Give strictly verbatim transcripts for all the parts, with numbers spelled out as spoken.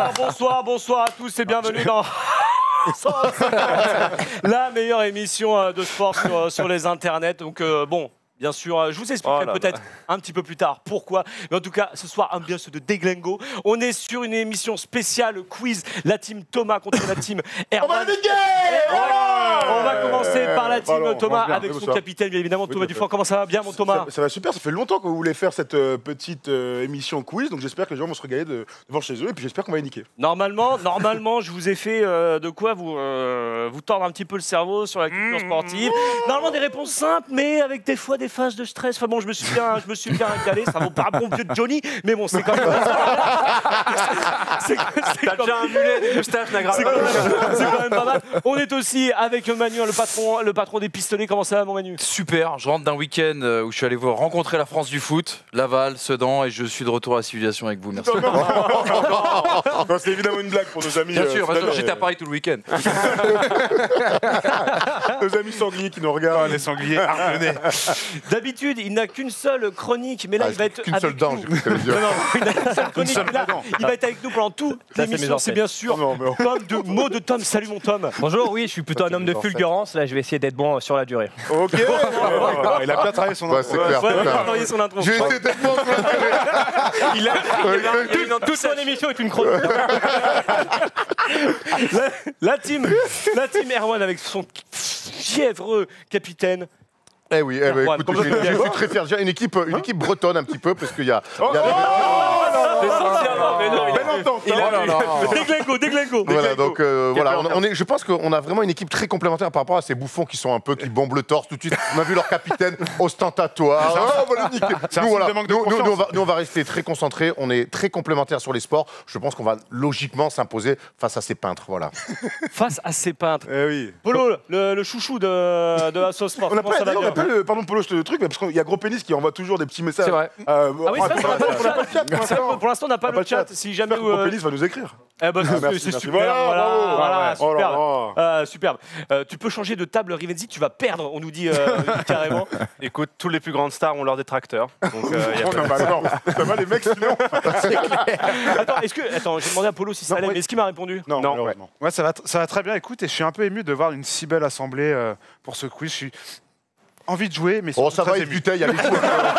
Bonsoir, bonsoir, bonsoir à tous et bienvenue dans la meilleure émission de sport sur, sur les internets. Donc euh, bon, bien sûr, je vous expliquerai oh peut-être un petit peu plus tard pourquoi. Mais en tout cas, ce soir, ambiance de Deglingo. On est sur une émission spéciale quiz. La team Thomas contre la team Erwan. On va commencer par la team Pardon, Thomas bien, avec son bonsoir. capitaine, bien évidemment, Oui, Thomas Dufort. Comment ça va bien, mon Thomas? ça, ça va super, ça fait longtemps que vous voulez faire cette euh, petite euh, émission quiz, donc j'espère que les gens vont se régaler de, devant chez eux, et puis j'espère qu'on va les niquer. Normalement, normalement, je vous ai fait euh, de quoi vous, euh, vous tordre un petit peu le cerveau sur la culture sportive. Normalement, des réponses simples, mais avec des fois des phases de stress. Enfin bon, je me suis bien, je me suis bien calé. Ça vaut pas bon vieux de Johnny, mais bon, c'est quand même. T'as déjà un mulet, des moustaches, la grave. C'est quand même pas mal. On est aussi avec Manu, le patron, le patron des pistolets. Comment ça va, mon Manu? Super, je rentre d'un week-end où je suis allé voir rencontrer la France du foot, Laval, Sedan, et je suis de retour à la civilisation avec vous. Merci. Non, non, non, non, c'est évidemment une blague pour nos amis. Bien sûr, euh, j'étais à Paris tout le week-end. Nos amis sangliers qui nous regardent. Oh, les sangliers ardennais. D'habitude, il n'a qu'une seule chronique, mais là, Ah, il va être qu'une avec seule dent, nous. j'ai cru que t'allais dire. Non, non, il a une seule chronique, seule mais là, dent. il va être avec nous pendant toute l'émission. C'est bien sûr Non, mais- Tom de mots de Tom. Salut, mon Tom. Bonjour, oui, je suis plutôt un homme de fulgurance. Là, je vais essayer d'être bon sur la durée. Ok. Il a bien travaillé son Ouais, intro. c'est clair. Ouais, c'est on va clair. envoyer son intro. Je vais essayer d'être bon. Il a, il a- il a une Toute toute mon émission est une chronique. la, la team, la team Erwan avec son fiévreux capitaine. Eh oui, eh ben, Ouais, écoute, comme je, ça, je suis très fier. Déjà, une équipe, une équipe bretonne un petit peu, parce qu'il y a. il y a- Mais non, il a- Belle entente. il a- Oh là là. Déglingo, déglingo. Voilà, donc euh, Quelle voilà, on, ambiance. on est, je pense qu'on a vraiment une équipe très complémentaire par rapport à ces bouffons qui sont un peu, qui bombent le torse tout de suite. On a vu leur capitaine ostentatoire. Ah, on va le niquer. C'est un Nous, signe voilà, de manque de nous, nous, confiance. nous, on va, nous, on va rester très concentrés. On est très complémentaires sur les sports. Je pense qu'on va logiquement s'imposer face à ces peintres. Voilà. Face à ces peintres. Eh oui. Polo, le, le chouchou de, de Asso Sport. On n'a Comment pas, ça va d'ailleurs, on bien n'a pas le, pardon Polo, je te truc, mais parce qu'il y a Gros Pénis qui envoie toujours des petits messages. C'est vrai. Euh, Ah oui, c'est vrai qu'on n'a pas le on n'a pas le chat. chat. C'est vrai que pour l'instant, on n'a pas On n'a le chat. Si jamais J'espère que Gros euh, Pénis va nous écrire. eh ben, Ah, c'est merci, c'est merci. super. Voilà, Voilà, bravo. voilà, Oh là superbe. là. Euh, superbe. Euh, tu peux changer de table, Rivenzi, tu vas perdre, on nous dit euh, carrément. Écoute, tous les plus grandes stars ont leurs détracteurs. Donc, euh, y a Oh, pas non, de- bah, non, ça va les mecs sinon. Attends, est-ce que. Attends, j'ai demandé à Polo si ça Non, allait, oui. mais est-ce qu'il m'a répondu? Non, Non, malheureusement. Ouais, ça va, tr- ça va très bien. Écoute, et je suis un peu ému de voir une si belle assemblée euh, pour ce quiz. Je suis envie de jouer, mais Oh, surtout ça va, très il ému. butaille, allez, fou.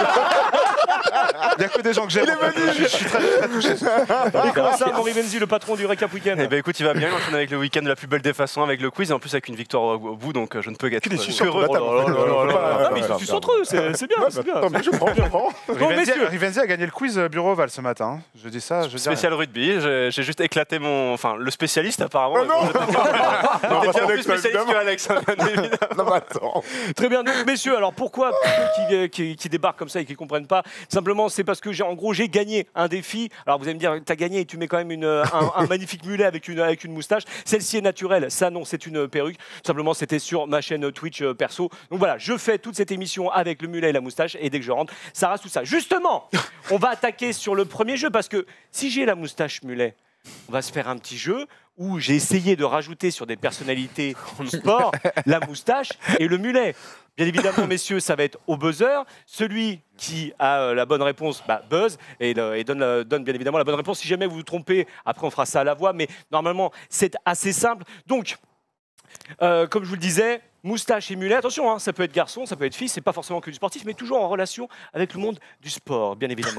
Il n'y a que des gens que j'aime. en fait. Je, je suis très, très touché. Et comment ça, mon Rivenzi, le patron du Récap Weekend? Eh ben écoute, il va bien, il enchaîne avec le week-end de la plus belle des façons, avec le quiz, et en plus avec une victoire au, au bout, donc euh, je ne peux qu'être Il est euh, suceur heureux. sur la table. Oh là là là là là. Non, mais Ouais, ils sont entre eux, c'est c'est bien, Ouais, c'est bah, bien. attends, mais je prends, je prends. Bon, Rivenzi, messieurs. Rivenzi a gagné le quiz euh, Bureau Oval ce matin. Je dis ça, je dis rien. Spécial rugby, j'ai j'ai juste éclaté mon. Enfin, le spécialiste apparemment. Oh non. J'étais Non, bien pas plus avec ça, spécialiste évidemment. que Alex, hein, bien évidemment. Non, mais attends. Très bien, donc messieurs, alors pourquoi pour ceux qui, qui, qui débarquent comme ça et qui ne comprennent pas? Simplement, c'est parce que j'ai, en gros, j'ai gagné un défi. Alors vous allez me dire, t'as gagné et tu mets quand même une, un, un magnifique mulet avec une, avec une moustache. Celle-ci est naturelle, ça non, c'est une perruque. Tout simplement, c'était sur ma chaîne Twitch euh, perso. Donc voilà, je fais toute cette émission avec le mulet et la moustache et dès que je rentre, ça reste tout ça. Justement, on va attaquer sur le premier jeu parce que si j'ai la moustache mulet, on va se faire un petit jeu où j'ai essayé de rajouter sur des personnalités en sport la moustache et le mulet. Bien évidemment, messieurs, ça va être au buzzer. Celui qui a euh, la bonne réponse, bah, buzz et, le- et donne, euh, donne bien évidemment la bonne réponse. Si jamais vous vous trompez, après on fera ça à la voix, mais normalement, c'est assez simple. Donc, euh, comme je vous le disais, moustache et mulet, attention, hein, ça peut être garçon, ça peut être fille, c'est pas forcément que du sportif, mais toujours en relation avec le monde du sport, bien évidemment.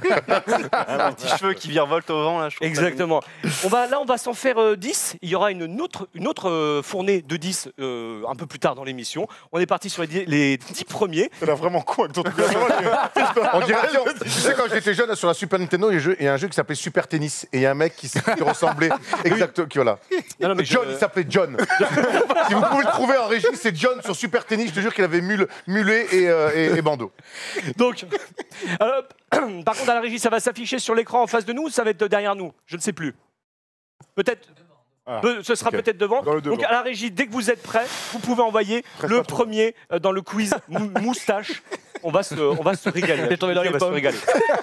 Un petit cheveu qui virevolte au vent là. je trouve ça Exactement. On va, là, on va s'en faire euh, dix. Il y aura une autre, une autre euh, fournée de dix euh, un peu plus tard dans l'émission. On est parti sur les dix, les dix premiers. T'as l'air vraiment con avec ton truc. On dirait, tu sais, quand j'étais jeune, sur la Super Nintendo, il y a un jeu- il y a un jeu qui s'appelait Super Tennis. Et il y a un mec qui, s- qui ressemblait exactement. Qui, voilà. Non, non, mais je- John, il s'appelait John. Si vous pouvez le trouver en régie, c'est John sur Super Tennis. Je te jure qu'il avait mule, mulet et, euh, et, et bandeau. Donc, euh, par contre, à la régie, ça va s'afficher sur l'écran en face de nous ou ça va être derrière nous? Je ne sais plus. Peut-être. Ah, Peu- ce sera ok. peut-être devant. Dans le devant. Donc à la régie, dès que vous êtes prêts, vous pouvez envoyer Presse le pas trop. premier euh, dans le quiz mou- moustache. On va se, on va se régaler. T'es tombé dans On les va se pommes. régaler.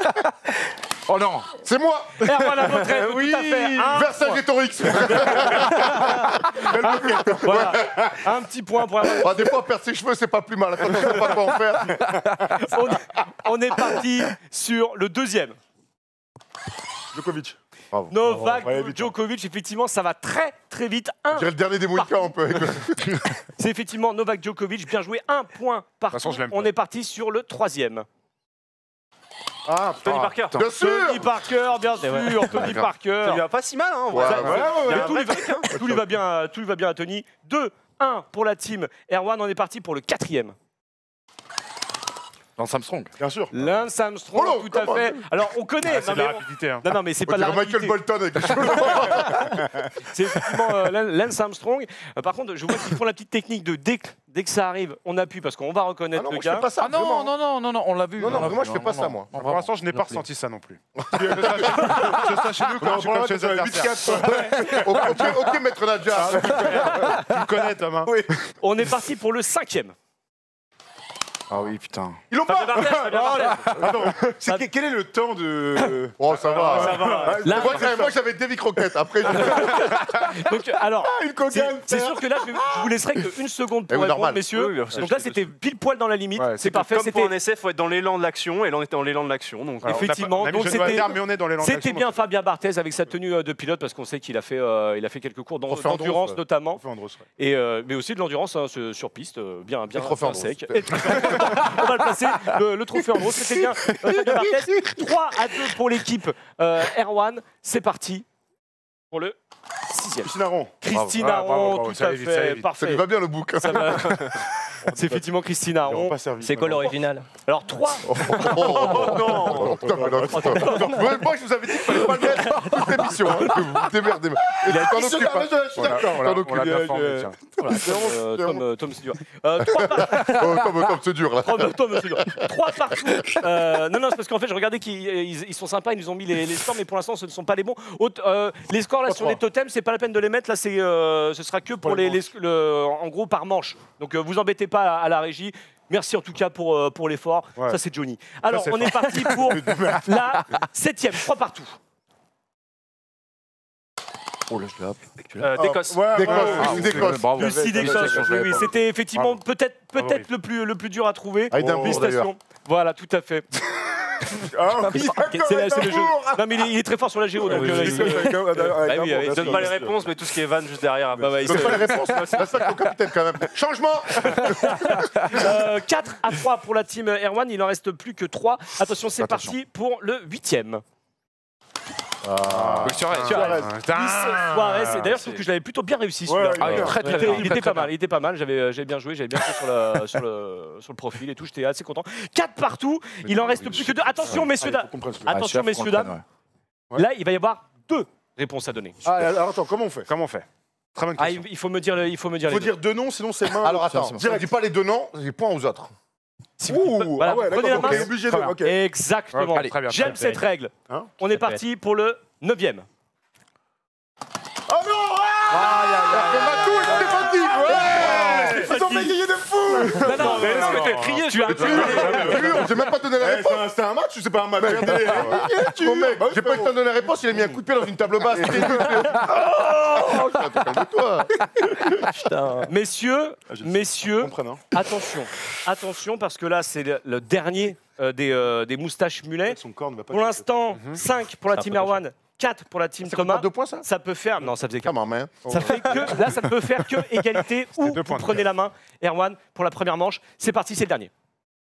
Oh non, c'est moi. Erwan à votre aide, Oui, tout à fait. Un Versailles point. et Torix. Voilà. Un petit point pour Erwan. Ah, des fois, perdre ses cheveux, c'est pas plus mal. Quand on sait pas quoi en faire. on, on est parti sur le deuxième. Djokovic. Bravo. Novak Ouais, vite, Djokovic, effectivement, ça va très très vite. Un Je dirais le dernier des Mohicans un peu. avec le- C'est effectivement Novak Djokovic, bien joué, un point partout. façon, je l'aime On pas. est parti sur le troisième. Ah, Tony Parker. putain. Bien sûr. Tony Parker, bien sûr, Tony Parker. Ça lui va pas si mal, hein. Ouais, Ça- ouais, ouais, il y a ouais. un Tout lui, vrai va, truc, hein. tout lui va bien, à- tout lui va bien à Tony. deux un pour la team Erwan, on est parti pour le quatrième. Lance Armstrong. Bien sûr. Lance Armstrong, Oh, tout à comment fait. Alors on connaît, Ah, c'est non, de la mais- rapidité. Hein. non, non, mais c'est On pas de la dirait Michael rapidité. Bolton avec les cheveux. C'est effectivement euh, Lan- Lance Armstrong. Euh, par contre, je vois qu'ils font la petite technique de dès que, dès que ça arrive, on appuie parce qu'on va Ah reconnaître non, le moi, je gars. fais pas ça. Ah non, vraiment. non, non, non, non, on l'a vu. Non, non, on l'a vraiment, vu. je fais pas ça, moi. non, Pour l'instant, je n'ai pas non plus. ressenti ça non plus. Je sache chez nous comme, Non, comme pour chez les l'instant, huit adversaires. quatre. Ok, ok, ok, maître Nadja. Tu me connais, Thomas. On est parti pour le cinquième. Ah oui, putain. Ils l'ont pas. Fabien Barthez, Fabien Barthez. Attends, c'est que- quel est le temps de. Oh, ça va. Ça va. Là, Moi, eh, moi, j'avais Davy Croquette. Après, je- donc, alors, Une c'est cocaïne. c'est sûr que là, je, je vous laisserai qu'une seconde Eh pour oui, répondre, normal. messieurs. Oui, oui, ça, Donc je là, sais c'était pile poil dans la limite. Ouais, c'est parfait. Comme pour C'était un essai, il faut être dans l'élan de l'action, et là on était dans l'élan de l'action. Donc, Alors, Effectivement, On a pas- on a mis donc jeu de c'était- terme, mais on est dans les langues c'était d'action, bien donc- Fabien Barthez avec sa tenue euh, de pilote parce qu'on sait qu'il a fait, euh, il a fait quelques cours d'en- Trophée Andros, d'endurance ouais. notamment. Trophée Andros, ouais. Et, euh, mais aussi de l'endurance hein, ce- sur piste, euh, bien, bien, Et trophée bien Andros. sec. Et le trophée Andros. On va le placer, le, le trophée Andros, c'était bien. Euh, Fabien Barthez, trois à deux pour l'équipe euh, Erwan. C'est parti pour le sixième. Christine Aron. Christine Bravo. Ah, bravo, Aron, bravo, tout ça à allait vite, ça allait fait, vite. ça parfait. lui va bien le bouc. Ça va. C'est effectivement Christine Ils n'ont Aron. pas servi. C'est quoi l'original? Alors trois. Oh, non. Putain, mais non, putain. Ouais, moi, je vous avais dit qu'il fallait pas le mettre toute l'émission. Hein, que vous vous démerdez. Et tu t'en Il se occupes. garde, hein. je suis On l'a- d'accord. on l'a- T'en on l'a occupes. bien formé, tiens. Voilà, euh, Tom, euh, Tom, c'est dur. Euh, trois par- Oh, Tom, Tom, c'est dur là. Tom, Tom, c'est dur. Trois partout. Euh, non, non, c'est parce qu'en fait, je regardais qu'ils ils- ils sont sympas, ils nous ont mis les, les scores, mais pour l'instant, ce ne sont pas les bons. Autre- euh, les scores là Pas sur trois. les totems, c'est pas la peine de les mettre. Là, c'est, euh, ce sera que pour les les, les- le- en gros par manche. Donc, euh, vous embêtez pas à, à la régie. Merci en tout cas pour, euh, pour l'effort. Ouais. Ça, c'est Johnny. Alors, c'est on est parti pour la septième. Trois partout. Oh là, je l'ai appelé. Tu l'as euh, d'Écosse. Ouais, D'Écosse, ouais, Lucie ouais. d'Écosse. Bravo. Lucie d'Écosse. Félicitations, Oui, oui, bravo. c'était effectivement Bravo. peut-être Bravo, peut-être oui. le plus, le plus dur à trouver. Ah, Édimbourg, Félicitations. Voilà, tout à fait. Ah, oui, C'est d'accord, la- c'est le jeu. Édimbourg. Non, mais il est, il est très fort sur la géo. Donc, Oui, euh, oui, il- oui, avec un- avec un- Bah oui, avec un- oui, bien Donne sûr, pas les bien sûr. réponses, mais tout ce qui est van juste derrière. Bah, bah, il Donne s'est- pas les réponses. Respecte ton capitaine quand même. Changement. Euh, quatre à trois pour la team Erwan, il en reste plus que trois. Attention, c'est Attention. parti pour le huitième. Ah. Oui, c'est vrai. Suarez. Putain. Suarez, et d'ailleurs, je trouve que je l'avais plutôt bien réussi celui-là. Ouais, il est Ah, il est bien. très, très Il était, bien. il était pas mal, il était pas mal, j'avais j'avais bien joué, j'avais bien fait sur, la- sur, le, sur le profil et tout, j'étais assez content. quatre partout, il en reste plus que deux. Attention, messieurs, Allez, dames. faut qu'on prenne celui-là. Ah, Attention, celui-là, faut messieurs, qu'on le dames. prenne, ouais. Là, il va y avoir deux réponses à donner. Ah, alors attends, comment on fait? Comment on fait? Très bonne Ah, question. il il faut me dire, le- il faut me dire Il faut les deux. dire deux noms, sinon c'est main. Alors attends, c'est bon. si on dit pas les deux noms, j'ai point aux autres. Si vous dites pas- Ouh, voilà, ah ouais, prenez d'accord, la donc main. on est obligé de. Très Ok. Exactement. Ouais, très bien, J'aime très bien. cette règle. Hein On est Ça parti pour le neuvième. Oh non! Le Matou et Stéphanie, ouais. Ils ont bégayé de fou! Non, non, Mais non, est-ce que non. t'as crié? Tu as Tu hurles, on s'est même pas donné la Eh, réponse. c'est un- C'est un match ou c'est pas un match? Regardez. Tu Mon mec, Bah oui, j'ai pas eu le temps de donner la réponse, il a mis un coup de pied dans une table basse. Oh, calme-toi. Putain. Messieurs, Ah, je- messieurs, Comprenne, hein. attention, attention parce que là c'est le, le dernier euh, des, euh, des moustaches mulets. Son corps ne va pas. Pour l'instant, cinq pour la team Erwan, quatre pour la team Ça compte Thomas. pas deux points, ça Ça peut faire, non, ça faisait quatre. Come on, man. Ça fait que là, ça ne peut faire que égalité ou deux vous points de prenez la main. Erwan pour la première manche. C'est parti, c'est le dernier.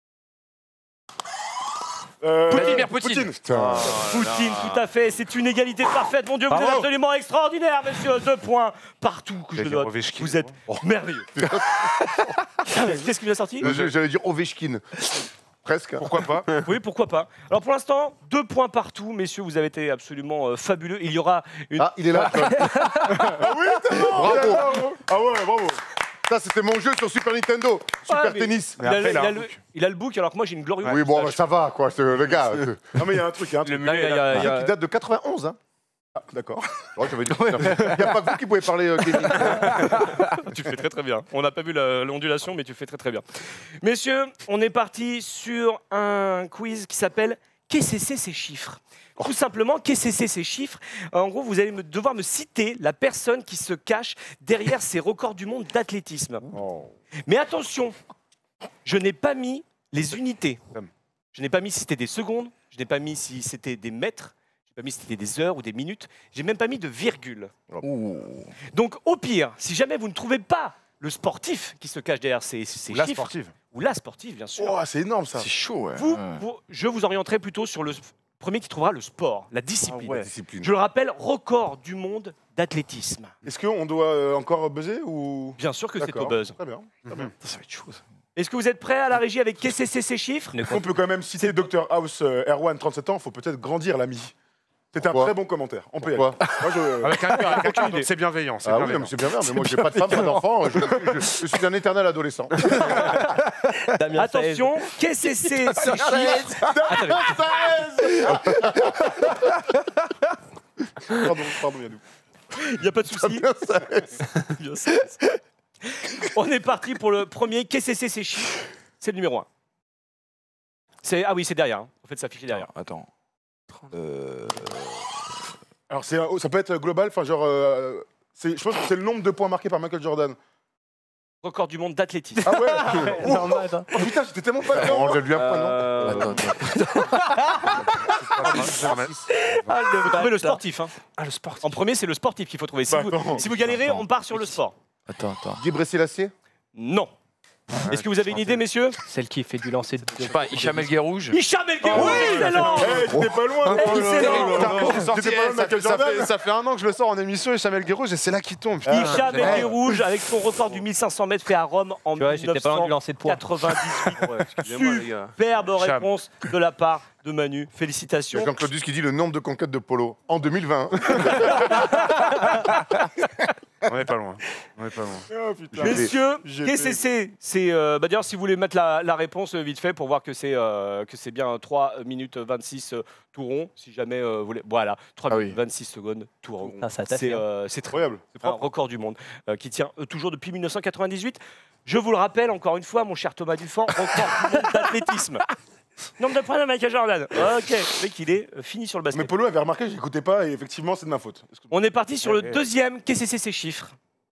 Euh, Vladimir Poutine. Putain. Poutine, tout à fait. C'est une égalité parfaite. Mon Dieu, vous êtes Bravo. absolument extraordinaire, messieurs. Deux points partout que je J'allais note. dire Ovechkin. Vous êtes merveilleux. Qu'est-ce qui vous a sorti Euh, J'allais dire Ovechkin. Presque. Pourquoi pas? Oui, pourquoi pas. Alors pour l'instant, deux points partout, messieurs, vous avez été absolument euh, fabuleux. Il y aura une... Ah, il est là. Ah oui, c'est bon! Bravo. Ah ouais, bravo! Ça, c'était mon jeu sur Super Nintendo. Super Ah, mais- Tennis. Il, a, après, il a il a un le, book. il a le book, alors que moi j'ai une glorieuse. Oui, bon, bah, ça va, quoi, ce- le gars. Non, mais il y a un truc, il y a un truc. Là, il y a- il y a- il y a- Qui date de quatre-vingt-onze, hein. Ah, d'accord. Ouais, j'avais dit. Il n'y a pas que vous qui pouvez parler, euh, gaming. Tu fais très très bien. On n'a pas vu la- l'ondulation, mais tu fais très très bien. Messieurs, on est parti sur un quiz qui s'appelle Qu'est-ce que c'est ces chiffres? Tout simplement, qu'est-ce que c'est ces chiffres? En gros, vous allez me- devoir me citer la personne qui se cache derrière ces records du monde d'athlétisme. Mais attention, je n'ai pas mis les unités. Je n'ai pas mis si c'était des secondes, je n'ai pas mis si c'était des mètres, je n'ai pas mis si c'était des heures ou des minutes. J'ai même pas mis de virgule. Ouh. Donc, au pire, si jamais vous ne trouvez pas le sportif qui se cache derrière ces, ces La chiffres, sportive. ou la sportive, bien sûr, Oh, c'est énorme ça. C'est chaud, ouais. vous, Ouais. vous- je vous orienterai plutôt sur le s- premier qui trouvera le sport, la discipline. Ah ouais. Discipline. Je le rappelle, record du monde d'athlétisme. Est-ce qu'on doit euh, encore buzzer ou Bien sûr que c'est D'accord. au buzz. Très bien. Ça va être chaud, ça. Est-ce que vous êtes prêts à la régie avec qu'est-ce que c'est ces chiffres? Ne On peut quand même citer Docteur House euh, Erwan, trente-sept ans, faut peut-être grandir l'ami. C'était un Pourquoi très bon commentaire. On peut y aller. Pourquoi Moi, je... Avec un cœur, avec un cœur, donc c'est bienveillant. c'est Ah oui, bienveillant. non, mais c'est bien, mais moi j'ai pas de femme, pas d'enfant, je, je- je suis un éternel adolescent. Damien Attention, qu'est-ce que c'est ces chiffres? Pardon, pardon, Yannou. Il n'y a pas de souci. Bien sûr. On est parti pour le premier. Qu'est-ce que c'est ces chiffres? C'est le numéro un. C'est ah oui, c'est derrière. hein. En fait, ça affiche derrière. Attends. Euh... Alors, c'est un- oh, ça peut être global, enfin, genre. euh, c'est- je pense que c'est le nombre de points marqués par Michael Jordan. Record du monde d'athlétisme. Ah ouais Normal, hein. Oh putain, j'étais tellement pas On dedans. enlève lui un point, non Euh, Attends, attends. ah, le, vous trouvez le sportif. hein. Ah, le sport. En premier, c'est le sportif qu'il faut trouver. Si, Bah, vous, attends. si vous galérez, on part sur le sport. Attends, attends. Guy Bressélassier Non. Est-ce que vous avez une idée, messieurs? Celle qui fait du lancer de. Je sais pas, Hicham El Guerrouj. Hicham El Guerrouj, excellent. Eh, j'étais pas loin. Eh, excellent. J'ai sorti- J'étais pas loin de ça, Michael ça Jordan. fait, ça fait un an que je le sors en émission et Chamel Guerrouj et c'est là qu'il tombe. putain. Hicham El Ouais. Guerrouj avec son record du mille cinq cents mètres fait à Rome en Tu vois, j'étais pas loin du lancer de poids. quatre-vingt-dix-huit. Ouais, excusez-moi, les gars. Superbe Hicham. réponse de la part de Manu. Il y a Félicitations. Jean-Claude Duss qui dit le nombre de conquêtes de polo en deux mille vingt. On est pas loin. On est pas loin. Oh putain. Messieurs, J'ai qu'est-ce que été- c'est C'est euh, bah, d'ailleurs, si vous voulez mettre la, la réponse euh, vite fait pour voir que c'est euh, que c'est bien trois minutes vingt-six euh, tout rond. Si jamais euh, vous voulez, voilà, trois Ah minutes oui. vingt-six secondes tout rond. Ah, ça C'est t'affirme. euh, c'est très Incroyable. C'est un propre. record du monde euh, qui tient euh, toujours depuis mille neuf cent quatre-vingt-dix-huit. Je vous le rappelle encore une fois, mon cher Thomas Dufort, record du monde d'athlétisme. Nombre de points de Michael Jordan. Ok, le mec, il est euh, fini sur le Mais basket. Polo avait remarqué, j'écoutais pas et effectivement, c'est de ma faute. Est-ce que- On est parti sur le Ouais. deuxième. Qu'est-ce que c'est ces chiffres?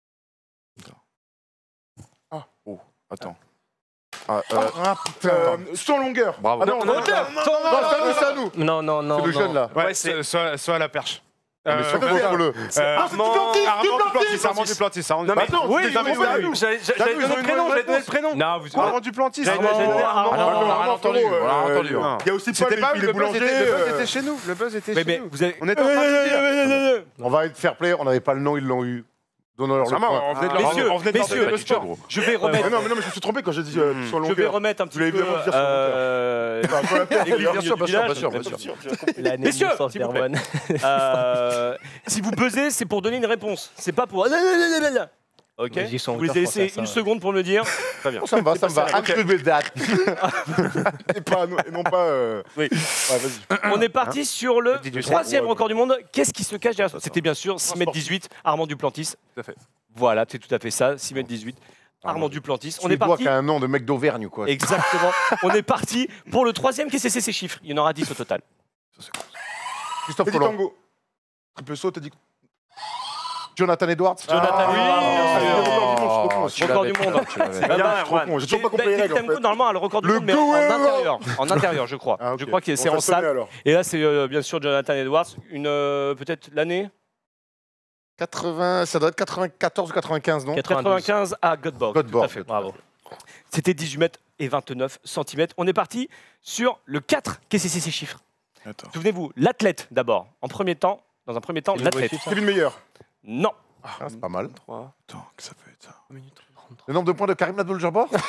Attends. Ah, euh, Ah putain. Euh, Sans longueur. Bravo. Ah non, non, non, non, Non, c'est à nous, c'est à nous. Non, non, non. C'est le non. jeune là. Ouais, c'est soit, soit à la perche. Mais Euh, sur quoi, euh, le euh, Ah, c'est Armand Duplantis, Armand Duplantis. Duplantis, Armand Duplantis. Armand Non, mais Duplantis. attends, oui, c'était oui, jamais oui, ça. oui, j'allais j'allais J'avais donner le une prénom, bonne j'allais donner le réponse. prénom. Non, vous. Armand Duplantis. J'allais Armand- donner Armand- Armand- Armand- Ah, non, on l'a non, entendu, frérot, on l'a euh, entendu. Non. Il y a aussi Paul C'était et pas puis le les buzz boulangers. était, le buzz euh, était chez nous. Le buzz était Mais, chez mais nous. vous avez. On était en train de dire. On va être fair play, on n'avait pas le nom, ils l'ont eu. Donnons-leur le Vraiment, point. on venait de Ah, leur messieurs, on venait de leur messieurs, donner le pas du tout, sport. gros. Je vais Mais remettre. non, mais non, mais je me suis trompé quand j'ai dit euh, sans Je vais longueur. remettre un Vous petit voulez peu. évidemment dire sur le euh, Enfin, sur la pierre, Église d'ailleurs. Bien sûr, bien du sûr, village. bien sûr, bien sûr. L'année Messieurs, de naissance s'il vous plaît. d'Erwan. Euh, si vous buzzez, c'est pour donner une réponse. C'est pas pour. Ok. Mais ils sont Vous les auteurs pour laissez faire ça, une ouais. seconde pour me le dire. Très bien. Ça me va, ça me va. I'm good with that. Et pas, et non pas. euh, Oui. Ouais, vas-y. On est parti sur le Dis du troisième Ouais. record du monde. Qu'est-ce qui se cache derrière ça? C'était bien sûr six mètres dix-huit, Armand Duplantis. Tout à fait. Voilà, c'est tout à fait ça, six mètres dix-huit, Armand Duplantis. On est Suédois parti. qui a un nom de mec d'Auvergne, quoi. Exactement. On est parti pour le troisième. Qu'est-ce que c'est ces chiffres? Il y en aura dix au total. Christophe Petit Colomb. tango. Triple saut, t'as dit. Jonathan Edwards. Jonathan Ah, oui, Edwards, ah, bien sûr. c'est le record du monde, je suis trop con, Oh, aussi. tu Record l'avais, du monde. tu l'avais. Ah bah, Bien, je suis trop con, j'ai toujours pas compris les règles. en Tempo, fait. normalement, a le record du Le monde, mais en goût est intérieur. En intérieur, je crois. Ah, ok. Je crois que Bon, c'est ça en sonnait, salle. alors. Et là, c'est euh, bien sûr Jonathan Edwards. Une euh, peut-être l'année quatre-vingts, ça doit être quatre-vingt-quatorze ou quatre-vingt-quinze, non quatre-vingt-quinze à Göteborg. Göteborg, Tout à fait. tout Bravo. C'était dix-huit mètres et vingt-neuf centimètres. On est parti sur le quatre. Qu'est-ce que c'est ces chiffres? Attends. Souvenez-vous, l'athlète d'abord. En premier temps, dans un premier temps, C'est le l'athlète. nouveau chiffre. Kevin Meyer. Non. Ah, c'est pas mal. trois Attends, que ça peut être ça. Le nombre de points de Karim Abdul-Jabbar Ça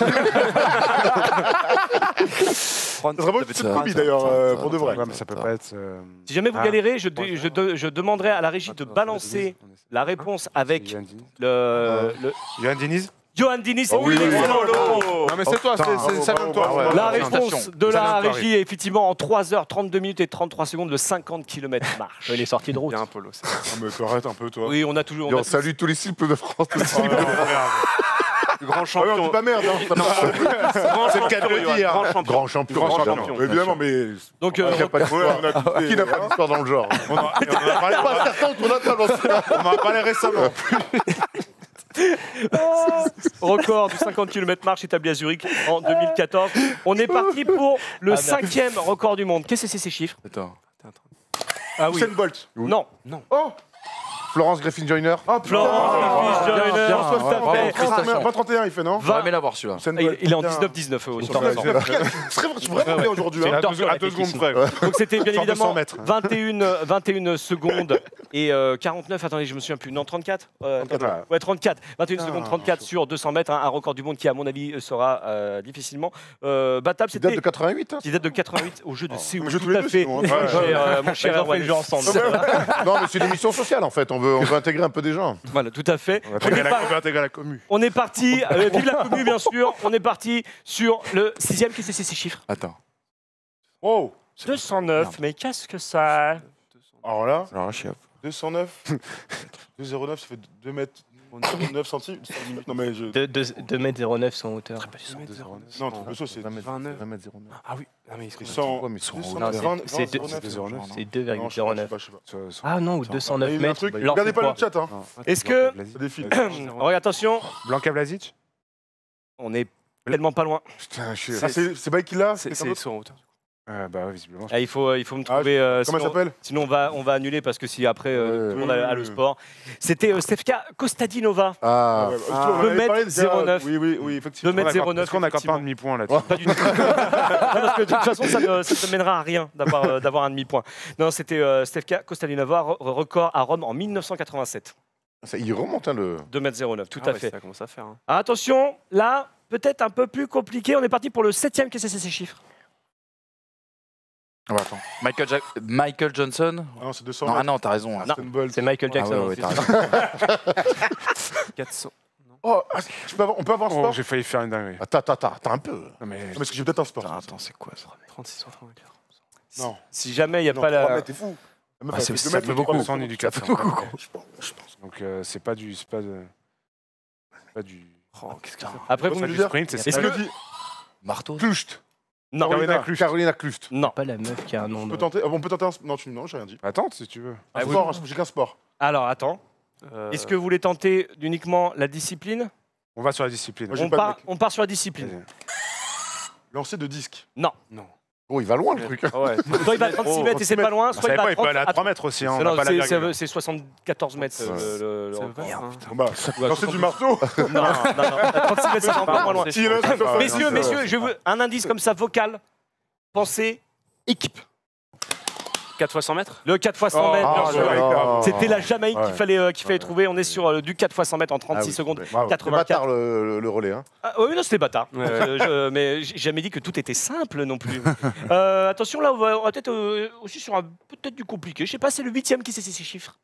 serait vraiment une petite combi d'ailleurs, euh, pour de vrai. Ouais, mais ça peut pas être. euh, Si jamais vous Ah. galérez, je, de- je, de- je demanderai à la régie de balancer la réponse avec Johan Diniz. le, le Johan Diniz. Johan Diniz. Oh oui, oui, oui. Excellent. Non, mais c'est toi, c'est- c'est- ça vient de toi. bravo, Ouais. La Présentation. réponse de Ça la vient de Paris. régie est effectivement en trois heures trente-deux minutes et trente-trois secondes de cinquante kilomètres marche. Il est sorti de route. Il y a un polo. c'est- Ah, mais t'arrêtes un peu, toi. Oui, on a toujours. Et on a on salue tous les simples de France. tous les Oh, simples. non, merde. Le grand Ah ouais, on champion. dit pas merde, hein. Non, grand C'est le cas de champion, le Johan, dire. grand champion. Grand champion. Grand évidemment. champion. Évidemment, mais. Donc, euh, Qui n'a pas Ouais, d'histoire on a tout Qui n'a pas d'histoire dans le genre On en- et on en a parlé- Pas certain autour de la table, on sait. on en a parlé récemment. record du cinquante kilomètres marche établi à Zurich en deux mille quatorze. On est parti pour le Ah, merde. cinquième record du monde. Qu'est-ce que c'est ces chiffres? Attends. Ah oui. Usain Bolt. Non. Oh Florence Griffin-Joyner. Oh Florence Griffin-Joyner, bien, tout à bravo, fait. félicitations. vingt trente et un, il fait, non J'aurais aimé l'avoir celui-là. Usain Il Bolt, il est en putain. dix-neuf dix-neuf euh, sur Putain, le c'est temps. vraiment- c'est vraiment- c'est vraiment bien aujourd'hui. C'est hein. à dur deux la à deux technique. secondes près. Donc c'était bien Sur deux évidemment cents mètres. vingt et une, vingt et une secondes et euh, quarante-neuf, attendez, je me souviens plus, non, trente-quatre euh, trente-quatre, attends, Ouais, trente-quatre. vingt et une Ah, secondes trente-quatre sur deux cents mètres, hein, un record du monde qui, à mon avis, euh, sera euh, difficilement euh, battable. Qui date C'était de quatre-vingt-huit. hein. qui date de quatre-vingt-huit au jeu de Séoul. On joue Tout tous les à deux, fait. sinon, hein. Mon Ouais. cher, euh, mon cher Ils ont fait Erwan. le jeu ensemble. Non, mais c'est une émission sociale en fait. On veut, on veut intégrer un peu des gens. Voilà, tout à fait. On va On intégrer est, la- par- on va intégrer la commu. on est parti, euh, vive la commu bien sûr, on est parti sur le sixième, qu'est-ce que c'est ces chiffres Attends. Oh deux cent neuf, mais qu'est-ce que ça... Alors là, Alors, je suis deux cent neuf. deux zéro neuf, ça fait deux mètres neuf centimètres. Non, mais je. deux mètres zéro neuf son hauteur. Non, le saut, c'est. vingt-neuf. Ah oui, non, mais il se Ils sont. Ouais, mais ils sont deux cents, en Non, vingt, c'est- c'est vingt, deux- zéro neuf. C'est deux virgule Non, je sais zéro pas, je sais neuf. pas, je sais pas. Ah non, ou deux cent neuf Il y a un mètres. truc, bah, il en regardez fait pas le trois. chat, hein. Est-ce que... Ça défile. Regarde, attention, Blanca Vlasic. on est tellement pas loin. Putain, je suis. Ça, c'est c'est Baïk qui l'a C'est quelqu'un c'est d'autre sur en hauteur. Euh, Bah, visiblement. Ah, il, faut, il faut me Ah, trouver... euh, Comment il sinon- s'appelle Sinon, on va, on va annuler parce que si après, euh, Ouais, tout le monde a, a le ouais. sport. C'était euh, Stefka Kostadinova. Ah. Ouais, ouais, Ah, on en deux avait mètres parlé déjà. zéro neuf. Oui, oui, oui, effectivement. deux mètres zéro neuf. Est-ce qu'on n'accorde pas un demi-point là-dessus? Pas du tout. Non, parce que de toute façon, ça ne, ça ne mènera à rien d'avoir euh, d'avoir un demi-point. Non, c'était euh, Stefka Kostadinova, re- record à Rome en mille neuf cent quatre-vingt-sept. Ça, il remonte hein, le. deux mètres zéro neuf, tout Ah à ouais, fait. Ça commence à faire. hein. Ah, attention, là, peut-être un peu plus compliqué. On est parti pour le septième. Qu'est-ce que c'est ces chiffres? Oh, attends. Michael, Ja- Michael Johnson. Ah non, c'est deux cents. Non, ah non, t'as raison. Usain Bolt. C'est Michael Ah Jackson. ouais, ouais, aussi. t'as raison. quatre cents. Oh, ah, je peux avoir- on peut avoir un Oh, sport j'ai failli faire une dinguerie. Attends, attends, attends, attends un peu. Non, mais Non, parce que j'ai peut-être un sport. Attends, attends, c'est quoi ça? trente-six sur trente. Non. Si jamais il n'y a Non, pas trois la. mètres, t'es fou. La meuf, Ah, elle c'est- fait ça deux mètres, fait le beaucoup. trois sans mètres. éducation. Je pense, je pense. Donc euh, c'est pas du, c'est pas de, c'est pas du. Oh, qu'est-ce que Après, vous Ça me veut dites. dire- sprint, c'est Est-ce ça. que. Marteau? Klucht. Non, Carolina Klucht. Carolina Klucht. non. Pas la meuf qui a un nom On de... peut tenter. On peut tenter un. Non, tu non, j'ai rien dit. Attends, si tu veux. Un Ah, oui. sport, j'ai qu'un sport. Alors, attends. Euh, Est-ce que vous voulez tenter uniquement la discipline? On va sur la discipline. Moi, j'ai on pas de part, mec. on part sur la discipline. Vas-y. Lancer de disque. Non. Oh, il va loin le truc. Ah ouais. Soit il va à trente-six Oh, mètres et c'est pas loin, On soit savait il va pas, à il peut trente. aller à trois mètres aussi. Hein, on Non, n'a pas la c'est- virgule. c'est c'est soixante-quatorze mètres. Ouais. euh, le- le Ça veut record. pas, hein. Bon, bah, Ouais, lancer du soixante- marteau. Non, non, non. À trente-six mètres, c'est encore moins loin. Si, il y en a qui sont- Messieurs, messieurs, je veux un indice comme ça vocal. Pensez équipe. quatre fois cent mètres. Le quatre fois cent mètres, Ah, bien sûr. là là. C'était la Jamaïque Ouais. qu'il fallait, euh, qu'il fallait trouver. On est sur euh, du quatre fois cent mètres en trente-six Ah oui, secondes. Bravo. C'est quatre-vingt-quatre. bâtard le, le- le relais. Hein. Ah, oui, non, c'était bâtard. Ouais, ouais. Euh, je- mais j'ai jamais dit que tout était simple non plus. Euh, attention, là, on va, on va peut-être euh, aussi sur un peut-être du compliqué. Je sais pas, c'est le huitième qui sait ces chiffres.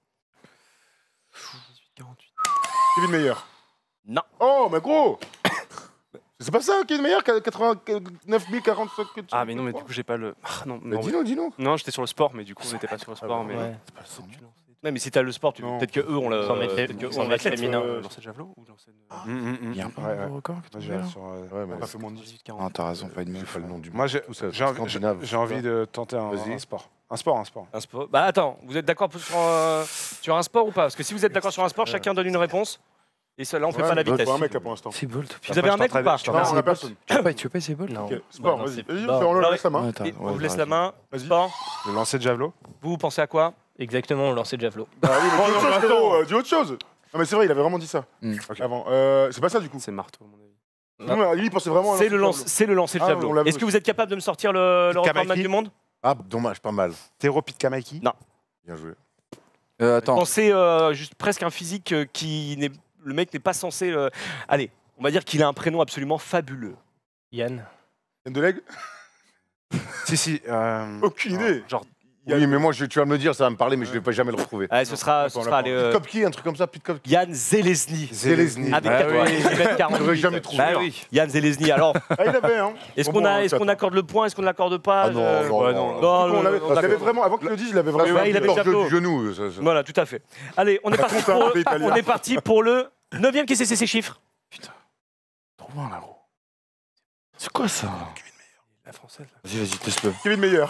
Kevin Meyer. Non. Oh, mais gros. C'est pas ça, Kevin Meyer, quatre-vingt-neuf mille quarante. Ah mais non, mais du coup j'ai pas le. Ah, non, Mais non, dis-nous, dis-nous. non, j'étais sur le sport, mais du coup on n'était pas sur le sport. Mais Ouais. Ouais, mais si t'as le sport, tu- Non. peut-être que eux on le. cent mètres, peut-être que eux, cent on mètres l'athlète. féminin. Euh, lancer de javelot ou lancer de. Hum, hum, hum. Il y a pas Ouais, un ouais. record que Moi, tu j'ai veux, là sur, euh, Ouais, mais On a fait moins de dix. dix-huit, Non, quarante. t'as raison, pas une j'ai meuf. pas le nom du. Moi, j'ai Tout ça, j'ai envie, scandinave, j'ai envie de tenter un, Vas-y. un sport. Un sport, un sport. Un sport. Bah attends, vous êtes d'accord sur, euh, sur un sport ou pas? Parce que si vous êtes d'accord sur un sport, chacun donne une réponse. Et ça, là, on fait Ouais, pas la mais vitesse. faut un mec là pour l'instant. C'est Bolt. Vous avez un mec ou pas? Je te Non, remercie. on a personne. Tu veux pas, tu veux pas essayer Bolt? Non. Ok, sport, Bah, non, vas-y. c'est Vas-y, pas- on Alors, laisse la main. Ouais, t'as- Et ouais, on vous t'as laisse la raison. main. Vas-y. Sport. Le lancer de javelot. Vous, vous pensez à quoi? Exactement, on lançait de javelot. Bah oui, mais dis autre non, chose, mais frérot, euh, dis autre chose. Non, mais c'est vrai, il avait vraiment dit ça. Hmm. Ok. Avant. Euh, C'est pas ça du coup. C'est marteau à mon avis. Non, mais lui, il pensait vraiment à C'est le, lancer lance, c'est le lancer de Ah, javelot. on l'avait Est-ce que aussi. vous êtes capable de me sortir le, le record de Kamaiki. match du monde? Ah, dommage, pas mal. Tero Pitkamaiki. Non. Bien joué. Euh, Attends. Pensez euh, juste presque un physique euh, qui n'est. Le mec n'est pas censé. euh, Allez, on va dire qu'il a un prénom absolument fabuleux. Yann. Yann Deleg. Si, si. euh, Aucune idée. Genre Oui, mais moi, je- tu vas me le dire, ça va me parler, mais je ne vais pas jamais le retrouver. Allez, ce sera, ce on sera l'apprend. allez, euh, Pitkopki, un truc comme ça, Pitkopki. Yann Zelezny. Zelezny. Avec Ah quatre- oui. il mètre quarante-huit. J'aurais jamais trouvé. Bah oui. Yann Zelezny. Alors, Ah, il avait, hein. est-ce Bon, qu'on a- bon, est-ce qu'on attends. accorde le point? Est-ce qu'on ne l'accorde pas? Ah non, Euh, non, ouais, non, non, non. Du coup, on le- l'avait- on il avait l'accorde. vraiment, avant qu'il le dise, il avait vraiment. Ouais, il avait Torse déjà de- chaud. du genou. ça- ça- Voilà, tout à fait. Allez, on est parti compte, hein, pour, c'est italien. on est parti pour le neuvième. Qu'est-ce que c'est ces chiffres? Trouve un là-haut. C'est quoi ça? la française. Là. Vas-y, vas-y, teste-le. Kevin Meyer.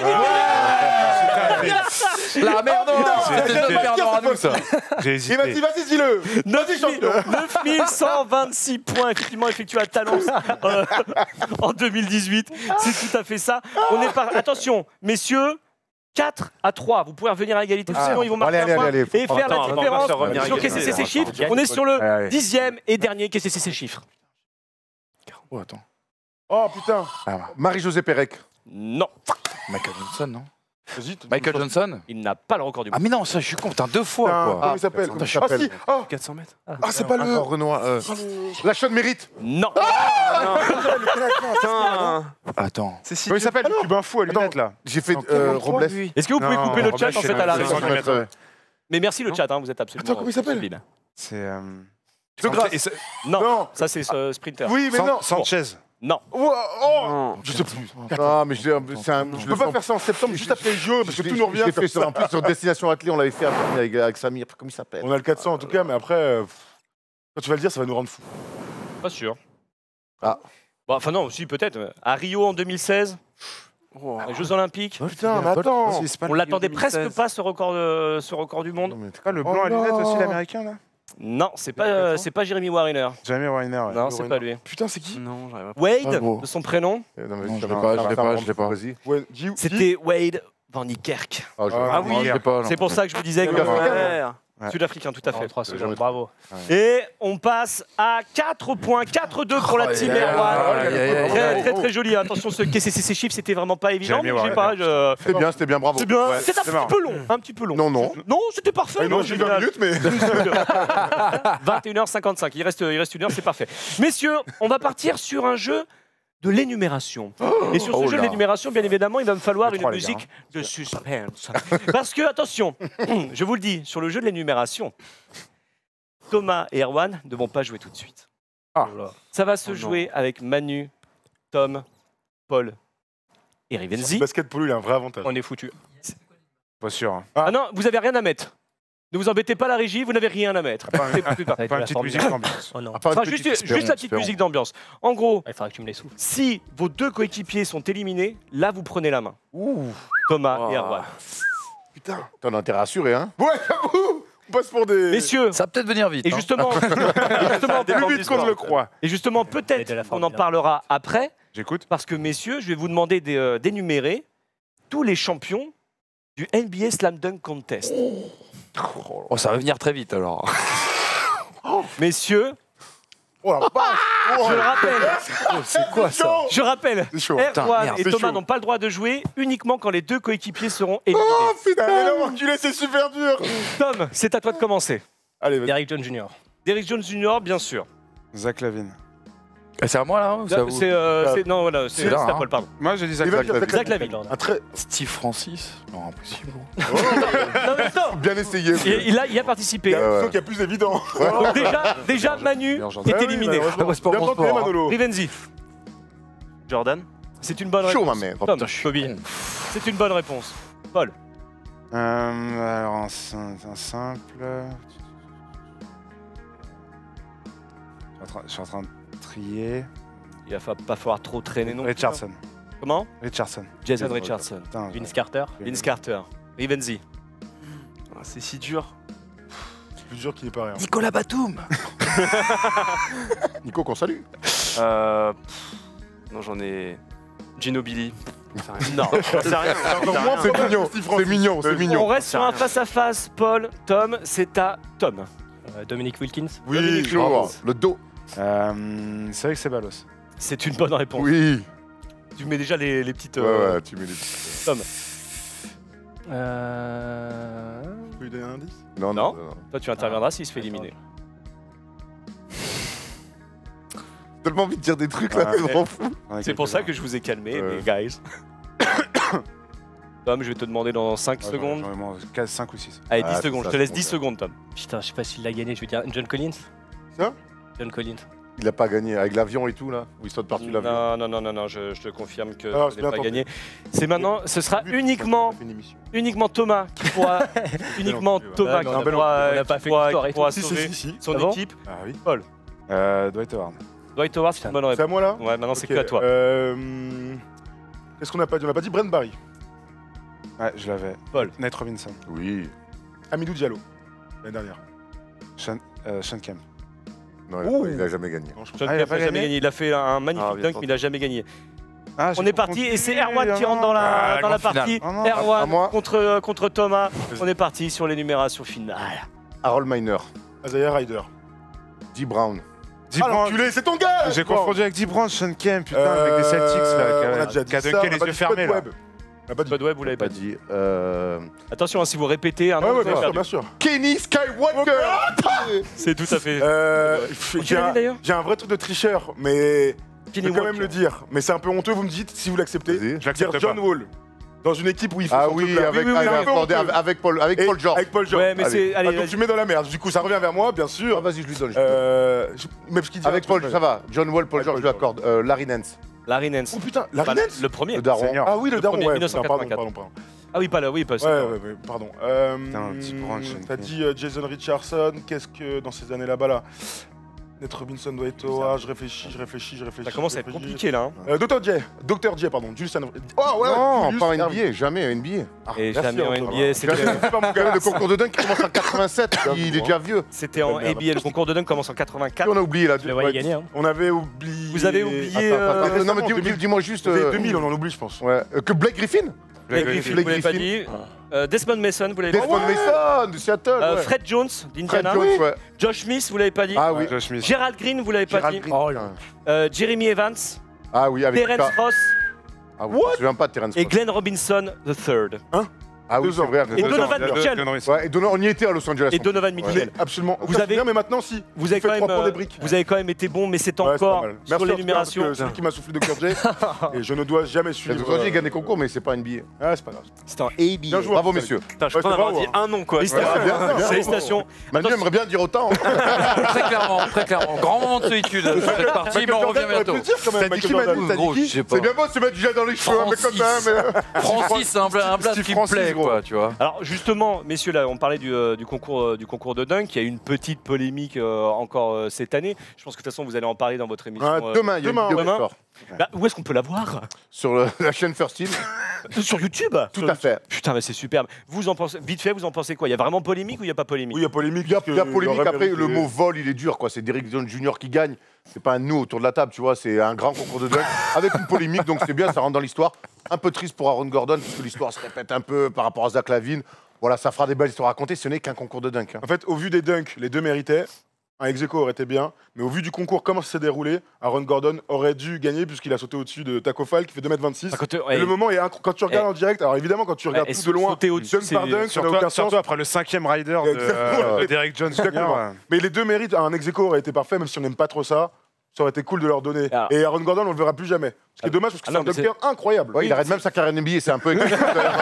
La merde, non, c'est- c'est notre perdant à nous, ça. J'ai Il m'a dit, hésité. vas-y, dis-le. neuf mille cent vingt-six points effectivement effectués à Talence euh, en deux mille dix-huit. C'est tout à fait ça. On est par... Attention, messieurs, quatre à trois. Vous pouvez revenir à égalité, Ah, sinon ils vont marquer allez, un point allez, allez, et faut faire prendre la le temps, différence on va faire revenir à sur égalité. qu'est-ce que c'est ces chiffres. Allez, On est sur le allez, allez. dixième et dernier qu'est-ce que c'est ces chiffres. Oh, attends. Oh putain. Marie-Josée Pérec. Non, Michael Johnson, non Vas-y. t- Michael Johnson il n'a pas le record du Ah, monde. mais non, ça, je suis con, putain, deux fois, Putain, quoi. comment il s'appelle Putain, Ah si. Oh, quatre cents mètres. ah c'est pas le. Encore Renoir. euh, La chaude mérite. Non, Putain. Attends. C'est si Comment il dur. s'appelle le cubain fou à lunettes là? J'ai fait En euh, quarante-trois, Robles. lui. est-ce que vous pouvez Non, couper le Robles, chat en c'est fait à la c'est raison cent mètres, ouais. Mais merci le chat, hein, vous êtes absolument. Attends, comment il s'appelle sublime. C'est. euh, De Grasse. et c'est- Non, Non. ça c'est euh, Sprinter. Oui, mais San- non. Sanchez. Non, Oh, oh. Non. Je sais plus. Ah, mais je l'ai- c'est un. Je peux pas faire ça en septembre, juste après les J O, parce que tout nous revient. Je l'ai comme fait sur, ça. en plus sur Destination Athlée, on l'avait fait avec, avec Samir. Comment il s'appelle? On a le quatre cents en tout cas, mais après, euh, pff, quand tu vas le dire, ça va nous rendre fous. pas sûr. Ah. Bon, enfin non, si peut-être. À Rio en deux mille seize, Oh. les Jeux Olympiques. Putain, mais attends. On l'attendait presque pas ce record, de- ce record du monde. Non, mais- C'est pas le Oh blanc à lunettes non. aussi, l'américain là? Non, c'est pas, euh, c'est pas Jeremy Wariner. Jamie Wariner. ouais. Non, c'est pas lui. Putain, c'est qui Non, j'arrive pas. Wade, Bravo. de son prénom, Euh, non, mais Non, je ça l'ai va- pas, ça je l'ai va pas, me je l'ai pas. rendre fou, Vas-y. Ouais, G- c'était Wade Van Niekerk. Ah, je- Ah oui. Non, je l'ai pas, non. C'est pour ça que je vous disais que Ouais. Ouais. Sud-Africain, tout à fait. trois secondes, jamais- bravo. Et on passe à quatre points, quatre deux pour la team Aïe, aïe, Erwan. aïe, aïe, aïe, Très, aïe. très très joli. Attention, ce qu'est-ce que c'est ces chiffres, c'était vraiment pas évident. Jeremy Mais je sais Wariner. pas, je- C'était bien, c'était bien, bravo. c'est bien. Ouais, C'est un c'est petit marrant. peu long, un petit peu long. Non, non. Non, c'était parfait. Ah non, non, j'ai génial. vingt minutes, mais. vingt et une heures cinquante-cinq. Il reste, il reste une heure, c'est parfait. Messieurs, on va partir sur un jeu de l'énumération. Et sur ce Oh jeu de là. l'énumération, bien évidemment, il va me falloir Les une trois, les gars, musique de suspense. Parce que, attention, je vous le dis, sur le jeu de l'énumération, Thomas et Erwan ne vont pas jouer tout de suite. Ah. Ça va se Oh non. jouer avec Manu, Tom, Paul et Rivenzi. Le basket pour lui, il a un vrai avantage. On est foutu. Pas sûr. hein. Ah non, vous avez rien à mettre. Ne vous embêtez pas la régie, vous n'avez rien à mettre. Pas C'est plus tard. Ça va être Pas la une petite formule. musique d'ambiance. Oh non. À part une Enfin, petite juste, espérance, juste la petite espérance. musique d'ambiance. En gros, Il faudra que tu me les souffles. si vos deux coéquipiers sont éliminés, là vous prenez la main. Thomas Oh. et Erwan. Putain. T'en as intérêt à assurer, hein? Ouais, j'avoue. On passe pour des. Messieurs, Ça va peut-être venir vite. et hein. justement, et justement, plus vite qu'on ne le croit. et justement Et de peut-être la qu'on en formule. parlera après, J'écoute. parce que messieurs, je vais vous demander d'é- euh, d'énumérer tous les champions du N B A Slam Dunk Contest. Oh, ça va venir très vite alors. Messieurs, Oh la vache. je le rappelle, Oh, c'est quoi ça je rappelle, C'est chaud. Erwan merde, et c'est Thomas chaud. n'ont pas le droit de jouer uniquement quand les deux coéquipiers seront éliminés. Oh putain, mais non, enculé, c'est super dur. Tom, c'est à toi de commencer. Allez, vas-y. Derrick Jones Junior Derrick Jones Junior, bien sûr. Zach Lavine. Ah, c'est à moi là hein, ou c'est à vous C'est euh, c'est- non voilà, c'est C'est là, c'est à hein. Paul, pardon. Moi, j'ai dit Zach Il va Lavine. dire Zach Lavine. Un très Steve Francis Non, impossible. Non, mais attends, Bien essayé. il, il a, il a participé. Il y a Ouais, un ouais. son qui est plus évident. Donc déjà, déjà Manu Bien gentil. est Ah oui, éliminé. malheureusement. Ouais, c'est pas Bien mon tenté, sport, hein. Manolo. Rivenzi, Jordan. c'est une bonne Chaud, réponse. ma mère. Oh, Tom, putain, je suis Toby, con. c'est une bonne réponse. Paul, Euh, alors, un, sim- un simple. Je suis en train- Je suis en train de trier. il va fa- pas falloir trop traîner non plus, Richardson. hein. Comment Richardson. Jason Richardson. Putain, Vince Carter. Vince Carter. Rivenzi. Ah, c'est si dur. C'est plus dur qu'il n'y paraît. hein. Nicolas Batum Nico, qu'on salue. Euh, pff, non, j'en ai. Ginobili. Non. C'est rien. Encore moins, C'est mignon, c'est mignon, c'est On mignon. reste sur un face-à-face. Paul, Tom, c'est à Tom. Euh, Dominique Wilkins. Oui, Dominique Bravo. Wilkins. Le dos. Euh, c'est vrai que c'est Balos. C'est une bonne réponse. Oui. Tu mets déjà les, les petites... Ouais, euh, ouais, tu mets les. Tom, Euh... Tu peux lui donner un indice Non, Non. non, non. non. toi tu interviendras s'il se fait éliminer. Tellement envie de dire des trucs là, Ouais. c'est vraiment fou. C'est pour ça que je vous ai calmé, Ouais. les guys. Tom, je vais te demander dans cinq secondes. cinq ou six. Allez, Ah, dix c'est secondes. ça, Je te laisse c'est dix bon, secondes, Tom. Putain, je sais pas s'il l'a gagné. Je vais dire John Collins. Ça John Collins. Il a pas gagné avec l'avion et tout là, où il saute par-dessus l'avion. Non, non, non, non, non, je, je te confirme que Alors, je c'est n'ai bien pas tenté. gagné. C'est maintenant, ce sera Vu, uniquement, on a fait une émission. uniquement Thomas qui pourra, uniquement ouais. Thomas Ah, qui non, ben non, pourra, on a qui pas fait pourra- l'histoire qui et pourra Si, si, sauver si, si. son Ah bon équipe. Ah oui. Euh, Dwight Howard. Dwight Howard, c'est une bonne C'est à réponse. moi là Ouais, maintenant c'est Ok, que à toi. euh, Qu'est-ce qu'on n'a pas dit On n'a pas dit Brent Barry. Ouais, je l'avais. Paul. Nate Robinson. Oui. Amidou Diallo. L'année dernière. Sean, euh, Sean Kemp. Non, il a, Ouh. pas- il a jamais gagné. Non, je John Ah, il a Kemp pas n'a jamais gagné gagné. Il a fait un magnifique Ah, bien dunk, mais il n'a jamais gagné. Ah, j'ai On est parti confondu, et c'est Erwan qui non. rentre dans la, Ah, dans la grande partie. finale. Non, non, à Erwan moi. contre, euh, contre Thomas. On est parti sur l'énumération finale. Harold Miner, Isaiah Ryder. D. Brown. Dee Ah, Brown. l'enculé, c'est ton gars J'ai Bon. confondu avec Dee Brown, Sean Kemp, putain, Euh, avec des Celtics, là, qui On a a- déjà qui a dit dunké ça, les on a yeux dit fermés, là. Spud Webb. On a pas dit. Spud Webb, vous l'avez Pas pas dit. dit. Euh... Attention, hein, si vous répétez, un Ouais, nom, ouais, vous avez bien sûr, perdu. bien sûr. Kenny Skywalker. C'est tout à fait. Euh, Quelle J'ai année, un, d'ailleurs j'ai un vrai truc de tricheur, mais je Kenny peux quand même Walker. le dire. Mais c'est un peu honteux, vous me dites si vous l'acceptez. Vas-y. Je l'accepte Dire John pas. Wall. Dans une équipe où il faut Ah son oui, truc là. avec, oui, oui, avec, un peu attendez, honteux. avec Paul, avec Et- Paul George. Avec Paul George. Ouais, mais Allez. c'est. Ah, Allez, donc vas-y. tu mets dans la merde. Du coup, ça revient vers moi, bien Ah, sûr. vas-y, je lui donne. je lui donne. Euh, je- mais parce qu'il dit un Avec truc, Paul, mais- ça va. John Wall, Paul Avec George, je Paul lui accorde. Euh, Larry Nance, Larry Nance. Oh putain, Larry Pas le- Nance Le premier. le daron. Senior. Ah oui, le Le daron, premier, ouais. mille neuf cent putain, Pardon, quatre-vingt-quatre. pardon, pardon. Ah oui, pas là, oui, pas ça. Ouais, ouais, ouais, pardon. Euh, Putain, Dee Brown, Sean T'as Kemp. dit euh, Jason Richardson, qu'est-ce que dans ces années là-bas là Nate Robinson doit être au A, je réfléchis, je réfléchis, je réfléchis. Ça commence je à être réfléchis. compliqué là. hein. Euh, Docteur J, Docteur J, pardon, Julius Sanders. Oh ouais, Non, Julius pas N Erving. B A, jamais N B A. Ah, Et merci, jamais en Antoine. N B A, c'était- C'est pas mon gars. Le concours de dunk qui commence en quatre-vingt-sept, il est déjà vieux. C'était en Merde. A B A. Le concours de dunk commence en Qui quatre-vingt-quatre. on a oublié là Je le voyais gagner. Hein. On avait oublié. Vous avez oublié. Attends, attends, euh, attends, non mais récemment, dis- dis- dis-moi juste. C'était euh, deux mille, on en oublie, je pense. Ouais. Euh, Que Blake Griffin Blake Blake Griffin, Blake vous l'avez pas Griffin. dit. Euh, Desmond Mason, vous l'avez pas dit. Desmond Mason de Seattle. Euh, ouais. Fred Jones Fred d'Indiana. Jones, ouais. Josh Smith, vous l'avez pas dit. Ah oui. Josh Smith. Gérald Green, vous l'avez pas Gérald dit. Green, putain. Euh, Jeremy Evans. Ah oui, avec Terence Luka. Ross Ah oui, je me souviens pas de Terence et Ross. Glenn Robinson the third. Ah oui, Deux c'est ans. vrai. Et raison. Donovan Deux- deux- Mitchell. Donovan- Ouais, et Donovan- on y était à Los Angeles. Et Donovan Mais Mitchell. absolument. Vous Vous avez- avez mais maintenant si. Vous avez Faites quand trois même, points euh, des briques. vous avez quand même été bon, mais c'est Ouais, c'est pas encore mal. sur Merci, l'énumération. en tout cas, C'est lui qui m'a soufflé Docteur J. Et je ne dois jamais Le suivre. Docteur J, il gagne des concours, mais c'est pas N B A. Ah, c'est pas grave. C'était en A B Bien A. joué. Bravo, Ouais, messieurs. Putain, je Ouais, crois c'est avoir bravo, dit un nom quoi. Félicitations. bien, bien, bien. Félicitations. Manu aimerait bien dire autant. Très clairement, très clairement. Grand moment de solitude sur cette partie, mais on revient bientôt. T'as dit Michael qui, Jordan, Manu t'as Gros, dit qui je sais pas. C'est bien beau de se mettre du gel dans les cheveux, un mec comme ça, mais. Francis, un plat, un plat Steve qui me Francis, plaît, gros. quoi, tu vois. Alors justement, messieurs, là, on parlait du, euh, du concours, euh, du concours de dunk. Il y a eu une petite polémique euh, encore euh, cette année. Je pense que de toute façon, vous allez en parler dans votre émission. Ouais, euh, Demain, il y a une Demain, vidéo qui demain. sort. bah, où est-ce qu'on peut la voir Sur le- la chaîne First Team. Sur YouTube. Tout à fait. Putain, mais c'est superbe. Vous en pensez, vite fait, vous en pensez quoi Il y a vraiment polémique ou il n'y a pas polémique Oui, il y a polémique. Il y a, parce il y a que polémique. aurait Après, mérité- le mot vol, il est dur, quoi. C'est Derrick Jones Junior qui gagne. C'est pas un nous autour de la table, tu vois. C'est un grand concours de dunk avec une polémique, donc c'est bien, ça rentre dans l'histoire. Un peu triste pour Aaron Gordon, parce que l'histoire se répète un peu par rapport à Zach Lavine. Voilà, ça fera des belles histoires à raconter. Ce n'est qu'un concours de dunk. hein. En fait, au vu des dunks, les deux méritaient. Un ex aequo aurait été bien, mais au vu du concours, comment ça s'est déroulé, Aaron Gordon aurait dû gagner puisqu'il a sauté au-dessus de Taco Fall qui fait deux mètres vingt-six. Par contre, Et ouais, le moment est incroyable. Quand tu regardes en direct, alors évidemment, quand tu regardes et tout de loin, sauter au-dessus, dunk par c'est- dunk, ça n'a Surtout, aucun sens. surtout après le cinquième rider de, Exactement. euh, de Derrick Jones Junior Exactement. ouais. Mais les deux mérites, un ex aequo aurait été parfait, même si on n'aime pas trop ça. Ça aurait été cool de leur donner. Ah. Et Aaron Gordon, on le verra plus jamais. Ce qui est dommage parce que Ah c'est non, un mais dunker incroyable. Ouais, il arrête même sa carrière N B A, c'est un peu excessif.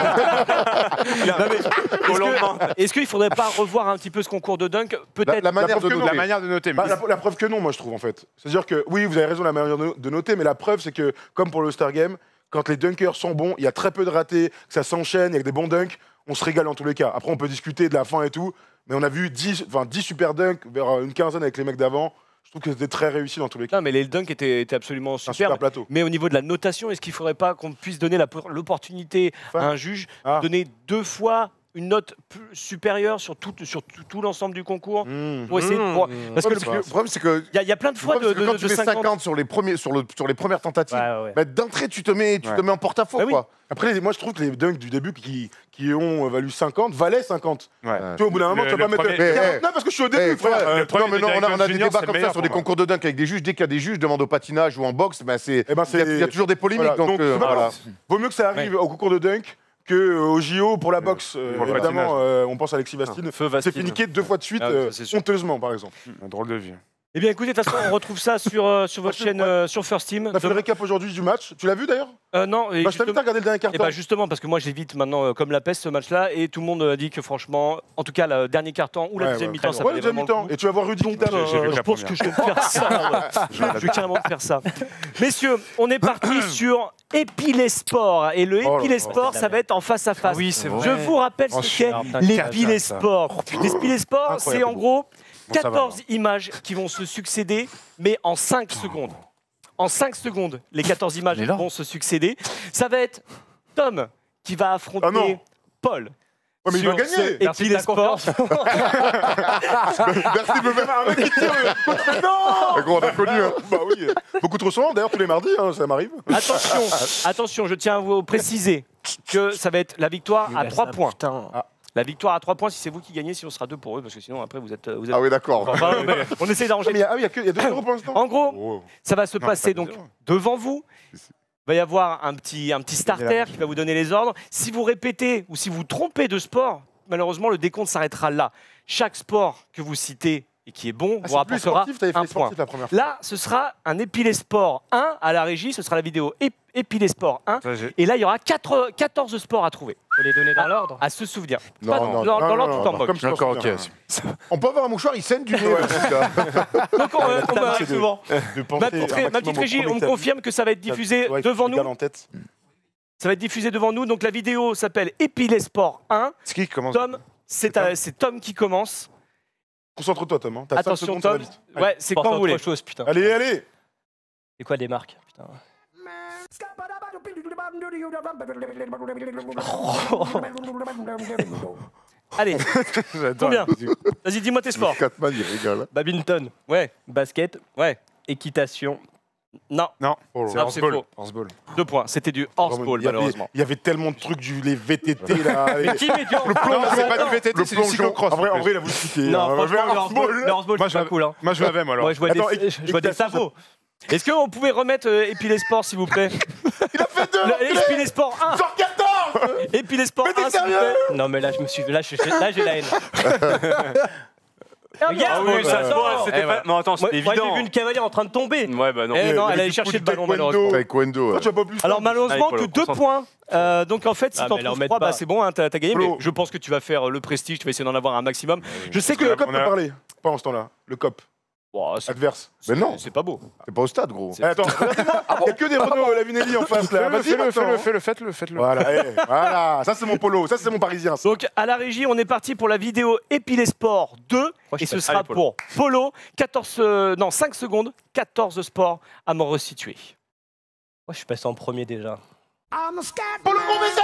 Non, mais est-ce que- Est-ce qu'il ne faudrait pas revoir un petit peu ce concours de dunk La, Peut-être. la manière preuve de que non, noter. La manière de noter. Bah, mais- la, la preuve que non, moi je trouve en fait. C'est-à-dire que oui, vous avez raison, la manière de, de noter, mais la preuve c'est que, comme pour le Star Game, quand les dunkers sont bons, il y a très peu de ratés, que ça s'enchaîne, il y a que des bons dunks, on se régale en tous les cas. Après, on peut discuter de la fin et tout, mais on a vu dix, enfin, dix super dunks vers une quinzaine avec les mecs d'avant. Je trouve que c'était très réussi dans tous les cas. Non, mais les dunks étaient, étaient absolument C'est un superbes. super plateau. Mais au niveau de la notation, est-ce qu'il ne faudrait pas qu'on puisse donner la- l'opportunité Enfin. à un juge Ah. de donner deux fois une note plus supérieure sur tout, sur tout, tout l'ensemble du concours Mmh. pour essayer de- pour- Parce que Ouais, le problème, c'est que, il y, a- il y a plein de le fois de, problème, c'est que de, quand tu de mets cinquante. cinquante sur les, premiers, sur, le, sur les premières tentatives, Ouais, ouais. bah, d'entrée, tu te mets, tu Ouais. te mets en porte-à-faux. Bah oui. quoi. Après, les- moi je trouve que les dunks du début qui, qui ont valu cinquante valaient cinquante. Ouais. Tu vois, au bout d'un moment, Le- tu vas le pas mettre. premier- Eh, eh. Non, parce que je suis au début, Eh, frère. frère, Euh, le premier non, mais non, de on a, Derrick on a des Junior, débats c'est comme le ça meilleur sur des pour moi. concours de dunk avec des juges. Dès qu'il y a des juges, demandent au patinage ou en boxe, ben c'est, Eh ben, il y, a- c'est- il y a toujours des polémiques. Voilà. donc, Donc, euh, tu vois, voilà. Vaut mieux que ça arrive au concours de dunk qu'au J O pour la boxe. Euh, pour le évidemment, patinage. euh, on pense à Alexis Vastine. Feu C'est Vastine. fait niquer deux fois de suite, Ah oui, euh, ça, c'est sûr. honteusement, par exemple. Un drôle de vie. Eh bien, écoutez, de toute façon, on retrouve ça sur, euh, sur votre Parce que, chaîne, ouais. euh, sur First Team. On a fait le récap aujourd'hui du match. Tu l'as vu d'ailleurs Euh, non, et bah, Je t'invite justement- à regarder le dernier Et carton. bah justement, parce que moi j'évite maintenant euh, comme la peste ce match-là, et tout le monde a dit que franchement, en tout cas le dernier quart-temps ou la Ouais, deuxième ouais, mi-temps, très ça bon. valait Ouais, deuxième vraiment le mi-temps. coup. Et tu vas voir Rudy Donc, Guitard. euh, j'ai vu je la pense que première. je vais me faire ça. ouais. Je, je vais carrément me faire ça. Messieurs, on est parti sur Épilé Sport. Et le Oh là Épilé là. Sport, ça va être en face à face. Oui, c'est Je vrai. vous rappelle Oh, ce qu'est putain, l'Épilé ça. Sport. L'Épilé Sport, c'est Incroyable. en gros Bon, ça va, quatorze images qui vont se succéder, mais en cinq secondes. En cinq secondes, les quatorze images On est là. vont se succéder. Ça va être Tom qui va affronter Ah non. Paul. Ouais, mais il va sur gagner. ce Merci de Épile ta Sport. confiance. Merci de me mettre un mec qui tire. Mais non. Gros, on a connu. Hein. Bah oui. Beaucoup trop souvent, d'ailleurs, tous les mardis, hein, ça m'arrive. Attention, attention, je tiens à vous préciser que ça va être la victoire à trois points. Putain. La victoire à trois points si c'est vous qui gagnez, sinon ce sera deux pour eux, parce que sinon après vous êtes. Vous êtes... Ah oui, d'accord. Enfin, mais on essaie Ah, d'arranger. mais il y a, ah oui, il y a que- il y a deux euros pour l'instant. En gros, Oh. ça va se Non, passer pas donc deux zéro. devant vous. Il va y avoir un petit, un petit starter qui va vous donner les ordres. Si vous répétez ou si vous trompez de sport, malheureusement, le décompte s'arrêtera là. Chaque sport que vous citez et qui est bon Ah, vous c'est plus rapportera sportif, t'avais fait un les point. sportifs la première fois. Là, ce sera un Épilé Sport un à la régie. Ce sera la vidéo Ép- Épilé Sport un. Ça, j'ai- Et là, il y aura quatre- quatorze sports à trouver, Faut les donner dans l'ordre. à se souvenir. Non, Pas non, dans- non, dans- dans non, l'ordre non, tout en non, bloc. comme je D'accord, pense ok. bien. On peut avoir un mouchoir, il saigne du nez. là, ce gars. Donc, on, euh, on va- C'est de- souvent. de penser Ma un petite, maximum ma petite au régie, premier on me que t'as confirme que ça va être vu. diffusé Ouais, il faut devant que je garde nous. en tête. Ça va être diffusé devant nous. Donc la vidéo s'appelle Épilé Sport un. C'est qui qui commence Tom, c'est à- c'est Tom qui commence. Concentre-toi, Tom. hein. T'as cinq Attention, secondes, ça va Tom. vite. Allez. Ouais, c'est Pense quand à vous autre voulez. chose, putain. Allez, allez. C'est quoi des marques, putain. Allez, J'adore. combien Vas-y, dis-moi tes sports. Catman, il rigole. Badminton, Ouais, basket, ouais. équitation. Non, Non, Oh là c'est là. Non, c'est horseball. faux. Horseball. deux points. C'était du horseball, Il y avait- malheureusement. Il y avait tellement de trucs, du, les V T T là. les- Qui met du Le plongeon, Non, c'est pas attends. du V T T, Le c'est du plongeon. cyclocross. En vrai, en vrai, il a voulu expliquer. Non, hein. franchement, Le le horseball, horseball. le horseball, Moi, c'est je pas l'avais- cool. Hein. Moi, je l'avais, moi, alors. Moi, je vois Attends, des, et- je vois des équitation, sabots. Est-ce qu'on pouvait remettre euh, Épilé Sport, s'il vous plaît Il a fait deux. Le- Épilé Sport un. Sur quatorze. Épilé Sport Mais t'es un, s'il vous plaît. Non, mais là, je me suis. Là, je- là j'ai la haine. Regarde, Ah oui, mais ça se attends. voit, c'était Eh pas. ouais. Non, attends, Moi, c'était moi, évident. j'ai vu une cavalière en train de tomber. Ouais, bah non. Eh non, Il y elle avait allait du chercher coup le de ballon, taekwondo. malheureusement. Taekwondo. Toi, tu vas pas plus. Alors malheureusement Allez, que Polo, deux concentre. points. Euh, donc en fait si Ah, t'en mais là, trouves on met trois, pas. bah, c'est bon, hein, t'as t'as gagné. Polo. Mais je pense que tu vas faire le prestige, tu vas essayer d'en avoir un maximum. Je sais que Le cop on peut a- parler. Pas en ce temps-là. Le cop. Bon, c'est- Adverse. Mais non, c'est pas beau. c'est pas au stade, gros. Eh, attends, il y a que des Renault Lavinelli en face là. Fais-le, Vas-y, fais-le, maintenant. fais-le, fais-le, faites-le, faites-le. Voilà, eh, voilà. Ça, c'est mon polo. Ça, c'est mon parisien. ça. Donc à la régie, on est parti pour la vidéo Épilé Sport deux Moi, je et suis ce pas- sera Allez, Polo. pour Polo quatorze euh, non cinq secondes, quatorze sports à me resituer. Moi, je suis passé en premier déjà. Polo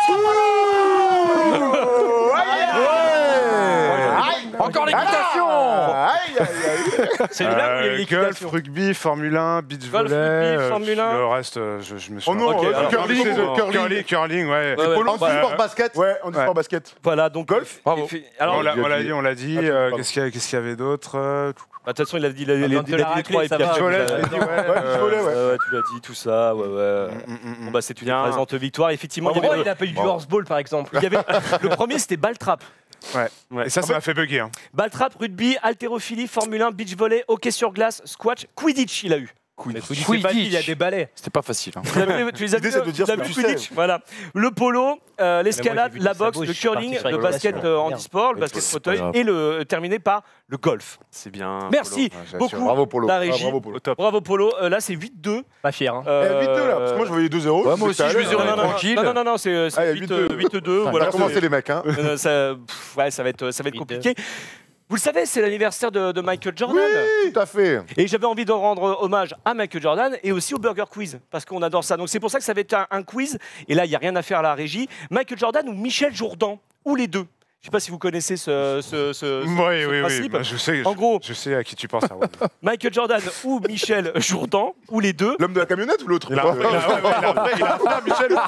Encore l'équitation. Aïe, aïe, aïe. C'est là où il y a eu Euh, golf, l'équitation. rugby, Formule un, beach Golf, volley. rugby, euh, Formule un. Le reste, euh, je, je me suis. Oh non, Ok, euh, alors, curling, chez eux. curling. Curling, curling, ouais. Ouais, ouais. Polo, Bah, sport, basket. Ouais, on dit Ouais. sport basket. Voilà donc Golf. Bravo. Alors on l'a il a on l'a dit- dit, on l'a dit. Ah, tu- euh, pardon. Qu'est-ce qu'il y a- qu'est-ce qu'il y avait d'autre euh, bah, de toute façon, il a dit il a, il a- On il a vient de dit la les racler, trois et ça puis va. après, Volley, vous je avez- l'ai dit, ouais. Ouais, beach volley, ouais. Ouais, ouais, tu l'as dit tout ça, ouais, ouais. mm, mm, mm. Bon, bah, c'est une Bien. présente victoire. Effectivement, il y Pourquoi avait, il a pas eu du Bravo. horseball, par exemple il y avait- le premier, c'était ball trap. Ouais. Et ça, ça m'a fait bugger. Hein. Ball trap, rugby, haltérophilie, Formule un, beach volley, hockey sur glace, squash, Quidditch, il a eu. Mais faut dire, c'est pas dit, il y a des balais. C'était pas facile. hein. Tu les as vu- tu les as L'idée, vus, c'est de dire tu as ce que vu tu Quidditch, sais. voilà. Le polo, euh, j'ai l'escalade, vu la des boxe, sabots, le je suis parti curling, sur le la basket collation. euh, Merde. handisport, le Mais basket c'est fauteuil pas grave. et le euh, terminé par le golf. C'est bien. Merci Ouais, j'assure. beaucoup. Bravo, Polo. La Ah, régie. bravo, Polo. Au top. Bravo Polo. Euh, là, c'est huit deux. Pas fier. Hein. Euh, Eh, huit deux là, parce que moi je voyais deux zéro. Ouais, moi aussi, je vais vais zéro, non, non, non, tranquille. non, non, non, non, c'est euh, Ah, il y a c'est huit deux. huit deux. On a Voilà, commencé c'est- les mecs, hein. euh, ça, pff, ouais, ça va être, ça va être huit deux. compliqué. Vous le savez, c'est l'anniversaire de, de Michael Jordan. Tout à fait. Et j'avais envie de rendre hommage à Michael Jordan et aussi au Burger Quiz, parce qu'on adore ça. Donc c'est pour ça que ça va être un, un quiz. Et là, il n'y a rien à faire à la régie. Michael Jordan ou Michel Jourdan, ou les deux. Je ne sais pas si vous connaissez ce, ce, ce- ce- Oui, ce oui, oui. principe. Bah, je sais. En je- gros, Je sais à qui tu penses. Arwan. Michael Jordan ou Michel Jourdan, ou les deux. L'homme de la camionnette ou l'autre Il a un frère, il a- ouais, ouais, il a un frère, il a un frère,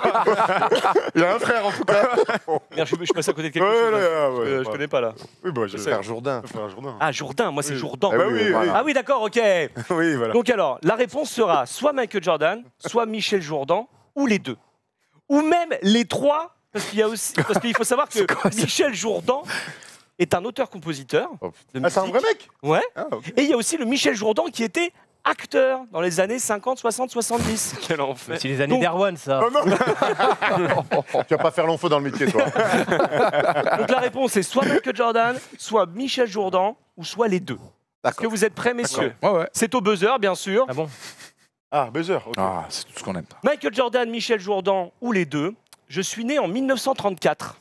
Michel. Il a un frère, en tout cas. Merde, je, je passe à côté de quelque Ouais, chose. ouais, là. ouais, Euh, ouais, je ouais. connais pas là. Oui, bah, je sais. Frère Jourdain. Frère Jourdain. Ah, Jourdain, moi c'est Oui. Jourdan. Ah Bah oui, oui, oui. voilà. Ah oui, d'accord, ok. Oui, voilà. Donc alors, la réponse sera soit Michael Jordan, soit Michel Jourdan, ou les deux. Ou même les trois, parce qu'il y a aussi, parce qu'il faut savoir que Michel Jourdan est un auteur-compositeur de Ah, c'est un musique. vrai mec. Ouais. Ah, ok. Et il y a aussi le Michel Jourdan qui était acteur dans les années cinquante, soixante, soixante-dix. Quel enfer. C'est les années Donc- d'Erwan, ça. Oh non. Tu vas pas faire long feu dans le métier, toi. Donc la réponse est soit Michael Jordan, soit Michel Jourdan, ou soit les deux. Est-ce que vous êtes prêts, messieurs? Ouais, ouais. C'est au buzzer, bien sûr. Ah bon? Ah, buzzer. ok. Ah, c'est tout ce qu'on aime. Michael Jordan, Michel Jourdan, ou les deux. Je suis né en mille neuf cent trente-quatre.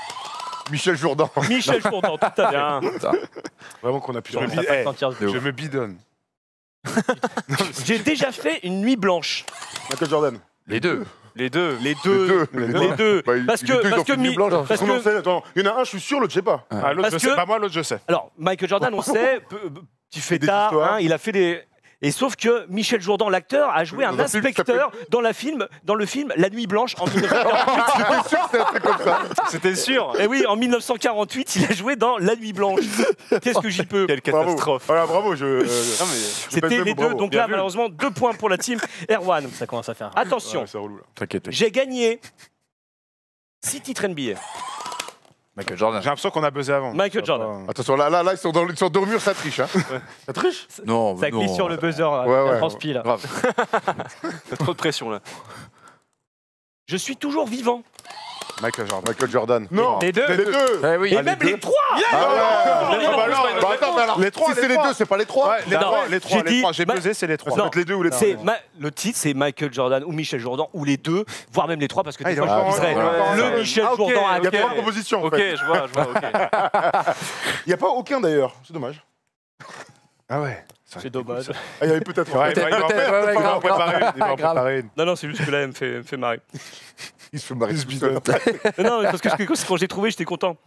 Michel Jourdain. Michel Jourdan, tout à fait. Bien. Vraiment qu'on a pu. Je me Ça va bi- pas eh, se sentir. je me bidonne. J'ai déjà fait une nuit blanche. Michael Jordan. Les deux. Les deux. Les deux. Les Les deux. Bah, ils- Parce les que, deux, ils parce ont que, fait du Mi- blanc, genre. parce On en que, sait, attends, il y en a un, je suis sûr, l'autre, je sais pas. Ah, l'autre, Parce je que- sais. Bah, moi, l'autre, je sais. alors, Michael Jordan, on sait, peu- petit fait des tard, histoires. hein, il a fait des. Et sauf que Michel Jourdan, l'acteur, a joué un Dans un film qui inspecteur dans, la film, dans le film La Nuit Blanche en mille neuf cent quarante-huit. J'étais sûr que c'était un truc comme ça. C'était sûr. Et oui, en mille neuf cent quarante-huit, il a joué dans La Nuit Blanche. Qu'est-ce que j'y peux Quelle Bravo. catastrophe. Voilà, bravo, je. euh, Non, mais- je C'était pèse les le mot, deux, bravo. donc Bien là, vu. malheureusement, deux points pour la team Erwan. Ça commence à faire. Attention, Ouais, c'est relou là. T'inquiète. j'ai gagné six titres N B A. Michael Jordan. J'ai l'impression qu'on a buzzé avant. Michael Ça va Jordan. pas- Attention, là, là, là, ils sont dans, ils sont deux murs, ça triche. Hein. Ça triche Non, Ça non. glisse sur le buzzer, Ouais, ouais, ouais. transpi là. Grave. T'as trop de pression là. Je suis toujours vivant. Michael Jordan. Michael Jordan. Non Les deux. Les deux Eh oui. Et même les trois. Ah ouais. Ah bah alors, Bah attends, mais alors, Les trois, si les c'est les trois. deux, c'est pas les trois. Ouais, les Non, trois, les trois, j'ai les dit- trois. J'ai Ma- buzzé, c'est les trois. Ça peut être les deux ou les trois. C'est ma- le titre, c'est Michael Jordan ou Michel Jordan ou les deux, voire même les trois, parce que Ah, des il est fois, encore- je dirais il est encore- le ouais. Michel Ah, ok, Jordan Il y a ok. acteur. trois propositions en Ok, fait. je vois, je vois, ok. Il n'y a pas aucun d'ailleurs, c'est dommage. Ah ouais. C'est dommage. Ah, il y avait peut-être. Ouais, Peut-être, il va en peut-être, ouais, ouais, il va en grave, préparer une. Il va en grave. préparer une. Non, non, c'est juste que là, elle me fait, elle me fait marrer. Il se fait marrer. tout bidon. seul. Non, non, parce que quand quand j'ai trouvé, j'étais content.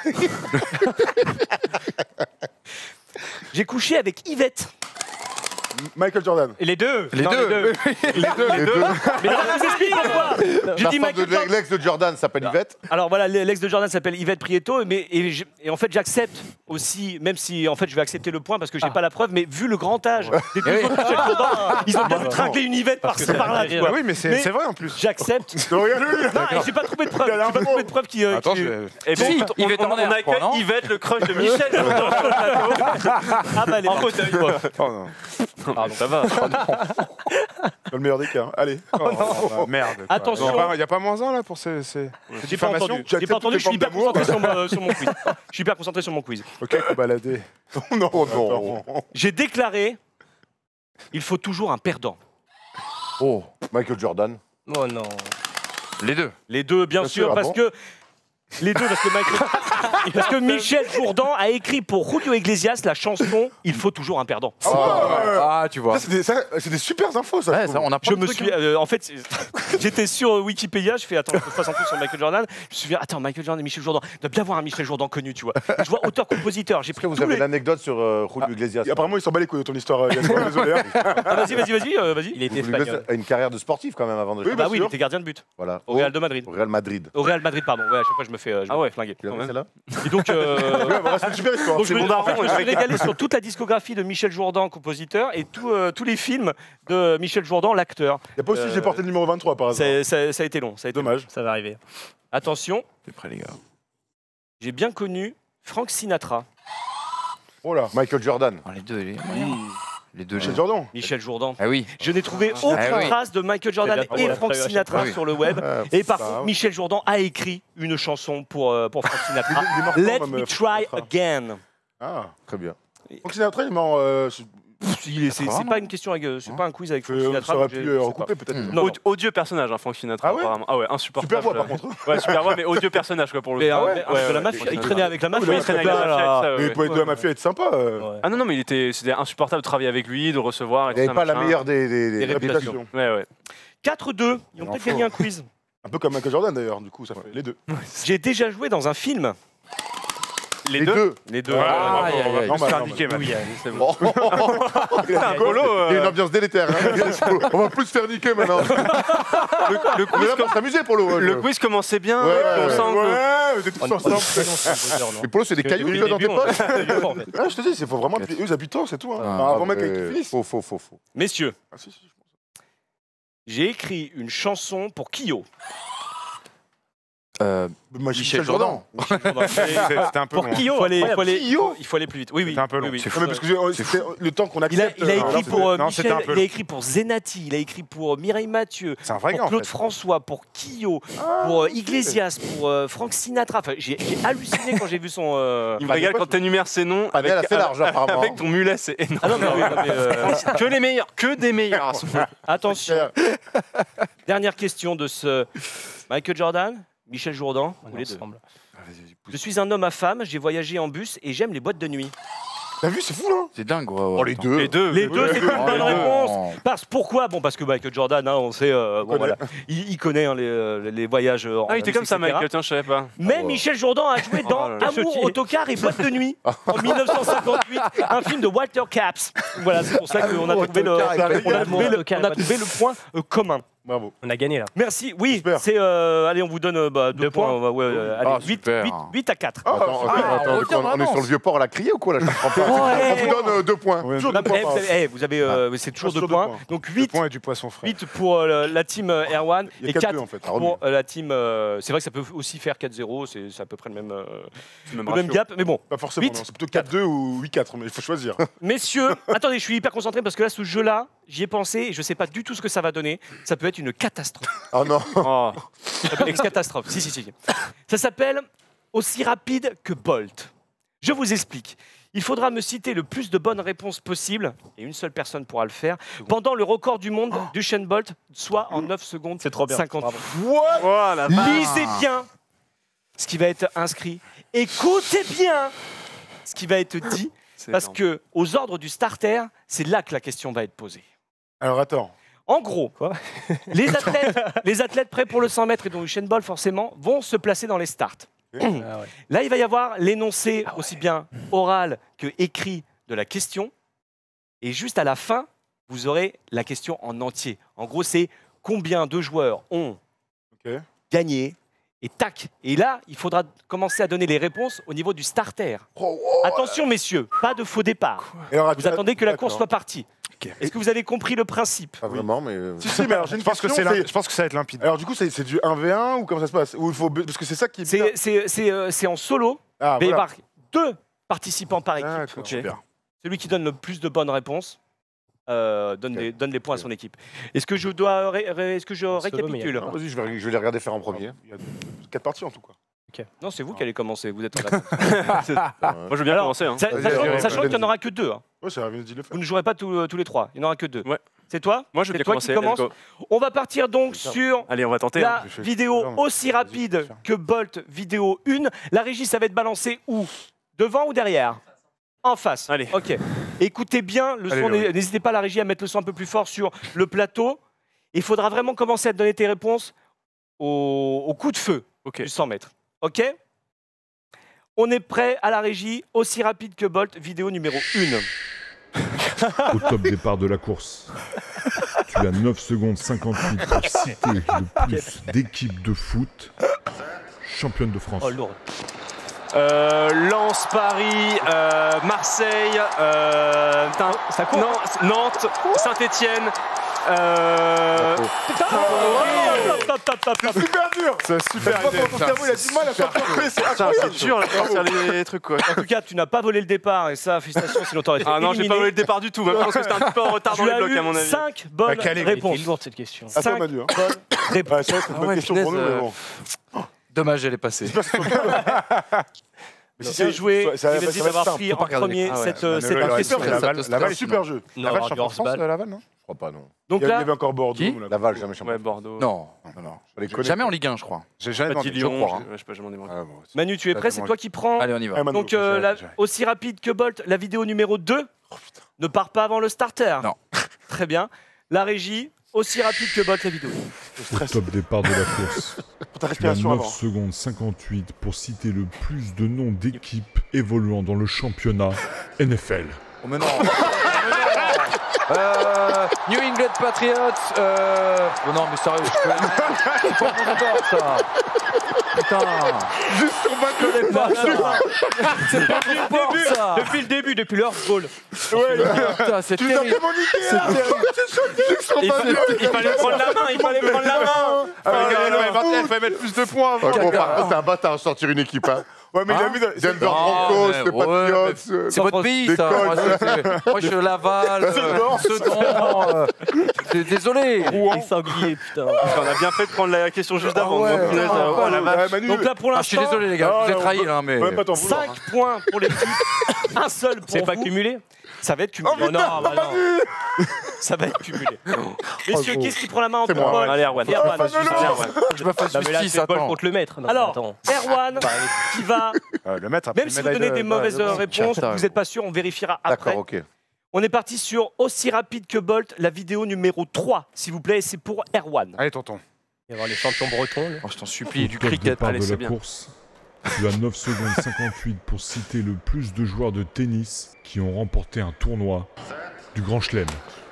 J'ai couché avec Yvette. Michael Jordan. Et les deux. Les Non, deux. Les deux. Les deux, les deux. Mais non, je vous explique pourquoi. J'ai La dit femme Michael de Jordan. l'ex de Jordan s'appelle Yvette. Alors voilà, l'ex de Jordan s'appelle Yvette Prieto, mais et, j'- et en fait j'accepte aussi, même si en fait je vais accepter le point parce que j'ai pas la preuve, mais vu le grand âge des deux autres Michel Jordan, ils ont bien dû trinquer une Yvette par, que ça par là. fait tu rire. vois. Ah oui, mais c'est Mais- c'est vrai en plus. J'accepte. Non, regarde-le, lui. Non, et j'ai pas trouvé de preuve. Il a l'air J'ai pas bon. trouvé de preuve qui. euh, Attends, qui- je vais- Et Si, bon, on, Yvette on, en est on un, accueille non Yvette, le crush de Michel Jordan sur le plateau. Ah bah elle est En morte. fauteuil. Oh non. Pardon, ça va. Dans le meilleur des cas. Allez. Oh, bah, merde. quoi. Attention. Il y a pas- Il n'y a pas moins un là pour ces. ces- ces J'ai pas diffamations entendu. Tu J'ai pas acceptes entendu. Je toutes suis les hyper formes concentré sur, mon- sur mon quiz. Je suis hyper concentré sur mon quiz. Ok, faut balader. Oh non, Oh non. attends. J'ai déclaré. Il faut toujours un perdant. Oh, Michael Jordan. Oh non. Les deux. Les deux, bien, Bien sûr, sûr, ah parce bon que. Les deux, parce que, Michael- parce que Michel Jourdan a écrit pour Julio Iglesias la chanson Il faut toujours un perdant. Ah, tu vois. Ça, c'est des, ça, c'est des super infos, ça. Ouais, je ça, trouve. on apprend Je des me trucs, suis. hein. euh, en fait, c'est- j'étais sur Wikipédia, je fais attends, je fasse un truc sur Michael Jordan. Je me suis dit, attends, Michael Jordan et Michel Jourdan. Il doit bien avoir un Michel Jourdan connu, tu vois. Et je vois auteur-compositeur. J'ai Est-ce pris que vous tous avez les- l'anecdote sur euh, Julio Iglesias Et apparemment, il s'en bat les couilles de ton histoire. euh, Yann. Désolé. hein. Ah, vas-y, vas-y, vas-y, euh, vas-y. Il était Julio Iglesias espagnol. a une carrière de sportif quand même avant de Oui, jouer. Bah bien oui, il sûr. était gardien de but. Voilà. Au Real de Madrid. Au Real Madrid. Au Real Madrid, pardon. Ouais, à chaque fois, je me fais, euh, je Ah me ouais. fais flinguer. Tu l'as Quand vu, même. celle-là Et donc, euh, Ouais, voilà, c'est une super histoire. donc je, C'est me, bon en fait, d'argent, je me suis avec- régalé sur toute la discographie de Michel Jourdan, compositeur, et tout, euh, tous les films de Michel Jourdan, l'acteur. Il n'y a pas aussi Euh, j'ai porté le numéro vingt-trois par hasard. C'est- Ça, ça a été long. Ça a été long. Dommage. Ça va arriver. Attention, T'es prêt, les gars. j'ai bien connu Frank Sinatra, Oh là. Michael Jordan. Ah, les deux, les, les deux. Chez les- Jordan. Michel Jourdan. Ah oui. Je n'ai trouvé aucune Ah oui. trace de Michael Jordan C'est bien, et ouais, Frank très bien, Sinatra très bien. sur le web. Ah, Et par ça, contre, ouais. Michel Jourdan a écrit une chanson pour, euh, pour Frank Sinatra. Il est mort Let quand, même, me euh, try Sinatra. again. Ah. Très bien. Donc Sinatra, il est mort. euh, c'est- Pff, il est- C'est c'est pas une question, avec, euh, c'est pas un quiz avec Frank euh, Sinatra. Ça aurait donc j'ai- pu je euh, sais recouper peut-être. Mm. Non, Od- Odieux personnage, hein, Frank Sinatra. Ah ouais apparemment. Ah ouais, insupportable. Super voix par contre. Ouais, super voix, mais odieux personnage quoi pour le Mais, coup. euh, ouais mais, Ouais, avec de la ouais, mafia, Frank il Sinatra. traînait avec la mafia. oui, il traînait avec la là, mafia, là. ça, ouais, Mais ouais. le poète de la mafia est sympa. euh, Ouais. Ah non, non, mais il était, c'était insupportable de travailler avec lui, de le recevoir. Et Il n'y tout avait ça, pas la machin. meilleure des, des- des Des réputations. réputation. Ouais, ouais. quatre deux, ils ont peut-être Enfin. gagné un quiz. Un peu comme Michael Jordan d'ailleurs, du coup, ça fait les deux. J'ai déjà joué dans un film. Les, Les deux, deux. Les deux. Voilà, Ah, bravo, aïe, on va aïe, plus aïe. se faire Normal, niquer maintenant. c'est bon. Bon. C'est un golo. euh, Il y a une ambiance délétère. hein. On va plus se faire niquer maintenant. Le, le On est quiz, là pour s'amuser pour le. le quiz commençait bien. Ouais, et puis on ouais, sent que- Ouais, vous êtes tous On ensemble. Et Polo, c'est des cailloux que tu as dans tes poches. Ah, je te dis, il faut vraiment appuyer. Eux, ils appuient tôt, c'est tout. Hein. Ah, Enfin, avant même qu'ils euh, finissent. Faux, faux, faux, faux. Messieurs, Ah, si, si, je pense. j'ai écrit une chanson pour Kyo. Euh, Moi, Michel Jordan. C'était un peu Pour long. Kyo, il faut aller, il faut aller- Kyo il faut aller plus vite. Oui, oui. C'était un peu long. oui, oui. C'est Non, mais parce que j'ai- c'était le temps qu'on Il a, accepte. il a euh, écrit là, pour euh, Non, c'était Michel, un peu il a long. écrit pour Zenati, il a écrit pour Mireille Mathieu, C'est un vrai gars pour en Claude fait. François, pour Kyo, pour euh, Iglesias, pour euh, Frank Sinatra. Enfin, j'ai j'ai halluciné quand j'ai vu son. euh, Il me régale quand t'énumères ces noms. Panel avec- assez large, apparemment. Avec ton mulet, c'est énorme. Ah non, mais, oui, non, mais, euh, Que les meilleurs, que des meilleurs. à ce moment. attention. Dernière question de ce Michael Jordan, Michel Jourdan, On ou est les deux. ensemble. Je suis un homme à femme, j'ai voyagé en bus et j'aime les boîtes de nuit. T'as vu, c'est fou, là. C'est dingue, ouais, ouais, Oh, les attends. deux. Les deux. Les deux, c'est une Oh, bonne les deux. réponse. Parce, pourquoi Bon, parce que Michael Jordan, hein, on sait, euh, bon, connaît. voilà, il, il connaît hein, les, euh, les voyages. euh, en Ah, il était Russie, comme ça, et cetera. Michael, tiens, je savais pas. Mais Ah, ouais. Michel Jourdan a joué dans Oh là là. Amour, autocar et boîte de nuit en mille neuf cent cinquante-huit, un film de Walter Caps. Voilà, c'est pour ça qu'on a trouvé le, on a trouvé le, on a trouvé le point euh, commun. Bravo. On a gagné là. Merci. Oui, Super. c'est. euh, allez, on vous donne euh, bah, deux, Deux points. points. euh, ouais, euh, allez, Ah, huit, super. huit, huit à quatre. Attends, attends, Ah, attends, on on, retient on est vraiment. sur le vieux port à la criée ou quoi là? Je comprends pas. Oh, On eh, vous donne euh, deux points. Toujours Non, deux mais, points. eh, vous avez, eh, vous avez, euh, c'est toujours Ah, deux toujours deux points. points. Donc Du huit, point et du poisson frais. huit pour euh, la team euh, Erwan Il y et a quatre quatre deux, en fait. pour euh, la team. euh, c'est vrai que ça peut aussi faire quatre zéro, c'est c'est à peu près le même, euh, C'est même le même ratio. gap. Mais bon, Pas forcément, Huit. non, c'est plutôt quatre deux ou huit quatre, mais il faut choisir. messieurs, attendez, je suis hyper concentré parce que là, ce jeu-là, j'y ai pensé et je sais pas du tout ce que ça va donner. Ça peut être une catastrophe. Oh non. Oh. Ça s'appelle Ex-catastrophe. Si, si, si. Ça s'appelle Aussi rapide que Bolt. Je vous explique. Il faudra me citer le plus de bonnes réponses possible, et une seule personne pourra le faire, pendant le record du monde d'Usain Bolt, soit en neuf secondes C'est trop bien. cinquante. Bravo. Oh, la vache. Lisez bien ce qui va être inscrit. Écoutez bien ce qui va être dit, C'est parce énorme. que aux ordres du starter, c'est là que la question va être posée. Alors attends. En gros, Quoi les, athlètes, les athlètes prêts pour le cent mètres et dont Usain Bolt forcément vont se placer dans les starts. Ah ouais. Là, il va y avoir l'énoncé aussi bien oral que écrit de la question. Et juste à la fin, vous aurez la question en entier. En gros, c'est combien de joueurs ont Ok. gagné et tac. Et là, il faudra commencer à donner les réponses au niveau du starter. Oh, oh. Attention, messieurs, pas de faux départ. Et alors, Vous attendez que la course d'accord. soit partie. Est-ce que vous avez compris le principe? Pas vraiment, mais. euh, Si, si, mais alors j'ai une Je pense, que question. c'est lim- c'est- je pense que ça va être limpide. Alors du coup, c'est c'est du un v un ou comment ça se passe? Ou il faut... Parce que c'est ça qui est bien. C'est c'est- c'est, euh, c'est en solo. Ah, Il va y voilà. avoir deux participants par équipe. D'accord. Super. Celui qui donne le plus de bonnes réponses euh, donne, Ok. les, donne les points à son équipe. Est-ce que je dois ré- ré- est-ce que je Solo, récapitule? non, Vas-y, je vais, je vais les regarder faire en premier. Il y a quatre parties en tout, quoi. Non, c'est vous qui allez commencer. Vous êtes en avance. Moi, je veux bien Alors, commencer. Hein. Sa- Vas-y, Sachant, vas-y, sachant vas-y. qu'il n'y en aura que deux. hein. Ouais, ça vient de le faire. Vous ne jouerez pas tous, tous les trois. Il n'y en aura que deux. Ouais. C'est toi? Moi, je veux C'est bien toi qui commencer. Let's commence. go. On va partir donc sur Allez, on va tenter. la hein. Je fais- vidéo non, aussi vas-y, rapide fais. que Bolt vidéo un. La régie, ça va être balancé où? Devant ou derrière? En face. Allez. Ok. Écoutez bien le Allez, son. Laurie. N'hésitez pas la régie à mettre le son un peu plus fort sur le plateau. Il faudra vraiment commencer à te donner tes réponses au, au coup de feu Ok. du cent mètres. Ok? On est prêt à la régie, aussi rapide que Bolt, vidéo numéro un. Au top départ de la course, tu as neuf secondes cinquante-huit pour citer le plus d'équipes de foot championnes de France. Oh, lourd. Euh, Lens, Paris, euh, Marseille, euh, putain, Ça court. Nantes, Nantes Saint-Etienne. Euh, Top, top, top, top, top. Super dur. C'est super Moi, idée. quand ton cerveau, il a du mal à sortir le c'est putain, incroyable. c'est dur là, de sortir les trucs quoi. En tout cas, tu n'as pas volé le départ et ça, félicitations, sinon t'aurais été Ah non, j'ai éliminé. pas volé le départ du tout. Même, je pense que c'était un petit peu en retard dans Tu les as blocs à mon eu avis. cinq bonnes Bah, quelle est- réponses. C'est lourde cette question. Attends, cinq Manu. Hein. bonnes réponses. Ouais, c'est vrai, c'est une Ah bonne ouais, question pour nous, punaise, mais euh, bon. Dommage, elle est passée. Mais si Bien c'est- joué, ça- ça va- Rivenzi ça va être d'avoir simple. pris faut pas en regarder. premier Ah ouais, cette, Manu, euh, cette il aurait question. fait Laval, Laval, Ça, Laval, ça, Super jeu. Non, Laval, du champion de France, handball. euh, Laval, non Je crois pas, non. Donc Il y là, avait encore Bordeaux. Qui là. Laval, jamais champion. Ouais, Bordeaux. Non, non, non. Je les connais. Jamais en Ligue un, je crois. J'ai jamais Petit demandé. Lyon, crois, je- ouais, je sais pas, je m'en ai marre. Ah, bon, c'est- Manu, tu es prêt? C'est toi qui prends. Allez, on y va. Ouais, Manu, Donc, euh, j'ai- la- j'ai- aussi rapide que Bolt, la vidéo numéro deux ne part pas avant le starter. Non. Très bien. La régie, aussi rapide que Bolt, la vidéo. Au top départ de la course, Pour ta tu as respiration neuf avant. secondes cinquante-huit pour citer le plus de noms d'équipes évoluant dans le championnat N F L. Oh, mais non. Oh, mais non. Euh, New England Patriots. Euh... Oh non, mais sérieux, je connais. C'est pas mon sport, ça. Putain. Juste sur Manu. Je connais pas ça. C'est pas mon sport, ça. Depuis le début, depuis leur goal. Putain, c'est Tu nous as terrible. fait mon idée, là. Juste sur Il Manu. fallait, il fallait prendre la main, il fallait prendre la main. Ah, Elle regarde, fallait- Elle fallait mettre plus de points. Ouais, bon, par contre, t'es un bâtard à sortir une équipe. Hein. Ouais, mais il a Hein mis dans. Denver Non, Broncos, mais les ouais, Patriots. euh, C'est votre pays, des ça. codes. Moi, c'est- c'est- moi, je suis Laval, euh, Sedan. euh, d- Désolé. Les sangliers, putain. On a bien fait de prendre la question juste avant. ouais, donc, punaise, ouais, oh, la ouais, vache. Manu. Donc là, pour Ah, je suis l'instant, désolé, les gars. Ah, Je vous ai on trahi, peut- là, mais. on peut même pas t'en vouloir. cinq points pour l'équipe Un seul pour C'est pas vous. cumulé? Ça va être cumulé. Oh non, bah non. Ça va être cumulé. Messieurs, qui est-ce qui prend la main entre C'est moi. Paul? Allez, Erwan. Erwan. Je me fasse Non, mais là, justice, c'est Paul attends. contre le maître. Non, Alors, attends. Erwan, qui va, Euh, le maître a pris même une si vous médaille donnez de- des de- mauvaises de- euh, réponses, Tiens, vous n'êtes pas sûr, on vérifiera après. D'accord, ok. On est parti sur Aussi rapide que Bolt, la vidéo numéro trois, s'il vous plaît, et c'est pour Erwan. Allez, tonton. Il va y avoir les champions bretons. là. Oh, je t'en supplie, Au du top cricket. départ Allez, de c'est la bien. course, tu as neuf secondes cinquante-huit pour citer le plus de joueurs de tennis qui ont remporté un tournoi du Grand Chelem.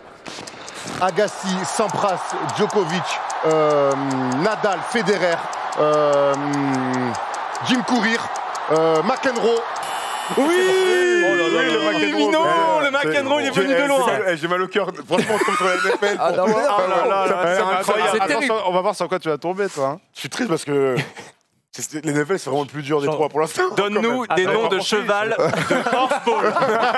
Agassi, Sampras, Djokovic, euh, Nadal, Federer, euh, Jim Courir, euh, McEnroe. Oui, Oh là là, le McEnroe. Mino, Ouais, le McEnroe, il est venu J'ai- de loin. c'est- J'ai mal au cœur. Franchement, on tombe sur la N F L. Ah, non, mais- pour- ah, là là, Ça- c'est ça- incroyable. c'est attention, terrible. on va voir sur quoi tu vas tomber, toi. hein. Je suis triste parce que c'est- les N F L, c'est vraiment le plus dur des Genre- trois pour l'instant. Donne-nous Ah, des ça noms va de poursuivre, cheval de horseball.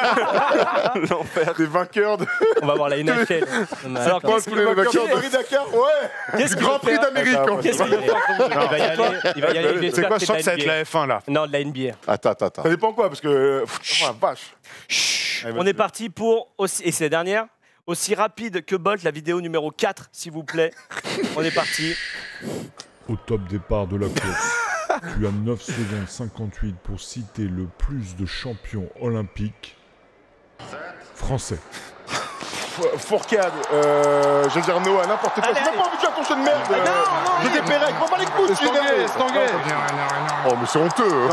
L'enfer. Des vainqueurs de. On va voir la N F L. Non, mais Alors, attends. qu'est-ce Tous les vainqueurs de Paris-Dakar, ouais. Qu'est-ce Du qu'il Grand va Prix faire d'Amérique. Attends, en fait. Qu'est-ce qu'il va faire Il va y aller. Il va y aller. C'est j'espère quoi? que Je sens que ça va de être la la F un là. N B A. Non, de la N B A. Attends, attends, attends. Ça dépend quoi, parce que. Oh la vache. Chut. Allez, On vas-y. est parti pour, aussi, et c'est la dernière, Aussi rapide que Bolt, la vidéo numéro quatre, s'il vous plaît. On est parti. Au top départ de la course, tu as neuf secondes cinquante-huit pour citer le plus de champions olympiques français. F- Fourcade, euh, je veux dire Noah, n'importe quoi. Allez, J'ai même pas envie de faire ton jeu de merde. J'ai des Pérec, prends pas les coups, C'est Stanguet, Stanguet. Oh, mais c'est honteux. hein.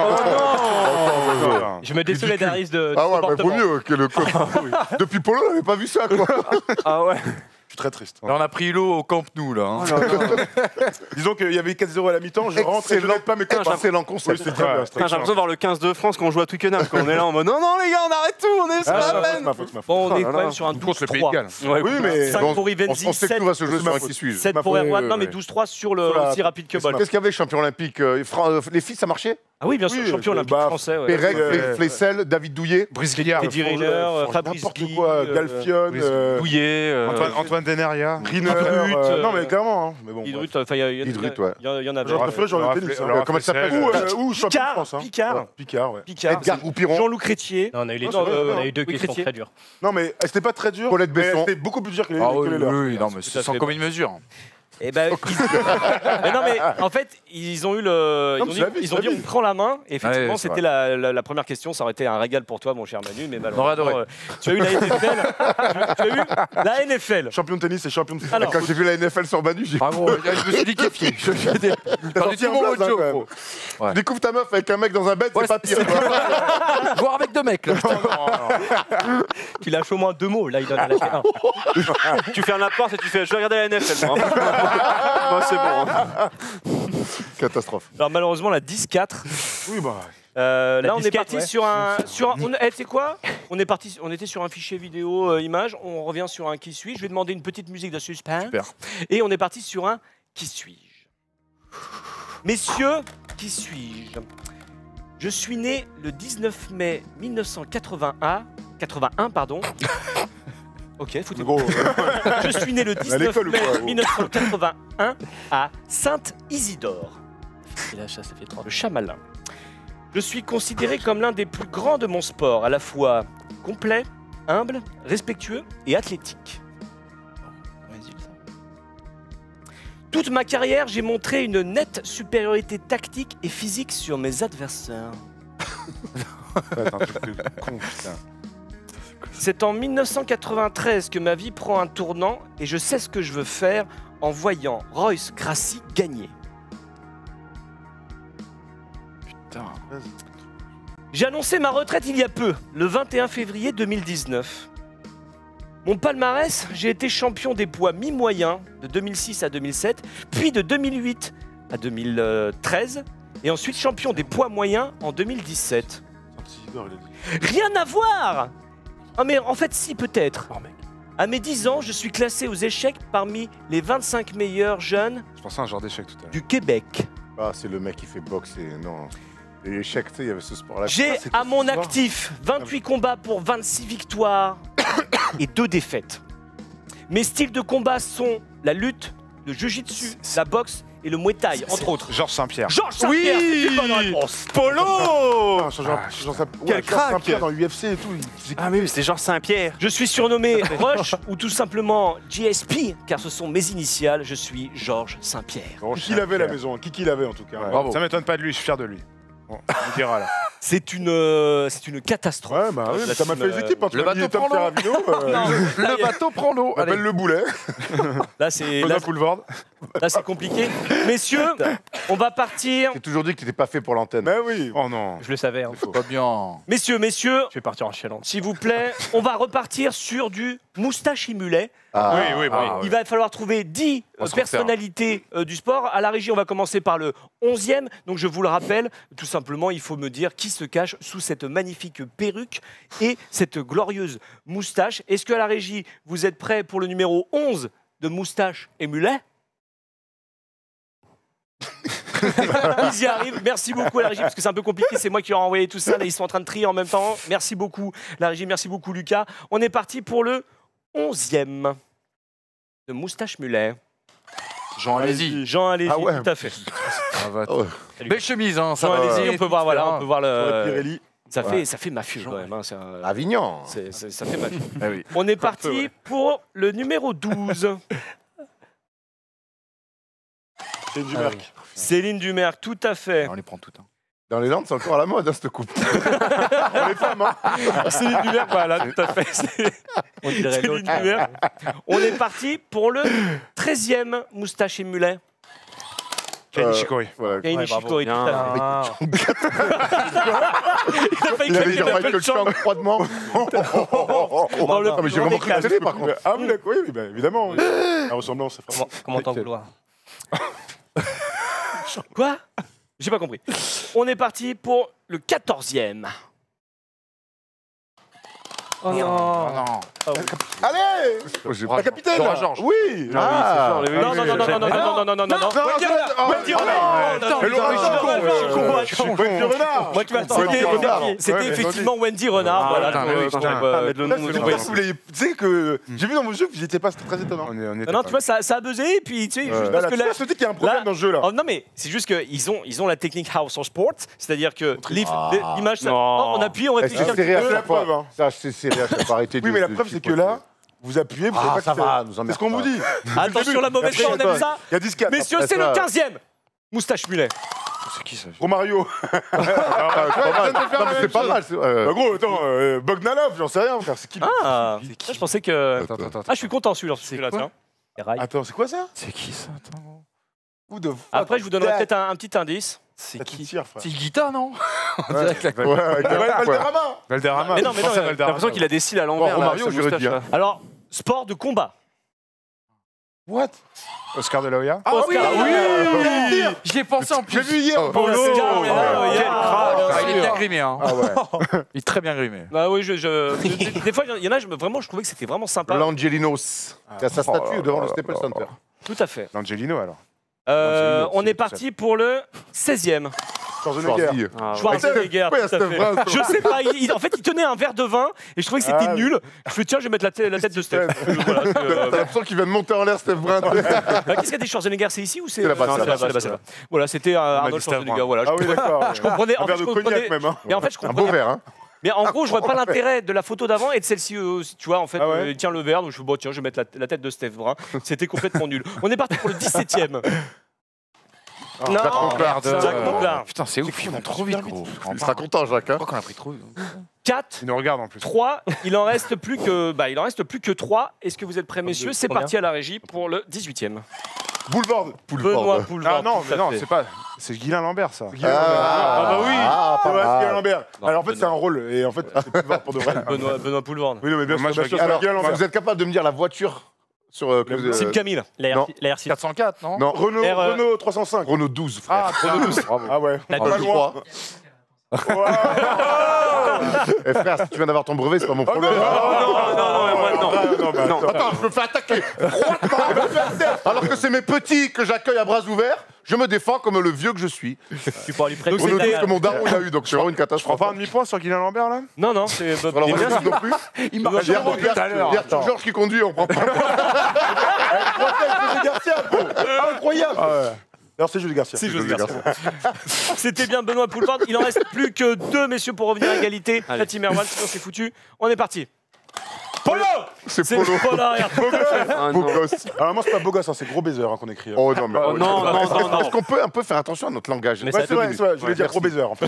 Voilà. Je me désolidarise de. Ah de ouais, ce mais vaut comportement. mieux que le coach. Depuis Polo, on n'avait pas vu ça, quoi. Ah ouais. Je suis très triste. Là, on a pris l'eau au Camp Nou, là. hein. Disons qu'il y avait quatre zéro à la mi-temps, je rentre et je n'aide pas mes copains. Excellent Oui, concept. c'est très bien. c'est très Putain, J'ai bien. l'impression de voir le quinze de France quand on joue à Twickenham. Parce qu'on est là en mode non, non, les gars, on arrête tout, on est sur Ah, la c'est ma faute, peine. ma faute, ma faute. Bon, on Oh est là quand là. même sur un Contre le Pays de douze trois. Galles. Ouais, Oui, mais. cinq Bon, pour on, Rivenzi, on sait que sept tout va se jouer c'est sur ma un faute. qui suit. sept Ma pour faute, Erwan. ouais, Non, mais ouais. douze trois sur le Sur la- Aussi rapide que c'est ma Bolt. Qu'est-ce qu'il y avait, champion olympique euh, Fran- euh, Les filles, ça marchait Ah oui, bien sûr, Oui, champion euh, olympique bah, français. ouais. Pérec, ouais, Fle- ouais. Flessel, David Douillet. Brice Guillard. Teddy Franchement, Riner, franchement, Fabrice n'importe Guy, quoi, euh, Galfion, Brice- euh, Douillet. euh, Antoine, Antoine Deneria. Riner, Hydrut, euh, euh, non mais clairement, hein. Mais bon. Hydrut, bref. enfin, il y, a- il y, a- Hydrut, il y a- ouais. il y en- il y en avait. J'aurais préféré, j'aurais Laura le tennis. Fle- hein. Laura Comment elle s'appelle Flessel. Ou, euh, ou champion de Picard, France. hein. Picard. Ouais, Picard, ouais. Picard. Edgar Goupiron. Jean-Loup Chrétier. Non, on a eu les, Non, non, c'est euh, vrai, on a eu deux oui, qui sont Chrétien. très durs. Non mais c'était pas très dur. Paulette mais Besson. C'était beaucoup plus dur que les, Ah que oui, les oui, leurs. oui, non, mais Tout c'est à sans fait. commune mesure. Eh ben, ils... mais non, mais en fait, ils ont eu le. Non, Ils ont mais dit, c'est la vie, ils c'est ont la dit vie. on prend la main. Et effectivement, Ouais, c'est c'était la, la, la première question. Ça aurait été un régal pour toi, mon cher Manu. Mais malheureusement, adoré. euh, tu as eu la N F L. tu as eu la N F L. Champion de tennis et champion de foot. Alors, Quand j'ai vu la N F L sur Manu, j'ai Ah gros, je me suis liquéfié. Je j'ai des- T'as J'en ai sorti dit un mon blaze, autre hein, joke, quand même. gros. Ouais. Découvre ta meuf avec un mec dans un bed, Ouais, c'est pas pire. c'est- quoi. Voir avec deux mecs, là. Tu lâches au moins deux mots. Là, il donne à lâcher un. Tu fermes la porte et tu fais je vais regarder la N F L. Moi, hein. Moi, c'est bon. hein. Catastrophe. alors malheureusement, la dix quatre. Oui, bah. Euh, La là, on est disquette, parti ouais. sur un. Sur un on, eh, tu sais quoi on, est parti, on était sur un fichier vidéo euh, image. On revient sur un qui suis. Je vais demander une petite musique de suspense. Super. Et on est parti sur un qui suis-je. Messieurs, qui suis-je Je suis né le dix-neuf mai mille neuf cent quatre-vingt-un. quatre-vingt-un, pardon. Ok, foutez-vous. Gros. Je suis né le dix-neuf l'école ou mai quoi, gros mille neuf cent quatre-vingt-un à Sainte-Isidore. Et là, ça, ça fait trois. Le Chamalin. Je suis considéré comme l'un des plus grands de mon sport, à la fois complet, humble, respectueux et athlétique. Toute ma carrière, j'ai montré une nette supériorité tactique et physique sur mes adversaires. Attends, un truc de con, putain. C'est en mille neuf cent quatre-vingt-treize que ma vie prend un tournant et je sais ce que je veux faire en voyant Royce Gracie gagner. Putain. J'ai annoncé ma retraite il y a peu, le vingt et un février deux mille dix-neuf. Mon palmarès, j'ai été champion des poids mi-moyens de deux mille six à deux mille sept, puis de deux mille huit à deux mille treize, et ensuite champion des poids moyens en deux mille dix-sept. Rien à voir! Ah mais en fait si peut-être. À mes dix ans, je suis classé aux échecs parmi les vingt-cinq meilleurs jeunes Je pensais à un genre d'échec tout à l'heure. du Québec. Ah, c'est le mec qui fait boxe et non. Et échec, tu sais, il y avait ce sport-là. J'ai Ah, c'est à tout mon ce sport. actif vingt-huit combats pour vingt-six victoires et deux défaites. Mes styles de combat sont la lutte, le jiu-jitsu, la boxe et le Muay Thai, entre autres. Georges Saint-Pierre. Georges Saint-Pierre, Oui. une bonne réponse. Polo. Ah, Jean- Jean- Jean- Jean- Quel ouais, Jean crack. Saint-Pierre dans l'U F C et tout. il- c'est- Ah mais oui, c'était Georges Saint-Pierre. Je suis surnommé Rush ou tout simplement G S P, car ce sont mes initiales. Je suis Georges Saint-Pierre. Qui l'avait la maison, qui qui l'avait en tout cas. Ouais. Bravo. Ça m'étonne pas de lui, je suis fier de lui. Bon, on dira là. C'est une, euh, c'est une catastrophe. Ouais, bah oui, La mais ça m'a team, fait les euh, équipes entre le lui et bateau Tom prend l'eau. Ferravino. euh, Non, là, Le bateau prend l'eau. on appelle Allez. le boulet. là, c'est là, Benoît Poulvord. là, c'est compliqué. Messieurs, on va partir. J'ai toujours dit que t'étais pas fait pour l'antenne. Mais oui. Oh non. Je le savais. Hein. Pas bien. Messieurs, messieurs, Je vais partir en chialant. s'il vous plaît, on va repartir sur du moustache et mulet. Ah. Oui, oui, bah, Ah, Il va falloir trouver dix On euh, se personnalités euh, du sport. À la régie, on va commencer par le onzième. Donc je vous le rappelle, tout simplement, il faut me dire qui se cache sous cette magnifique perruque et cette glorieuse moustache. Est-ce que à la régie, vous êtes prêts pour le numéro onze de moustache et mulet? Ils y arrivent. Merci beaucoup à la régie, parce que c'est un peu compliqué. C'est moi qui ai envoyé tout ça. Là, ils sont en train de trier en même temps. Merci beaucoup, la régie. Merci beaucoup, Lucas. On est parti pour le onzième de moustache mulet. Jean, allez-y. Jean Alési, Ah ouais. tout à fait. Ah, va- Oh. Belle chemise, hein. Ça Jean va. Alési, on peut voir, voilà, on peut voir Sur la le. Pirelli. Ça Ouais. fait, ça fait mafieux quand même. Hein, c'est un- Avignon. c'est- c'est- ça fait mafieux. Ah oui. On est parti peu, ouais. pour le numéro douze. C'est une Dumerc. Céline Dumerc, tout à fait. On les prend toutes. hein. Dans les Landes, c'est encore à la mode, hein, cette coupe. Les femmes, hein. Céline Dumerc, voilà, tout à fait. C'est- On dirait Céline l'autre. Dumerc. On est parti pour le treizième moustache et mulet. Kenny Euh, Chicory. Voilà. Yaini Ouais, bravo. Shikori, tout à fait. Ah. Il a failli Il avait claquer dit la Michael belle chambre. Chang froidement. Dans le- Ah, mais j'ai dans vraiment les cru que cases. c'était par contre. Ah oui, d'accord, oui, oui, bah, évidemment. oui. La ressemblance, c'est Comment, comment t'en vouloir? Quoi? J'ai pas compris. On est parti pour le quatorzième. Oh non. Ah non. Allez. Oh, j'ai- La capitaine. Laura Georges. Oui. Ah, Non, non, non, non, non, non, non, non, non, non, non, non. Wendy Renard, oh, Wendy oh, Renard. non, Non, mais non, Laura non, Georges, non, non, euh, je suis con, je suis Wendy Renard. Moi, tu m'as Wendy c'était Renard. c'était Ouais, mais effectivement Wendy Renard. Ah, Voilà, putain, le- mais oui, je putain, trouve, pas euh, mettre le Là, nom je de sais pas si vous l'avez- Tu sais que j'ai vu dans vos jeux que vous n'étiez pas, c'était très étonnant. On est, on était Non, pas tu vois, ça, ça a buzzé, et puis tu sais, juste Là, parce là, que tu là. vois, je te dis qu'il y a un problème là- dans ce jeu là. Oh, non, mais c'est juste qu'ils ont, ils ont la technique House of Sport, c'est-à-dire que l'if- Ah. l'image, ça- Non. oh, on appuie, on Eh, réfléchit C'est un serré petit à peu. la chaque fois. preuve, hein. Ça, c'est serré à chaque fois. Arrêtez de- Oui, mais la de preuve, c'est que chipoter. là, vous appuyez, vous savez Ah, pas ça que va, c'est- nous C'est emmerde ce qu'on pas. vous dit. Attention, la mauvaise Après, foi, on aime ça. Il y a dix quatre. Messieurs, Après c'est le ça- quinzième. Moustache mulet. C'est qui ça? Romario. Ah, c'est pas mal. Non, mais c'est pas mal. c'est- euh, Bah gros, attends, euh, Bogdanov, j'en sais rien, frère. C'est qui lui Ah, ça, je pensais que. Attends, attends, attends. Ah, je suis content celui-là. celui-là, quoi tiens. Les rails. Attends, c'est quoi ça? C'est qui ça? Attends. Who the fuck Après, je vous donnerai that? peut-être un, un petit indice. C'est Ça te qui? tire, frère. C'est Guita, non? On Ouais. dirait que la- Ouais, avec la- Val- ouais. Valderrama. Valderrama. Mais non, mais non, Pensez à j'ai J'ai l'impression qu'il a des cils à l'envers. Bon, là, Romario, sa j'aurais moustache, dit, hein. là. Alors, sport de combat. What? Oscar de la Hoya. Ah oui, oui. J'y ai pensé en plus. J'ai vu hier. Oh. Polo. Oscar, Oh, là, quel hier. crack. Ah, il est sûr. bien grimé, hein. Ah ouais. Il est très bien grimé. Bah oui, je, je- des, des fois, il y en a, je, me- vraiment, je trouvais que c'était vraiment sympa. L'Angelinos. Il y a sa statue devant le Staples Center. Tout à fait. L'Angelino alors. Euh, Non, c'est on une- est parti pour le seizième. Schwarzenegger. Schwarzy. Ah, ouais. Schwarzenegger, Ouais, tout à c'était fait. vrai, Je sais pas, il- il- en fait, il tenait un verre de vin et je trouvais que c'était Ah, nul. Je fais tiens, je vais mettre la, tête- la tête de Steph. Voilà, c'est, euh, T'as l'impression qu'il vient de monter en l'air, Steph Brun. bah, Qu'est-ce qu'a dit Schwarzenegger? C'est ici ou c'est C'est là-bas, Non, c'est là-bas, là-bas, c'est c'est là-bas. Voilà, c'était euh, Arnold dit Steph Schwarzenegger. Brun. Voilà, Ah oui, d'accord. je comprenais. En Un fait, verre je de cognac comprenais. même, hein. Mais en fait, je Un beau comprenais. verre, hein. Mais en gros, je vois pas l'intérêt de la photo d'avant et de celle-ci euh, aussi. Tu vois, en fait, Ah ouais euh, il tient le verre, donc je fais bon, tiens, je vais mettre la, la tête de Steph Brun. C'était complètement nul. On est parti pour le dix-septième. Non, Jacques Monclar de- Jacques Monclar. Putain, c'est ouf, ils vont trop vite, gros. Il sera content, Jacques. Je Hein. crois qu'on a pris trop. quatre, Il nous regarde en plus. trois, il en reste plus que, bah, il en reste plus que trois. Est-ce que vous êtes prêts, messieurs? C'est Combien parti à la régie pour le dix-huitième. Boulevard. Benoît Poulvord. Ah non, tout mais à non, fait. c'est pas. C'est Guilain Lambert ça. Guillaume Lambert. Ah bah oui. Ah, C'est pas vrai, c'est Guillaume mal. Lambert. Non, Alors en fait, Benoît. c'est un rôle. Et en fait, c'est Boulevard pour de vrai. Benoît, Benoît Poulvord. Oui, non, mais bien Moi, sûr, je bien sûr, regarde. c'est Guillaume Alors, Lambert. vous êtes capable de me dire la voiture sur euh, que vous- euh, Sim Camille. La Non. R six. La R six. quatre cent quatre, non? Non, Renault, R, euh, Renault trois cent cinq. Renault douze, frère. Ah, Renault douze. Bravo. Ah ouais. La Pas Golf loin. Eh frère, si tu viens d'avoir ton brevet, c'est pas mon problème. non, non, non, mais moi, non. Non, mais attends. Attends, je me fais attaquer froidement. Alors que c'est mes petits que j'accueille à bras ouverts, je me défends comme le vieux que je suis. Tu pourras lui prêter. Renault c'est douze ta- que mon daron il a eu, donc c'est vraiment une Je prends catastrophe. pas un demi-point sur Guilain Lambert là. Non, non, c'est. Sur la il est Renault bien. douze non plus. Il m'a Hier, jamais hier, hier, c'est Georges qui conduit, on prend pas. Garcia, gros. Incroyable. Alors c'est Jules Garcia. C'est José Garcia. C'était bien Benoît Poulvord. Il en reste plus que deux, messieurs, pour revenir à égalité. La team Erwan, sinon c'est foutu. On est parti. Polo. C'est C'est Polo. Polo. regarde. Ah, Beau non. gosse. Alors moi c'est pas beau gosse, hein, c'est gros baiser hein, qu'on écrit. hein. Oh non, mais. Oh, non, non, non, non. Est-ce qu'on peut un peu faire attention à notre langage? Mais Ouais, ça c'est vrai, te- c'est vrai, je voulais Ouais, dire merci. gros baiser en fait.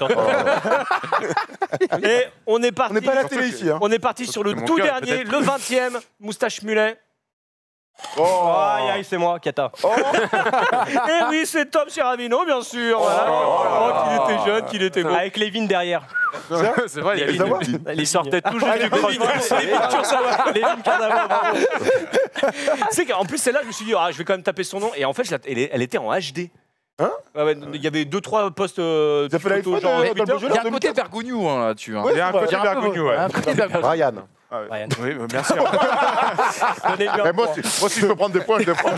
Et on est parti. On n'est pas à la télé ici. Hein. On est parti sur le c'est mon tout cœur, dernier, peut-être. le vingtième. Moustache mulet. Oh, Aïe, aïe, c'est moi, Kata. Et oui, c'est Tom Cheravino, bien sûr. Voilà. Oh, qu'il était jeune, qu'il était beau. Avec Lévin derrière. C'est vrai, il y a Les Savoie Il sortait tout juste du cross. Lévin Carnaval, bravo. C'est qu'en plus, celle-là, je me suis dit, ah, je vais quand même taper son nom. Et en fait, je la- elle, est- elle était en H D. Hein Ouais, ouais, il y avait deux, trois posts. Euh, Vous avez fait photos, l'iPhone, genre, euh, Twitter. dans le jeu, Il y a en un côté Vergognou hein, là-dessus. Hein. Ouais, Il y a un c'est vrai. côté Bergognou, ouais. Un côté Vergognou. Ryan. Ryan. Oui, euh, merci. Donnez-lui un Mais moi, point. si, moi, si je peux prendre des points, je les prends.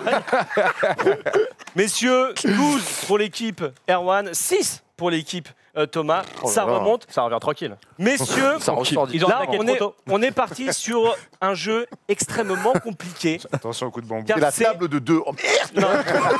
Messieurs, douze pour l'équipe Erwan, six pour l'équipe euh, Thomas. Oh là Ça là. remonte. Ça revient tranquille. Messieurs, Ça ressort Ils ont là, attaqué on trop est, tôt. on est parti sur un jeu extrêmement compliqué. Attention au coup de bambou. Car C'est la c'est- table de deux. Oh, merde.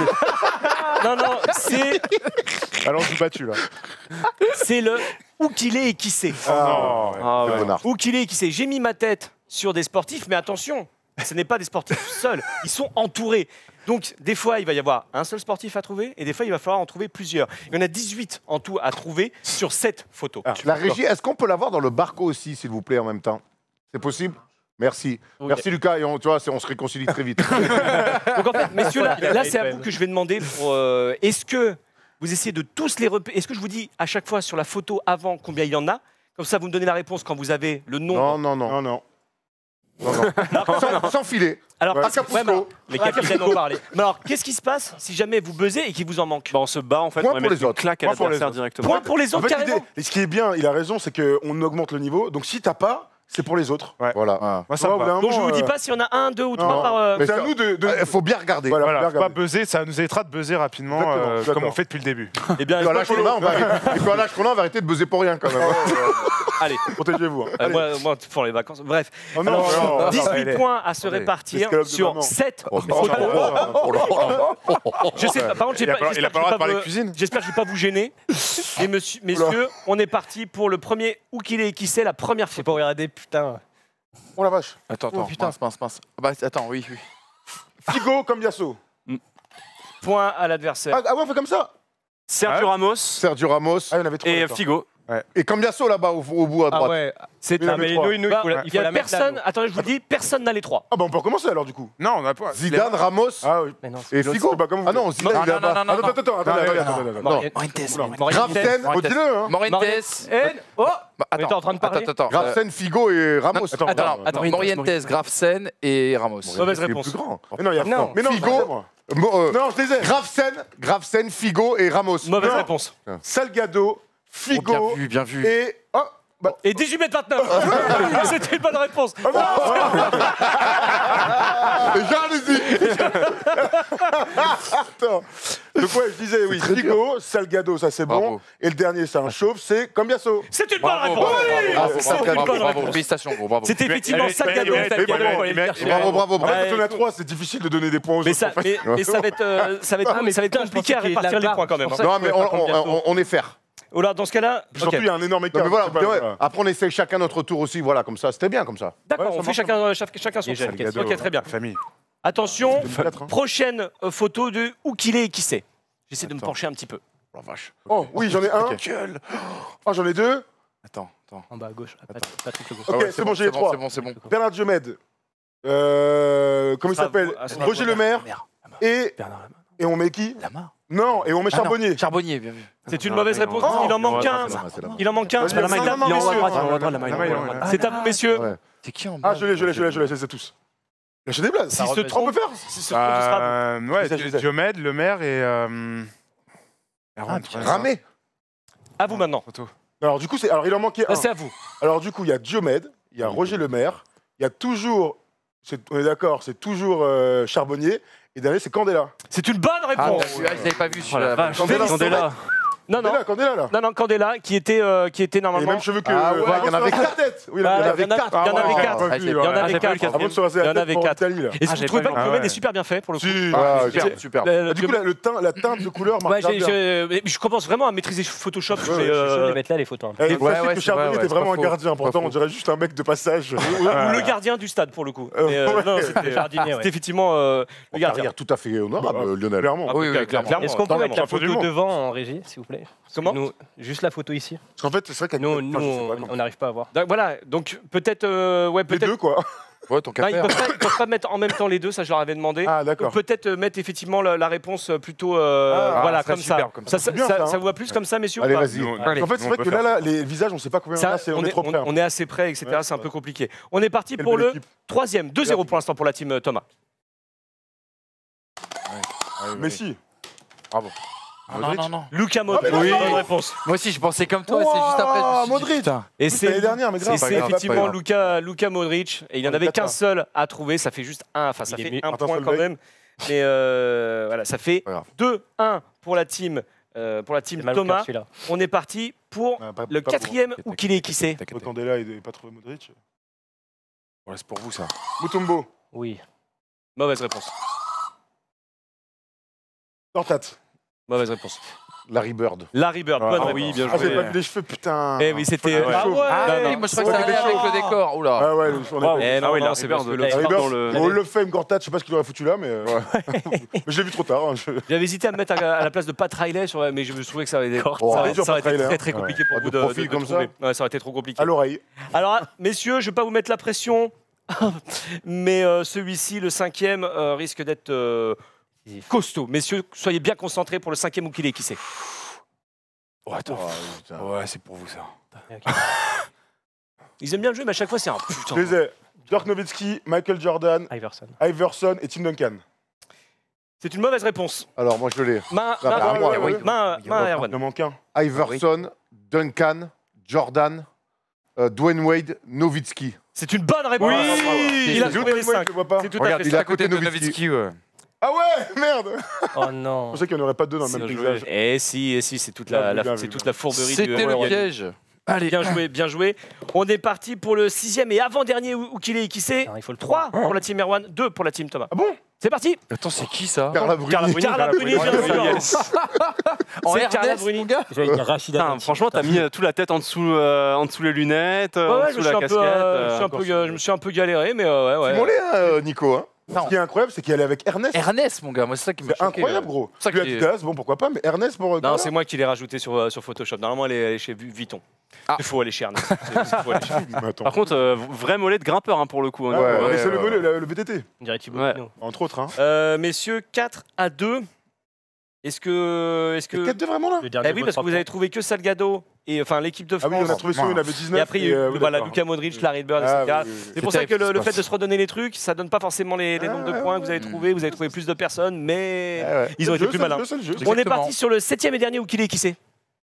Non, non, c'est Allons du battu, là. c'est le où qu'il est et qui c'est. Ah, ouais. Ah, Le ouais. connard. Où qu'il est et qui c'est. J'ai mis ma tête sur des sportifs, mais attention, ce n'est pas des sportifs seuls. Ils sont entourés. Donc, des fois, il va y avoir un seul sportif à trouver, et des fois, il va falloir en trouver plusieurs. Il y en a dix-huit en tout à trouver sur sept photos. Ah. La régie, est-ce qu'on peut l'avoir dans le barco aussi, s'il vous plaît, en même temps? C'est possible? Merci. Oui. Merci Lucas, et on, tu vois, c'est- on se réconcilie très vite. Donc, en fait, messieurs, là, Il a là, fait c'est à peine. vous que je vais demander pour, euh, est-ce que vous essayez de tous les repérer? Est-ce que je vous dis à chaque fois sur la photo avant combien il y en a? Comme ça, vous me donnez la réponse quand vous avez le nombre. Non, non, non. Non, non. non, non. sans, sans filer. Alors, Ouais. qu'est-ce- Acapulco. ouais, mais alors- Les capitaines ont parlé. mais alors, qu'est-ce qui se passe si jamais vous buzzez et qu'il vous en manque? Bah, on se bat en fait, Point on va pour mettre les une autres. claque à Point pour les l'adversaire autres. directement. Point pour les En autres, fait, carrément. l'idée- et ce qui est bien, il a raison, c'est qu'on augmente le niveau. Donc si t'as pas, c'est pour les autres. Voilà. Moi, Tu ça vois, me au bout va. d'un Donc, je moment, vous dis euh, pas s'il y en a un, deux ou trois non. par. euh, Mais C'est à ça- nous de. de- Il faut bien regarder. Voilà, Voilà, bien faut pas regarder. buzzer, ça nous évitera de buzzer rapidement, Exactement, euh, d'accord. comme on fait depuis le début. Eh bien, Et puis à l'âge qu'on a, on va arrêter- et puis à l'âge qu'on a, on va arrêter de buzzer pour rien quand même. allez, Protégez-vous. hein. euh, Allez. moi, moi, pour les vacances. Bref, Oh non, Alors, non, non, dix-huit allez. points à se Allez. répartir Escalope de sur maman. sept Oh, mais- photos. Oh là là. Je sais pas, par contre, j'ai Il a pas- pas- il a j'espère pas le droit que je de vais parler vous- cuisine. J'espère que je vais pas vous gêner. Et monsieur, messieurs, on est parti pour le premier où qu'il est et qui c'est la première J'ai photo. pas regardé, putain. Oh la vache. Attends, attends, Oh, putain. mince, mince, mince. Ah Bah, attends, oui, oui. Figo comme Biasso. Point à l'adversaire. Ah, ah ouais, on fait comme ça. Sergio Ramos Sergio Ramos Ah, il y en avait trois. et d'accord. Figo. et Cambiasso là-bas au, au bout à Ah droite. ouais. C'est Il y en un- avait mais trois. nous, nous, il Bah, faut la, il il faut y a la mettre là, personne. nous. Attendez, je vous dis, personne n'a les trois. Ah bah on peut recommencer alors du coup. Non, on a pas. Zidane, Ramos Ah oui. Mais non, c'est et l'autre, Figo. c'est pas comme vous Ah non, voulez. Zidane Non, il est non, non, là-bas. non, Attends, attends, attends, attends, Non, attends, mais- attends, attends, attends. Morientes. Morientes. Grafsen, Morientes. Dis-le, hein. Morientes. N- Oh, Bah, Mais t'es en train de parler Attends, attends. Grafsen, Figo et Ramos. Attends, Attends, attends, attends. Morientes, Morientes, Grafsen et Ramos. Mauvaise C'est le réponse. plus grand. Mais non, il y a Non. Mais non, Figo. je les ai, moi. Mo- euh, Non, je les ai. Grafsen, Grafsen, Figo et Ramos. Mauvaise Non. réponse. Salgado, Oh, Figo bien vu, bien vu. et. Oh bah. Et dix-huit mètres vingt-neuf. C'était une bonne réponse. Allez-y. Attends. Donc ouais, je disais oui, très Figo, Salgado, ça c'est bon. Bravo. Et le dernier, c'est un chauve, c'est Cambiasso. C'est une bonne Bravo, réponse. bravo, bravo, Bravo, bravo, C'était une bravo, bonne bravo. réponse. Félicitations, gros, bravo. C'était effectivement Mais- Salgado. mais- mais- Salgado, mais- faut aller le mais- chercher. Bravo, bravo, En bravo. fait, quand on a trois, c'est difficile de donner des points aux Mais autres. ça, en fait. mais, mais ça va être, euh, ça va être, Ah, mais ça va être putain, je compliqué à pensais qu'il y avait répartir de les la points quand barre, même. c'est hein. pour ça. Non, mais on, on- on- on est fair. Oh là, dans ce cas-là, Surtout, ok. il y a un énorme Non, écart. mais voilà, c'est pas- bien, ouais. voilà. Après, on essaye chacun notre tour aussi. Voilà, comme ça. C'était bien comme ça. D'accord, Ouais, ça on fait marche. chacun, chaque- chacun son Et j'ai tour. une question. Ok, très bien. Famille. Attention, Quatre, hein. prochaine euh, photo de où qu'il est et qui c'est. J'essaie de me Attends. pencher un petit peu. La vache. Oh, oui, j'en ai un. Ok. Oh, j'en ai deux. Attends, attends. En bas à gauche. Pat- Patrick Legault. Ok, Ah ouais, c'est bon, j'ai les c'est trois. C'est bon, c'est bon. Bernard Diomède. Euh, comment il Ah, s'appelle ah, ça sera Roger quoi Le Maire. Merde. Lama. Et, Bernard Lama. et on met qui Lama. Non, et on met Ah non, Charbonnier. Charbonnier, bien vu. C'est une Ah, mauvaise mais réponse. non. Il en Oh, manque c'est un. C'est la- c'est la- Il en manque un. Vas-y, C'est pas la non, main. non, non, Il est en haut à messieurs. droite. Ah, il est en haut à droite, la la main. main, il est en haut, là. C'est à vous, messieurs. Ouais. C'est qui en bas Ah, je l'ai, je l'ai, je l'ai, je l'ai, je les ai tous. Lâchez des blagues. Si se On trompe, peut faire si se trompe, ce sera à vous. Euh, Je Ouais, sais, je sais. Diomède, Le Maire et. euh, Erwan, tu vois, Ramé. À vous maintenant. photo. Alors, du coup, c'est. Alors, il en manquait Là, un. c'est à vous. Alors, du coup, il y a Diomède, il y a Roger Le Maire, il y a toujours. c'est- On est d'accord, c'est toujours euh, Charbonnier. Et dernier, c'est Candela. C'est une bonne Ah, réponse. celui-là, je l'avais pas vu Oh la celui-là. vache, Candela, Candela. Non, non. Candela, Candela, là. Non, non, Candela, qui était, euh, qui était Et normalement. les mêmes cheveux que. Ah ouais, ouais, il y en avait la quatre. tête. Oui, Voilà, il y en avait il y en a- quatre. il y en Ah avait ouais, quatre. pas Ah, vu, il y Il y en ouais. avait j'ai pas vu le quatre. Avant de se raser Il y la en tête avait pour quatre. l'Italie, là. Et vous j'ai trouvez pas pas que vu. le Ah domaine ouais. est super bien fait pour le coup? Si. Ah, super, super. super. Le- Ah, du coup, le- la, le teint, la teinte de couleur marque Ouais, j'ai- bien. j'ai- mais je commence vraiment à maîtriser Photoshop. Ouais, mais, ouais, Je euh, vais les mettre là, les photos. hein. Eh, Ouais, sachez ouais, que c'est vrai, Charbonnier ouais, était c'est vraiment pas un faux. gardien C'est pas important. faux. On dirait juste un mec de passage. ou, ou le gardien du stade pour le coup. Mais, euh, non, c'était Jardinier, ouais. c'était effectivement euh, le gardien. Carrière tout à fait honorable, Bah, Lionel. Clairement. Ah oui, oui, clairement. Est-ce qu'on peut Dans- mettre la photo absolument. devant en régie, s'il vous plaît? Parce que Comment nous, juste la photo ici. Parce qu'en fait, c'est vrai qu'à Nous, enfin, nous, je sais on pas comment. on n'arrive pas à voir. Donc, voilà, donc peut-être, euh, ouais, Les peut-être. deux, quoi. Ouais, ton Non, ils café. peuvent pas, ils peuvent pas mettre en même temps les deux, ça je leur avais demandé. Ah, d'accord. Donc, peut-être euh, mettre effectivement la, la réponse euh, plutôt, euh, Ah, voilà, ça serait comme ça. super, comme Ça, ça. ça, C'est bien, ça- ça, hein. ça vous va plus comme ça, messieurs ou Allez, pas vas-y. Allez, En fait, c'est vrai que là, là, les visages, on sait pas combien il y en Ça, a, c'est- on on, est est, trop on- près. on est assez près, et cetera. Ouais, c'est un ouais. peu compliqué. On est parti Quelle pour belle le équipe. troisième. deux zéro pour l'instant pour la team euh, Thomas. Messi. Bravo. Ah, non, non, non. Luka Modric. mais non, Oui, non. bonne réponse. Moi aussi, je pensais comme toi, c'est Wow, juste après. je me suis dit, Modric. putain. Et C'est l'année dernière, mais grave. c'est- pas c'est grave, effectivement pas grave. Luka, Luka Modric. Et il n'y en On est avait quatre, qu'un là. seul à trouver. Ça fait juste un. Enfin, ça Il est fait mieux. un Attends, point faut le quand mec. même. Mais euh, voilà, ça fait Pas grave. deux un pour la team, euh, pour la team C'est mal au cœur, Thomas. celui-là. On est parti pour Ah, pas- le pas quatrième ou qu'il est qui c'est. pour- Candela, il n'a pas trouvé Modric. Ouais, c'est pour vous, ça. Mutombo. Oui. Mauvaise réponse. Dortat. Mauvaise réponse. Larry Bird. Larry Bird, bonne Ah réponse. oui, bien Ah, j'ai joué. pas vu les cheveux, putain. Eh oui, c'était. Faut- Ah faut- ouais. Ah, Non, oui, non. moi je crois que ça allait avec le décor. Oula. Ah ouais, on Bravo. est Eh non, Ah oui, non, Larry c'est Bird, parce que le- le- Larry dans Bird, le- Hall of Fame, Gortat, je sais pas ce qu'il aurait foutu là, mais. euh, mais je l'ai vu trop tard. hein, je- J'avais hésité à me mettre à, à la place de Pat Riley, sur, mais je me trouvais que ça aurait été, Oh, ça aurait- dur, ça aurait Pat été Riley, très hein. très compliqué Ah, pour de vous de, profil de- de comme ça. trouver. Ouais, ça aurait été trop compliqué. À l'oreille. Alors, ah, messieurs, je vais pas vous mettre la pression, mais euh, celui-ci, le cinquième, euh, risque d'être euh, costaud. Messieurs, soyez bien concentrés pour le cinquième ou qu'il est, qui c'est. Oh, attends. Oh, putain. Ouais, c'est pour vous, ça. Ils aiment bien le jeu, mais à chaque fois, c'est un putain. Je les ai. Dirk Nowitzki, Michael Jordan, Iverson. Iverson et Tim Duncan. C'est une mauvaise réponse. Alors, moi, je l'ai. Main, Ah, main, bah, moi, main, oui. main, main à Il Erwan. en manque un. Iverson, Duncan, Jordan, euh, Dwayne Wade, Nowitzki. C'est une bonne réponse. Oui. Il a J'ai trouvé les oublié, cinq. je le vois pas. C'est tout à Regarde, fait il est ça. à côté de Nowitzki. Nowitzki, ouais. Ah ouais, merde. Oh Je non. pensais qu'il n'y en aurait pas deux dans le C'est même bien joué. paysage. Eh si, eh si, c'est toute la, Bien vu, la- bien c'est vu, toute bien la fourberie du C'était le Erwan. piège. Allez, bien joué, bien joué. On est parti pour le sixième et avant-dernier où qu'il est, qui c'est. Non, il faut le trois pour la team Erwan, deux pour la team Thomas. Ah bon? C'est parti. Attends, c'est qui ça Carla Bruni. Carla Bruni, Carla Bruni, bien sûr. Yes. En C'est Carla Ernest, Bruni. mon gars. J'allais dire Rachida. Putain, Dati. franchement, t'as mis euh, toute la tête en dessous, euh, en dessous les lunettes, euh, Ouais, en ouais, je dessous me suis la un peu, casquette. euh, je euh, suis un peu, euh, je me suis un peu galéré, mais euh, ouais, ouais. Dis-moi-les, hein, euh, Nico. Hein. Ce qui est incroyable, c'est qu'il est allé avec Ernest. Ernest, mon gars, moi, c'est ça qui m'a C'est choqué. incroyable, euh. gros. C'est ça Lui, qui est- Adidas, bon, pourquoi pas, mais Ernest pour. euh, Non, Carla. c'est moi qui l'ai rajouté sur, euh, sur Photoshop. Normalement, elle est, elle est chez Vu- Vuitton. Ah. Il faut aller chez Ernest. C'est- c'est- faut aller chez- Mais attends. Par contre, euh, vrai mollet de grimpeur hein, pour le coup. hein, Ah, Nico, ouais, hein. mais c'est ouais, le, ouais. volet, le, le V T T, On dirait Thibaut Ouais. Pinot. entre autres. Hein. Euh, messieurs, quatre à deux. Est-ce que. Est-ce Que... que... quatre vraiment là? Le dernier Eh oui, vote parce que vous rapport. avez trouvé que Salgado et enfin l'équipe de Ah oui, France. on a trouvé ceux, il y en avait dix-neuf. Et après, il y a eu euh, le- oui, voilà, d'accord. Luka Modric, Larry Bird, Ah, et cetera. oui, oui, oui. C'est pour C'est ça que le, terrible, le ce fait qui se de se redonner les trucs, ça donne pas forcément les, les Ah, nombres de ouais, points ouais. que vous avez Mm. trouvés. Vous avez trouvé plus de personnes, mais Ouais, ouais. ils ont C'est été le plus jeu, c'est malins. le jeu, c'est le jeu. On est Exactement. parti sur le septième et dernier où qu'il est qui c'est.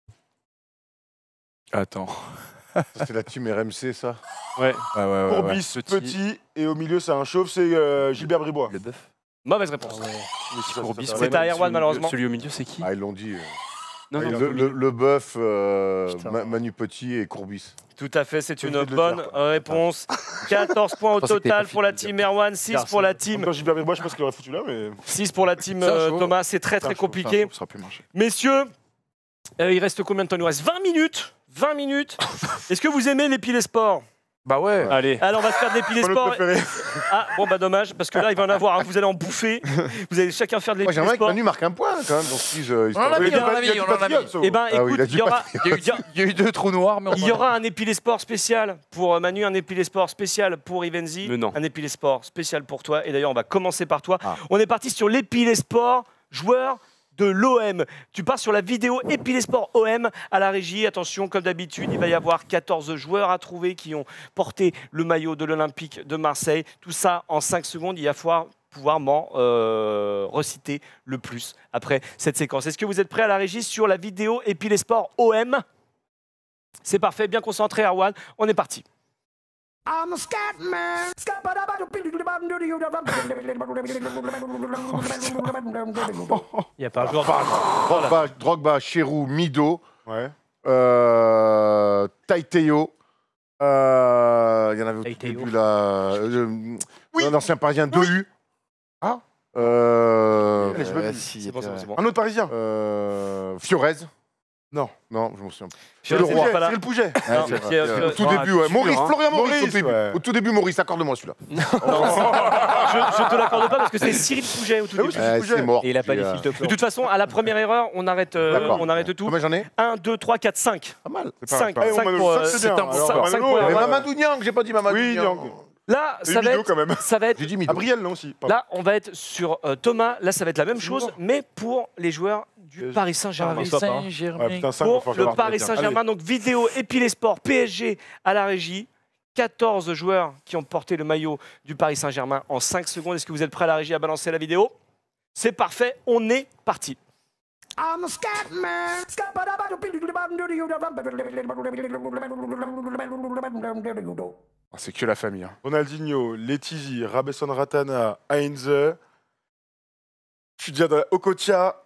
Attends. Ça, c'est la team R M C, ça. Ouais. Ouais, ouais, ouais. Courbis, petit, et au milieu, c'est un chauve, c'est euh, Gilbert Bribois. Le bœuf. Mauvaise réponse. Mais c'est ça, Courbis, ça, ça, C'est ça, à ouais. Erwan, malheureusement. Celui au milieu, c'est qui Ah, ils l'ont dit. euh. Non, non, le, le, le bœuf, euh, Putain. Ma- Manu Petit et Courbis. Tout à fait, c'est Faut une essayer de le bonne dire, quoi. réponse. quatorze points au Je pensais que t'étais total pas pour la fini de team Erwan, six pour la En team, même temps, Gilbert Bribois, je sais pas ce qu'il aurait foutu là, mais. six pour la team C'est un euh, chaud. Thomas. C'est très C'est un très chaud, compliqué. Ça sera plus marché. Messieurs, euh, il reste combien de temps? Il nous reste vingt minutes. vingt minutes. Est-ce que vous aimez les piles sport? Bah ouais. Allez. Alors on va se faire des piles Pas notre sport. préféré. Ah bon bah dommage parce que là il va en avoir. Hein. Vous allez en bouffer. Vous allez chacun faire des Moi, piles j'aimerais que sport. Manu marque un point, quand même, dans ce quiz. euh, On en a histoire- mis, Il y a on en a du- il y a mis, du on en a patriote, mis. ça. Eh ben Ah oui, écoute, il a du il y aura, Il y, a eu, il y a eu deux trous noirs, mais on il y aura un épilé sport spécial pour euh, Manu, un épilé sport spécial pour Ivenzi, Mais non. un épilé sport spécial pour toi. Et d'ailleurs on va commencer par toi. Ah. On est parti sur l'épilé sport joueur de l'O M. Tu pars sur la vidéo épilé sport O M à la régie. Attention, comme d'habitude, il va y avoir quatorze joueurs à trouver qui ont porté le maillot de l'Olympique de Marseille. Tout ça en cinq secondes. Il va falloir pouvoir m'en euh, reciter le plus après cette séquence. Est-ce que vous êtes prêts à la régie sur la vidéo épilé sport O M? C'est parfait, bien concentré, Erwan. On est parti. Il n'y a pas un joueur. Drogba, Drogba, Cherou, Mido, Ouais. euh, Taiteo. euh, Il y en avait au tout Taiteo. début là. Euh, Oui. Un ancien parisien, Dehu. Ah. Euh, Allez, je me Euh, dis. si, C'est bon, c'est bon, euh, c'est bon. Un autre parisien. euh, Fiorez. Non. Non, je m'en souviens plus. C'est le Pouget, roi. pas là. C'est le Pouget. Non, Ouais, c'est- c'est c'est- vrai. Au tout Ah, début, ouais. sûr, Maurice, hein. Florian Maurice, Maurice, au début. ouais. Au tout début, Maurice, accorde-moi celui-là. je, je te l'accorde pas parce que c'est Cyril Pouget au tout Ah oui, début. c'est- Euh, Pouget. c'est mort. Et il a pas Puis, les euh, fiches de De plan. toute façon, à la première erreur, on arrête, euh, D'accord. on arrête tout. Combien j'en ai? un, deux, trois, quatre, cinq. Pas mal. C'est pas- cinq, pas- Eh, on cinq m'a- pour, ça, euh, c'est c'est bien. un- Alors, cinq- Mamadou, cinq pour euh, Mais erreur. Mamadou Niang, j'ai pas dit Mamadou Oui, Niang. Niang. Là, Et ça va, Mido, être, quand même. ça va être. J'ai dit Mido. Gabriel, non, aussi. Pardon. Là, on va être sur euh, Thomas. Là, ça va être la même chose, mort. mais pour les joueurs du Euh, Paris Saint-Germain. Paris Soit pas, hein. Saint-Germain. Ouais, putain, cinq, Pour va falloir le que je Paris parte. Saint-Germain, donc vidéo Épilé Sport, P S G à la régie. quatorze joueurs qui ont porté le maillot du Paris Saint-Germain en cinq secondes. Est-ce que vous êtes prêts à la régie à balancer la vidéo? C'est parfait, on est parti. Ah, c'est que la famille. Hein. Ronaldinho, Letizy, Rabesson Ratana, Heinze. Je suis déjà dans la Okocha.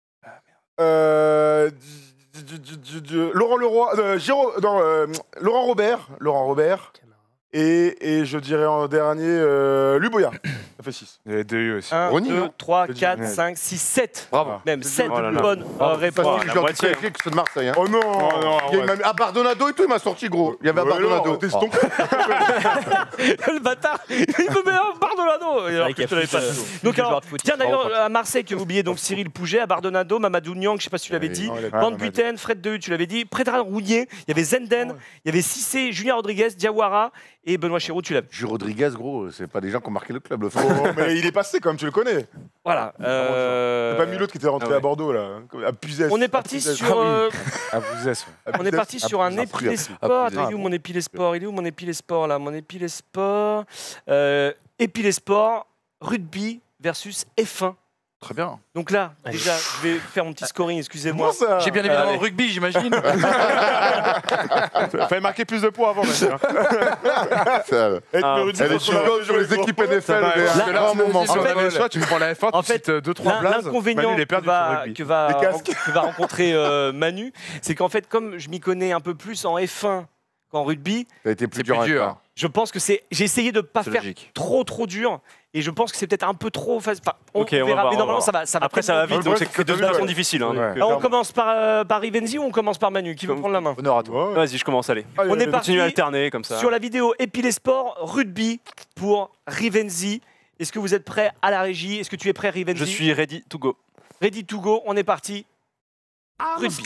Euh, du- du- du- du- du- Laurent Leroy, euh, Giro- non, euh, Laurent Robert, Laurent Robert, et, et je dirais en dernier euh, Luboya. Ça fait six. Il y a deux U aussi. un, Ronny, deux, non trois, C'est quatre, génial. cinq, six, sept. Bravo. Même sept Oh là là. bonnes euh, réponses. Facile, la j'ai moitié. entendu que c'est de Marseille. Hein. Oh non, non, Il y a- il m'a mis- Ah, Bardonado et tout, il m'a sorti gros. Il y avait un Ouais, Bardonado. non, t'es Oh. stonk. Le bâtard, il me met un Bardolano. Alors vrai que qu'il y a je te l'avais plus pas. de- Donc plus de alors, joueurs de foot. tiens d'ailleurs à Marseille que vous oubliez donc Cyril Pouget, à Bardonado, Mamadou Niang, je sais pas si tu l'avais Oui, dit, non, il a- Ah, Van Mamadou. Buiten, Fred Dehu, tu l'avais dit, Prédra Rouillet, il y avait Zenden, il y avait Cissé, Julien Rodriguez, Diawara et Benoît Chéreau, tu l'avais. Jules Rodriguez, gros, c'est pas des gens qui ont marqué le club. Le frère. Oh, mais il est passé quand même, tu le connais. Voilà. euh, C'est pas mis l'autre qui était rentré ah ouais. à Bordeaux, là. À Puzès. On est À parti Puzès. sur, euh, Ah, vous êtes. À on est Puzès. parti sur un à épilé Puzès. sport. À Attends, il est où mon épilé sport Il est où mon épilé sport là Mon épilé sport. Euh, épilé sport, rugby versus F un. Très bien. Donc là, Allez. déjà, je vais faire mon petit scoring, excusez-moi. Comment ça J'ai bien évidemment allez. le rugby, j'imagine. Fallait marquer plus de points avant. même, hein. Ça, Être Ah, le rugby Elle est contre sur la- sur les équipes N F L. Ça va, mais là, c'est un grand moment. Si on en fait- avait le choix, tu prends la F un, en tu fait, cites deux trois L'in- blazes. L'inconvénient Manu, il est que perdu sur le va, rugby. que va, Les ren- casques. que va rencontrer euh, Manu, c'est qu'en fait, comme je m'y connais un peu plus en F un qu'en rugby, Ça a été plus C'est dur. plus à dur. faire. je pense que c'est. J'ai essayé de pas C'est faire logique. trop trop dur, et je pense que c'est peut-être un peu trop facile. Enfin, on Ok, on va verra, voir, mais on va normalement voir. ça va. Ça va Après, ça va tellement vite, Ouais, donc c'est c'est que que deux t'as vu, situations ouais. difficiles. hein, Ouais. donc, euh, Alors, on commence par, euh, par Rivenzi ou on commence par Manu Qui veut prendre la main Honneur à toi. Ouais. Vas-y, je commence, allez. Allez, On est allez. parti Continue à alterner comme ça. sur la vidéo Épilé Sport rugby pour Rivenzi. Est-ce que vous êtes prêts à la régie Est-ce que tu es prêt, Rivenzi Je suis ready to go. Ready to go, on est parti. Rugby.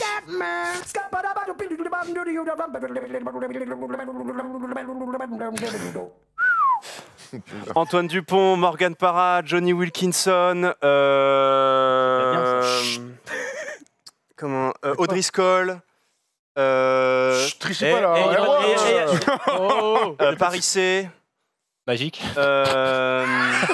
Antoine Dupont, Morgan Parra, Johnny Wilkinson, euh... comment euh, Audrey Scholl, euh... Chut, trichez pas là. Eh, Eh, eh, ouais, eh, ouais. eh, eh, oh. euh, Paris C, Magique. euh...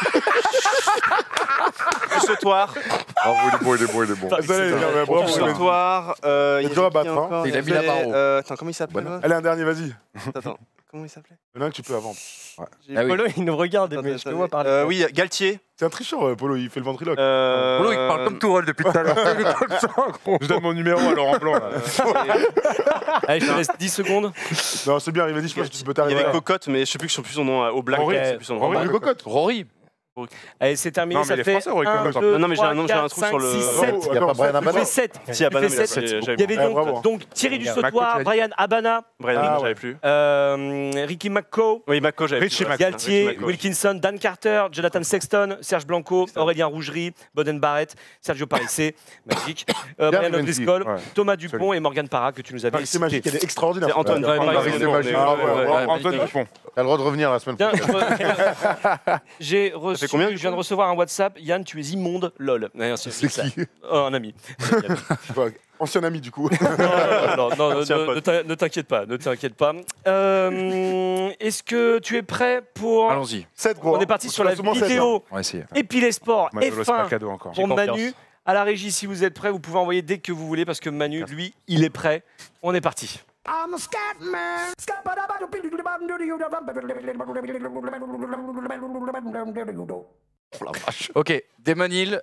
Sautoir, Bravo, il est bon, il est bon, il est bon. Vous allez, non, mais bravo, Putain. vas-y. Sautoir, euh... Il y a y dur à avait qui battre, hein. encore Il a mis y la avait, barre haut. euh, Attends, comment il s'appelle Bon. l'autre Allez, un dernier, vas-y. Attends, comment il s'appelait Il y en a un que tu peux avant. J'ai- Ah oui. Polo, il nous regarde, Attends, mais je attends, te vois parler. euh, Oui, Galtier. C'est un tricheur, euh, Polo, il fait le ventriloque. Euh... Polo, il parle comme Tourelle depuis tout à l'heure. Il est comme ça, gros. Je donne mon numéro à Laurent Blanc. là. Allez, je te laisse dix secondes. Non, c'est bien, il m'a dit, je pense que tu peux Il y t'arriver. avait là. Cocotte, mais je sais plus que je sais plus son nom euh, au black. Henri, je sais plus son nom. Henri, Henri Cocotte. Rory. Allez, c'est terminé, Non, mais ça il est fait français, Rory un, Cocotte. deux, Non, non, mais j'ai un trois, nom, j'ai un quatre, trou cinq, sur le- six, Bravo, sept. Il n'y a pas attends, Brian ça- Il fait Abana. sept. Si, Il Abana, fait mais sept. j'avais- j'avais Il y avait Eh, donc, bravo. donc Thierry du Regarde, Sautoir, Maco, tu l'as Brian Abana, Brian, Ah, j'avais ouais. plus. euh, Ricky McCaw, Oui, Maco, j'avais Richie plus. Mac- Galtier, Richie Maco. Wilkinson, Dan Carter, Jonathan Sexton, Serge Blanco, Aurélien Rougerie, Boden Barrett, Sergio Parissé, magique, euh, Bien, Brian Rivenzi. Driscoll, Ouais. Thomas Dupont et Morgan Parra que tu nous avais C'est magique, cité. elle est extraordinaire. C'est Antoine Ouais. Dupont. Ouais, Paris, c'est Ouais, magique. ouais, Bravo, ouais, bravo. ouais, Antoine magnifique. Dupont. T'as le droit de revenir la semaine Tiens, prochaine. je re- J'ai reçu, fait combien, je viens de recevoir un WhatsApp. Yann, tu es immonde, lol. Ouais, c'est C'est ça. qui Oh, un ami. Ouais, Ancien ami, du coup. Non, non, non, non, ne- Ancien ne- pote. ne t'in- ne t'inquiète pas, ne t'inquiète pas. Euh, Est-ce que tu es prêt pour... Allons-y. sept, gros. On est parti Faut sur que la tu fasses au moins sept, hein. vidéo On va essayer. Épilé Sport Manolo, c'est pas F un cadeau encore. pour J'ai confiance. Manu. À la régie, si vous êtes prêts, vous pouvez envoyer dès que vous voulez parce que Manu, lui, il est prêt. On est parti. Ok, Damon Hill,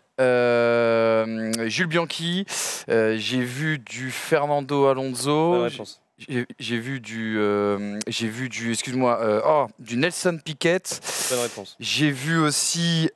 euh, Jules Bianchi, euh, j'ai vu du Fernando Alonso. Bonne réponse. J'ai j'ai vu du, euh, j'ai vu du, excuse-moi, euh, oh, du Nelson Piquet. Bonne réponse. J'ai vu aussi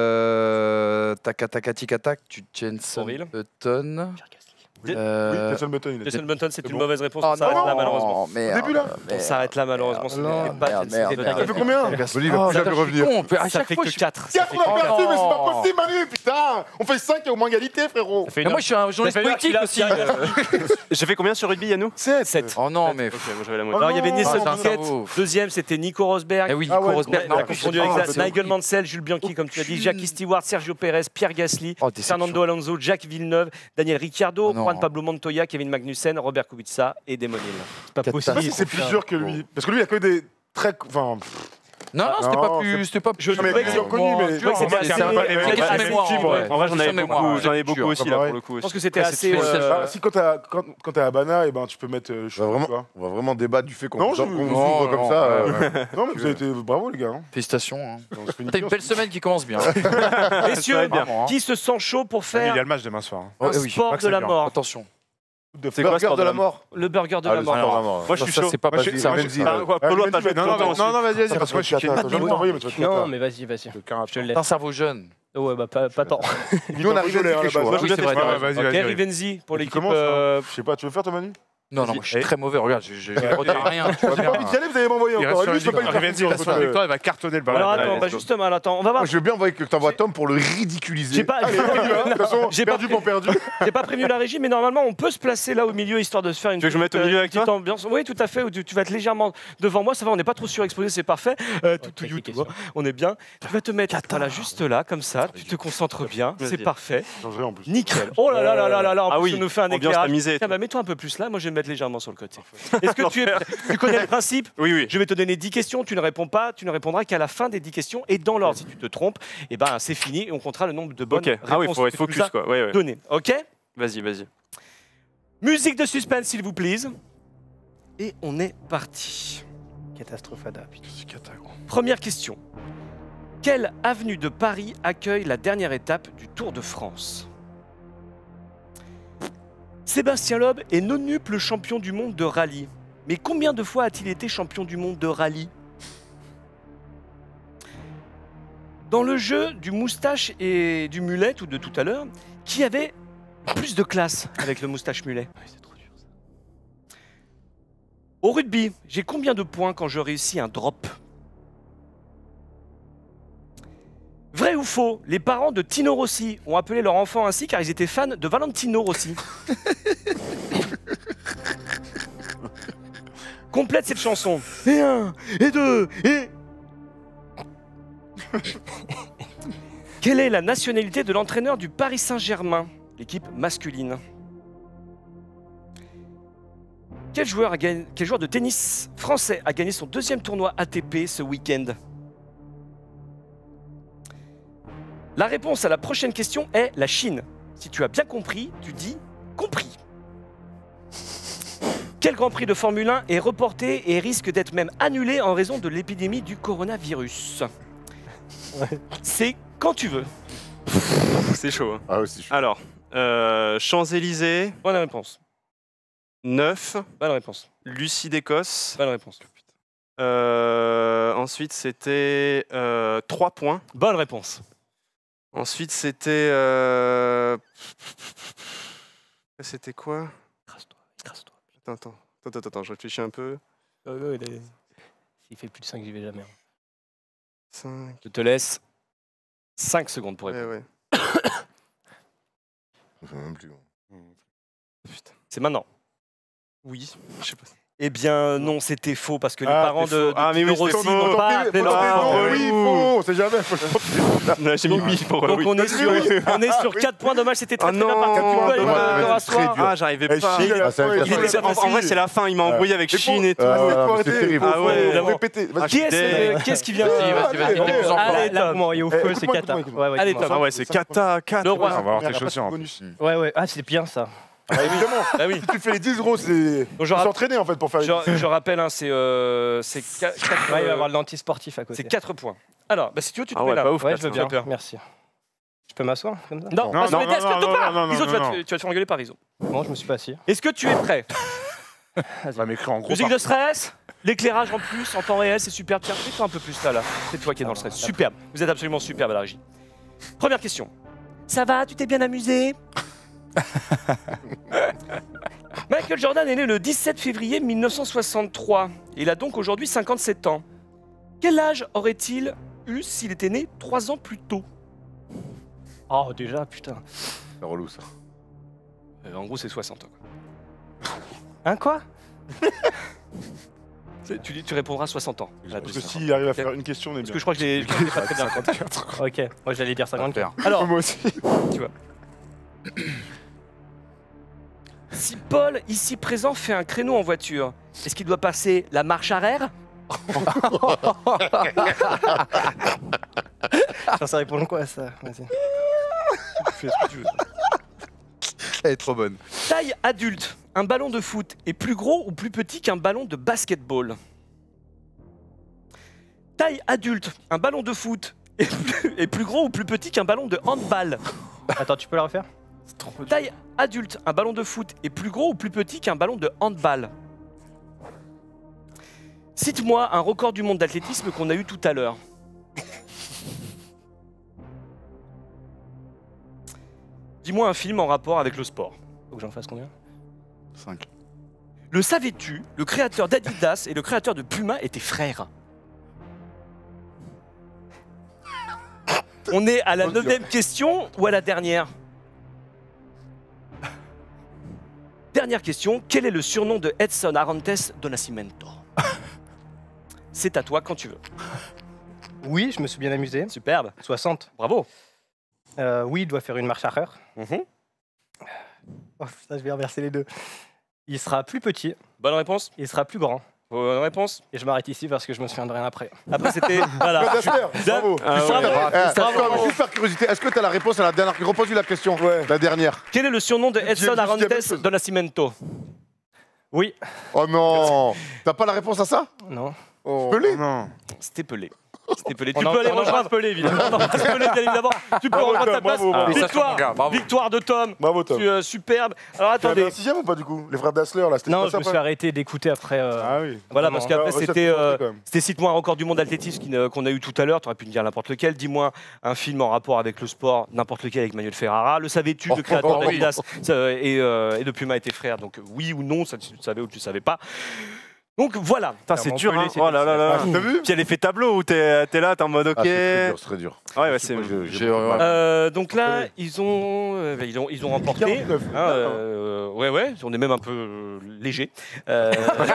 euh, Taka Taka Tika Tak, du Jenson Cyril. Button. Oui, Euh, Jason Button, il est. Jason Button, c'est C'est une bon. mauvaise réponse. oh On s'arrête là, non, malheureusement. merde, Au début, là On merde, s'arrête là, malheureusement. ce merde, n'était pas merde, Jason merde, Button. Ça fait merde. combien Gasly, il va plus Oh, jamais putain, je suis revenir. con, à Ça chaque fait fois, que je- quatre. Quatre, on a perdu, mais c'est pas possible, Manu, putain. On fait cinq, il y a au moins égalité, frérot. Ça fait Mais une moi, je suis un journaliste Ça fait politique une heure aussi. qu'il a- J'ai fait combien sur rugby, Yannou sept. Oh non, mais. Ok, moi j'avais la Oh moitié. Alors, il y avait non, Nelson c'est un Piquet. cerveau. Deuxième, c'était Nico Rosberg. Eh oui, Ah Nico ouais, Rosberg. Il non, a mais confondu je- avec oh, ça. c'est Nigel horrible. Mansell, Jules Bianchi, comme tu l'as dit, Jackie Stewart, Sergio Perez, Pierre Gasly, Oh, déception. Fernando Alonso, Jacques Villeneuve, Daniel Ricciardo, Oh non. Juan Pablo Montoya, Kevin Magnussen, Robert Kubica et Damon Hill. C'est pas Catastrophe. Je sais pas possible. si c'est plus dur que lui. Parce que lui, il y a que des très. Enfin. Non, non, c'était Non, pas plus. C'était pas Je Non, mais trouvais que ils c'est sont connus, mais. Je crois que c'était Moi, assez. c'est un peu- assez- c'est assez- pas assez- mémoire, assez- ouais. En vrai, j'en avais Question de mémoire, beaucoup, j'en avais lecture. beaucoup aussi, là, Ouais. pour le coup. Je pense que c'était Ouais, c'est assez. fait, euh, Bah, si quand t'as quand, quand t'es à Habana, et ben tu peux mettre. euh, On va vraiment, tu vois. on va vraiment débattre du fait qu'on Non, qu'on je- vous non, ouvre comme non, ça. ouais, euh, Non, mais vous avez été bravo les gars. hein. Félicitations. hein. On se fait T'as niquer, une on belle se- semaine qui commence bien. Messieurs, Vraiment, hein. qui se sent chaud pour Il y faire a le match demain soir. hein. un Ouais, oui. sport Max de la Weber. mort? Attention. C'est quoi, Burger sport de la mort. Le burger de Ah, la le mort. sport de la mort. Moi, je suis Ça, chaud. c'est pas Moi, je- facile. moi, ça. je- Benzi, Ah, ouais. quoi, Polo Ouais, va pas mais mettre Non, non, longtemps non, aussi. non, non, vas-y, vas-y, Attends, parce que moi, je suis attends, calme. attends, je vais t'envoyer, mais tu vas te Non, mettre mais vas-y, vas-y. là. Je te le T'as laisse. un cerveau jeune. Ouais, bah pas, pas tant. Nous, on arrive gelé, à hein, quelque là-bas. chose. Moi, je Oui, veux c'est bien vrai, tester. t'as raison. vas-y, Ok, vas-y. Rivenzi pour Tu l'équipe. commences, euh, Je sais pas, tu veux faire ta Manu Non, non, moi, je suis très mauvais. Regarde, je je- je retiens rien. J'ai pas envie d'y aller, vous allez m'envoyer Il encore. reste Lui, je sur peux pas la lui faire victoire. confiance, Sur la euh, victoire, il va cartonner le ballon. Alors Ouais, attends, ouais, bah let's go. justement, alors, attends, on va voir. Moi, je veux bien envoyer que t'envoies Tom pour le ridiculiser. J'ai pas, j'ai pas prévenu- De toute façon, J'ai pas perdu pour perdu. j'ai pas prévenu la régie, mais normalement on peut se placer là au milieu histoire de se faire une Tu veux que je me mette au petite, milieu euh, avec petite toi ambiance. Oui, tout à fait. Où tu, tu vas être légèrement devant moi. Ça va, on n'est pas trop surexposé, c'est parfait. Euh, tout, tout you, tout, question. on est bien. Tu vas te mettre voilà, juste là, comme ça. Tu te concentres bien. C'est Vas-y. parfait. Je changerai en plus. Nickel. Oh là là là là là là. En Ah plus, oui, ça nous fait un ambiance éclairage. tamisée. Tiens, bah, mets-toi un peu plus là. Moi, je vais me mettre légèrement sur le côté. Est-ce que tu, es, tu connais le principe? Oui, oui. Je vais te donner dix questions, tu ne réponds pas, tu ne répondras qu'à la fin des dix questions et dans l'ordre. Si tu te trompes, eh ben, c'est fini et on comptera le nombre de bonnes Ok. réponses Ah oui, faut être que tu nous focus, as quoi. Ouais, ouais. données. Ok? Vas-y, vas-y. Musique de suspense, s'il vous plaît. Et on est parti. Catastrophada, putain. Première question. Quelle avenue de Paris accueille la dernière étape du Tour de France? Sébastien Loeb est nonuple champion du monde de rallye. Mais combien de fois a-t-il été champion du monde de rallye? Dans le jeu du moustache et du mulet, ou de tout à l'heure, qui avait plus de classe avec le moustache mulet? Au rugby, j'ai combien de points quand je réussis un drop? Vrai ou faux, les parents de Tino Rossi ont appelé leur enfant ainsi car ils étaient fans de Valentino Rossi. Complète cette chanson. Et un, et deux, et... Quelle est la nationalité de l'entraîneur du Paris Saint-Germain, l'équipe masculine? Quel joueur, a gagné- quel joueur de tennis français a gagné son deuxième tournoi A T P ce week-end? La réponse à la prochaine question est la Chine. Si tu as bien compris, tu dis compris. Quel Grand Prix de Formule un est reporté et risque d'être même annulé en raison de l'épidémie du coronavirus? C'est quand tu veux. C'est chaud. hein. Ah ouais, c'est chaud. Alors, euh, Champs-Élysées, Bonne réponse. neuf, Bonne réponse. Lucie d'Écosse. Bonne réponse. Euh, ensuite, c'était euh, trois points. Bonne réponse. Ensuite, c'était. euh, C'était quoi? Écrase-toi, écrase-toi. Attends, attends, attends, attends, attends, je réfléchis un peu. S'il fait plus de cinq, j'y vais jamais. hein. cinq. Je te laisse cinq secondes pour Ouais, répondre. ouais. Je sais même plus. Putain. C'est maintenant. Oui, je sais pas. Eh bien non, c'était faux parce que les Ah, parents c'est de, faux. de Ah, mais oui, Tino c'était Rossi faux. n'ont pas Faut appelé tenter- leur non, enfant. oui, faux, on sait jamais. faut le tenter. Là, J'ai mis oui pour Donc oui. on est sur, on est sur quatre points. Dommage, c'était très Oh très bien non, parti. Tu peux aller dommage, te- te ouais, rasseoir. très dur. Ah, j'arrivais Eh, pas. Chine, Ah, c'est ouais, un il classique. était En, en facile. vrai, c'est la fin. Il m'a embrouillé avec Mais Chine faut- et tout. Ah, Arrête, ouais, faut mais arrêter. c'est terrible. Faut- Ah ouais, faut là-bas. répéter. Vas-y. Qui est-ce Deg. qu'est-ce qui vient? Vas-y, vas-y, vas-y, t'es plus en Allez, Là, là, Tom. vous m'envoyez au Eh, feu, c'est écoute-moi, cata. écoute-moi, Ouais, ouais, Allez, dis-moi. Tom. Ah ouais, c'est cata, cata. Le roi. On va avoir tes Merde, chaussures. en bonus. Ouais, ouais. Ah, c'est bien ça. Bah, évidemment. Bah oui. Si tu fais les dix gros, c'est. Donc, je, Faut rap- s'entraîner en fait pour faire les je, je rappelle, hein, c'est euh, c'est qua- quatre, Ouais, il va y euh, avoir de l'anti-sportif à côté. c'est quatre points. Alors, bah, si tu veux, tu te Ah mets ouais, là. pas ouf. Ouais, quatre, je veux ça. bien. peur. Merci. Je peux m'asseoir comme ça? Non, Non, pas sur non, les desks, non, te non, pas. non, non, Iso, tu vas non, te- non. tu vas te faire engueuler par Iso. Bon, je me suis pas assis. Est-ce que tu es prêt? On va m'écrire en gros. Musique par- de stress, l'éclairage en plus, en temps réel, c'est superbe. Tiens, fais-toi un peu plus là, là. C'est toi qui es dans le stress. Superbe. Vous êtes absolument superbe à la régie. Première question. Ça va? Tu t'es bien amusé? Michael Jordan est né le dix-sept février mille neuf cent soixante-trois. Il a donc aujourd'hui cinquante-sept ans. Quel âge aurait-il eu s'il était né trois ans plus tôt? Oh, déjà, putain. C'est relou ça. Euh, En gros, c'est soixante ans. quoi. Hein, quoi? C'est- Tu, tu répondras soixante ans. La Parce que deuxième. s'il arrive à faire une question, on est Parce bien. que je crois que je l'ai je l'ai pas très bien. Ok, moi j'allais dire cinquante-quatre. Alors, Moi aussi. si Paul, ici présent, fait un créneau en voiture, est-ce qu'il doit passer la marche arrière? Ça, ça répond quoi ça? Vas-y. Fais ce que tu veux. Elle est trop bonne. Taille adulte, un ballon de foot est plus gros ou plus petit qu'un ballon de basketball? Taille adulte, un ballon de foot est plus, est plus gros ou plus petit qu'un ballon de handball? Attends, tu peux la refaire? Taille adulte, un ballon de foot est plus gros ou plus petit qu'un ballon de handball? Cite-moi un record du monde d'athlétisme qu'on a eu tout à l'heure. Dis-moi un film en rapport avec le sport. Faut que j'en fasse combien? cinq. Le savais-tu, le créateur d'Adidas et le créateur de Puma étaient frères? On est à la neuvième question ou à la dernière? Dernière question, quel est le surnom de Edson Arantes do Nascimento? C'est à toi quand tu veux. Oui, je me suis bien amusé. Superbe, soixante. bravo. Euh, oui, il doit faire une marche arrière. Mhm. Oh, ça, je vais inverser les deux. Il sera plus petit, Bonne réponse. il sera plus grand. Bonne réponse. Et je m'arrête ici parce que je me souviens de rien après. Après c'était voilà. Fred Astaire, bravo. Ah ouais. Bravo. Eh, Bravo. attends, juste par curiosité, est-ce que tu as la réponse à la dernière Repose-lui la question. Ouais. La dernière. Quel est le surnom de Edson J'ai- j'ai la même Arantes chose. do Nascimento? Oui. Oh non. T'as pas la réponse à ça? Non. Oh. Pelé. Non. C'était Pelé. C'était Pelé. Tu On peux en- aller on embrasse rejoindre Pelé, évidemment. On embrasse Pelé, bien évidemment. Tu peux Bravo, rejoindre ta Tom, place. bravo, bravo. Victoire, Félicitations, gars, bravo. victoire de Tom. Bravo, Tom. Tu, euh, superbe. Alors Tu avais attendez. un sixième ou pas du coup? Les frères Dassler là, c'était Non, pas je ça, me suis pas arrêté d'écouter après. euh, Ah oui. Voilà, Vraiment. parce qu'après Ouais, ouais, ça c'était fait penser, euh, quand même. c'était cite-moi un record du monde d'athlétisme qui ne- qu'on a eu tout à l'heure. Tu aurais pu me dire n'importe lequel. Dis-moi un film en rapport avec le sport, n'importe lequel avec Manuel Ferrara. Le savais-tu, le créateur oh, oui. d'Adidas ça, et, euh, et de Puma étaient frères. Donc oui ou non, ça tu le savais ou tu le savais pas. Donc voilà. Putain, c'est Montpellier, dur, hein. c'était Oh là là là. Ah, t'as vu? Puis elle est fait tableau où t'es t'es là, t'es en mode ok. Ah, c'est très dur, c'est très dur. Ouais, ouais, c'est. Moi, je- J'ai- j'ai- ouais. Euh, donc là, ils ont, euh, ils ont, ils ont remporté. quarante-neuf. Hein, euh, ouais, ouais, on est même un peu euh, léger. Euh,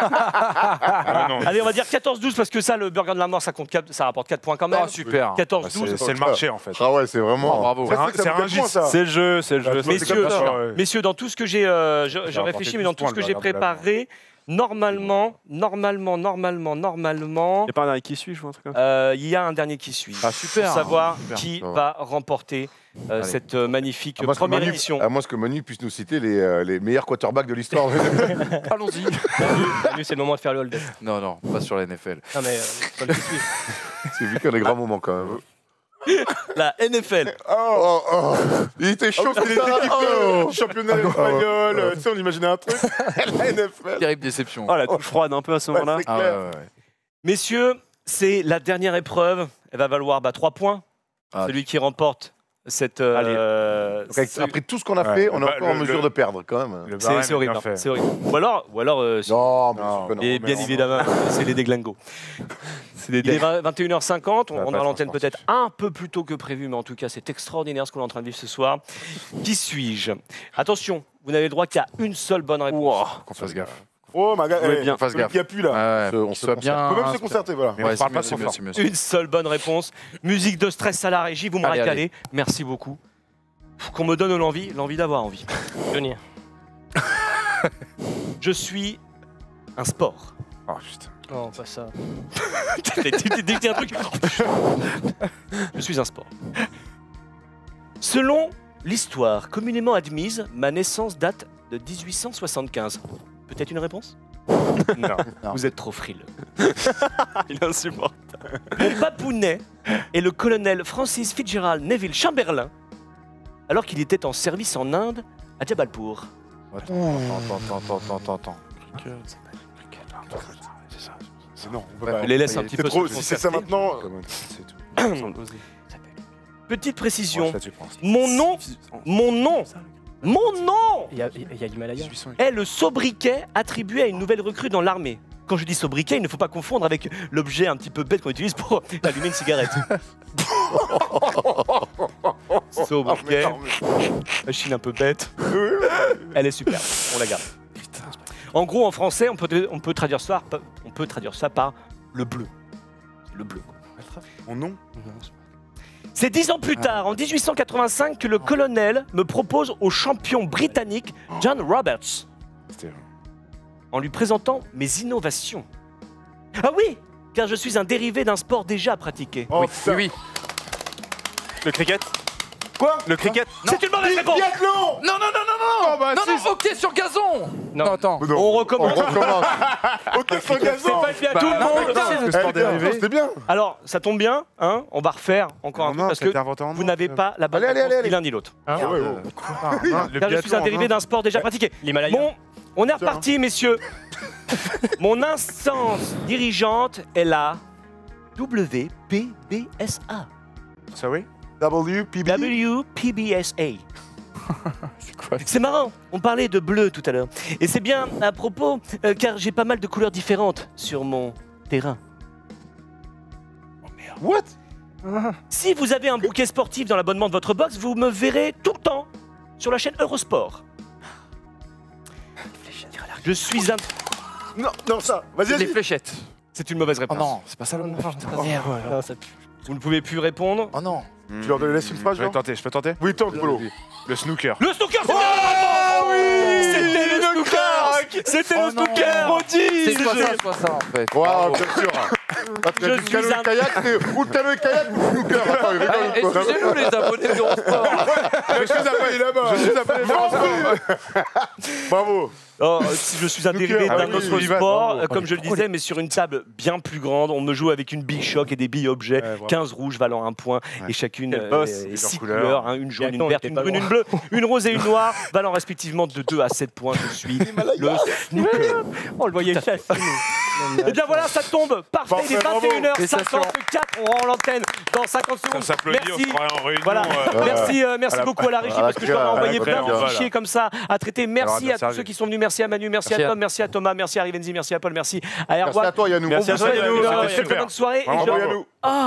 Ah, non. allez, on va dire quatorze douze parce que ça, le burger de la mort, ça compte quatre- ça rapporte quatre points quand même. Ah, super. quatorze Bah, douze. C'est c'est le marché en fait. Ah ouais, c'est vraiment. Bravo. C'est un- Ça, ça c'est me un fait point, gis. ça. C'est le jeu, c'est le jeu. Bah, c'est- Messieurs, comme ça, ouais. Messieurs, dans tout ce que j'ai, euh, je, je J'ai rapporté réfléchis, mais douze dans tout ce points, que le j'ai burger de la préparé, normalement, normalement, normalement, normalement, Y a pas un dernier qui suit, je vois un truc comme ça. euh, il y a un dernier qui suit. Ah, super. Pour savoir Super. qui Ça va. va remporter euh, Allez. cette euh, magnifique À moins, que première Manu, édition. à moins que Manu puisse nous citer les, euh, les meilleurs quarterbacks de l'histoire. Allons-y. Lui, c'est le moment de faire le hold-up. Non, non, pas sur la N F L. Non, mais. euh, Paul qui suit. C'est vu qu'il y a des grands moments quand même. La N F L. Oh, oh. Il était chaud, Oh, c'est les putain. équipes Oh. euh, championnat espagnol, euh, tu sais, on imaginait un truc. La N F L. Terrible déception. Oh, la touche froide un peu à ce Ouais, moment-là. c'est Ah, ouais, clair. ouais, ouais. Messieurs, c'est la dernière épreuve. Elle va valoir bah, trois points. Ah, Celui qui remporte cette. euh, Donc, avec- ce- après tout ce qu'on a Ouais, fait, le on est ba- encore en le- mesure le- de perdre quand même. Le C'est barème c'est est horrible, bien hein, fait. c'est horrible. Ou alors, ou alors euh, si- Non, mais Non, c'est pas et mais bien non. évidemment, c'est les déglingos. C'est des Il est vingt et une heures cinquante, on Ça va on pas a être l'antenne sportif. peut-être un peu plus tôt que prévu, mais en tout cas, c'est extraordinaire ce qu'on est en train de vivre ce soir. Qui suis-je? Attention, vous n'avez le droit qu'à une seule bonne réponse. Qu'on fasse gaffe. Oh, ma gars, Ouais, eh, bien, fasse celui gaffe. qui a pu là. Ouais, Se- ouais, on qu'il se soit concentre. bien. On peut même se concerter, voilà. Mais on Ouais, parle c'est pas mieux, trop c'est mieux, fort. c'est mieux, c'est mieux. Une seule bonne réponse. Musique de stress à la régie, vous me Allez, régalez. Merci beaucoup. Qu'on me donne l'envie, l'envie d'avoir envie. Johnny. Je suis un sport. Oh putain. Non, pas ça. Dès que tu dis un truc. Je suis un sport. Selon l'histoire communément admise, ma naissance date de dix-huit cent soixante-quinze. Peut-être une réponse? Non. Vous êtes trop frileux. Il est insupportable. Mon papounet est le colonel Francis Fitzgerald Neville Chamberlain, alors qu'il était en service en Inde à Jabalpur. Attends, attends, attends, attends, attends, attends. Non, on peut Ouais, pas. les laisse un petit C'est peu trop. se Si c'est ça maintenant. C'est tout. Petite précision. Ouais, ça, tu penses. Mon nom, mon nom, mon nom Il y a, il y a l'Himalaya. dix-huit cents. est le sobriquet attribué à une nouvelle recrue dans l'armée. Quand je dis sobriquet, il ne faut pas confondre avec l'objet un petit peu bête qu'on utilise pour allumer une cigarette. Sobriquet, machine un peu bête. Elle est super, on la garde. En gros, en français, on peut, on peut, traduire, ça, par- on peut traduire ça par le bleu. C'est le bleu. Mon nom. C'est dix ans plus tard, en dix-huit cent quatre-vingt-cinq, que le colonel me propose au champion britannique John Roberts, C'était- en lui présentant mes innovations. Ah oui, car je suis un dérivé d'un sport déjà pratiqué. Oh, Oui, putain. oui, oui. Le cricket? Quoi Le cricket? C'est une mauvaise réponse. Biathlon. Non, non, non, non, non, Oh, bah, non, si, non, hockey sur gazon. Non. Non, attends. Non. On On recommence. recommence. Ok, sans gazon. C'est pas le biathlon. Bah, non, tout le non, monde. Le Eh, sport bien, dérivé. C'était bien. Alors, ça tombe bien, hein, on va refaire encore un Non, peu parce ça a été que inventé en vous Inde. n'avez pas la bonne Allez, allez, réponse, allez, ni l'un ni l'autre. hein. Ah ouais, ouais. Ah, non, le Car je suis biathlon un en dérivé Inde. d'un sport déjà pratiqué. L'Himalaya. Bon, on est reparti, messieurs. Mon instance dirigeante est la W P B S A. Ça oui. W P B. W P B S A. C'est quoi? C'est marrant, on parlait de bleu tout à l'heure. Et c'est bien à propos, euh, car j'ai pas mal de couleurs différentes sur mon terrain. What? Si vous avez un bouquet sportif dans l'abonnement de votre box, vous me verrez tout le temps sur la chaîne Eurosport. Je suis un... Non, non, ça. Vas-y, Les vas-y. fléchettes. C'est une mauvaise Oh réponse. non, c'est pas ça le mot. Non, ça- Vous ne pouvez plus répondre. Oh non. Tu leur laisses une phrase, Je vais genre tenter, je peux tenter. Oui, tente, Polo. Le snooker. Le snooker, c'était la bonne réponse. C'était le snooker. C'était Oh le non. snooker. C'est soit ça, soit ça en fait. Waouh, bien sûr. Parce que Je du suis canoë un- kayak, c'est ou le canoë kayak ou le snooker. Attends, il rigole Eh, ou quoi Excusez-nous les abonnés d'Eurosport. Je suis appelé là-bas. Je suis appelé là-bas. Bravo. Oh, si je suis un Snooker, dérivé ah d'un oui, autre oui, oui, sport, bravo. euh, comme je le disais, mais sur une table bien plus grande. On me joue avec une bille choc et des billes objets, Ouais, bravo. quinze rouges valant un point, et chacune Quel euh, boss. est Et leurs six couleurs. couleurs, hein, une jaune, Biathlon, une verte, on une était pas brune, une bleue, une rose et une noire, valant respectivement de deux à sept points. Je suis le snooker. On le voyait chasser. Et bien voilà, ça tombe. Parfait, il est Parfait, bravo. vingt et une heures Félicitations. cinquante-quatre. On rend l'antenne dans cinquante On secondes. s'applaudit, on se Merci. croirait en réunion. Voilà. euh, Merci, euh, merci à la- beaucoup à la régie à la parce que je leur ai à la envoyé copie, plein de voilà. fichiers comme ça à traiter. Merci Alors, à tous servi. ceux qui sont venus. Merci à Manu, merci, Merci à à- Tom, merci à Thomas, merci à Rivenzi, merci à Paul, merci à Merci Erwan. à toi, Yannou. Merci On à vous toi, souhaite Yannou, une c'était euh, super. très bonne soirée. Et Bravo, je- Yannou.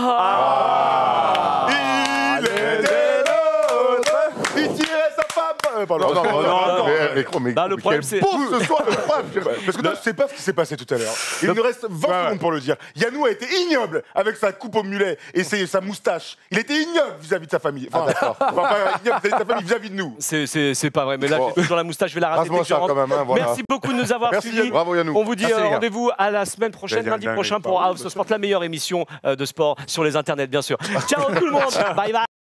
Ah. Il est des nôtres. Il tirait sa femme. Euh, pardon. Non, non, non, non, non. mais, mais, mais, Bah, le mais problème, quel c'est- beau ce soir, le problème. Parce que toi, tu sais pas ce qui s'est passé tout à l'heure. Il nous reste vingt Ouais, ouais. secondes pour le dire. Yannou a été ignoble avec sa coupe au mulet et ses- sa moustache. Il était ignoble vis-à-vis de sa famille. Enfin, enfin, pas ignoble vis-à-vis de sa famille, vis-à-vis de nous. C'est- C'est c'est pas vrai, mais là, Bon. j'ai toujours la moustache, je vais la rater dès Rase-moi que je ça rentre. quand même, hein, voilà. Merci beaucoup de nous avoir Merci, suivis. Bravo Yannou. On vous dit Merci, euh, les gars. rendez-vous à la semaine prochaine, J'allais dire lundi une dinguerie. prochain pour House of Sport, la meilleure émission euh, de sport sur les internets, bien sûr. Ciao tout le monde. Bye bye.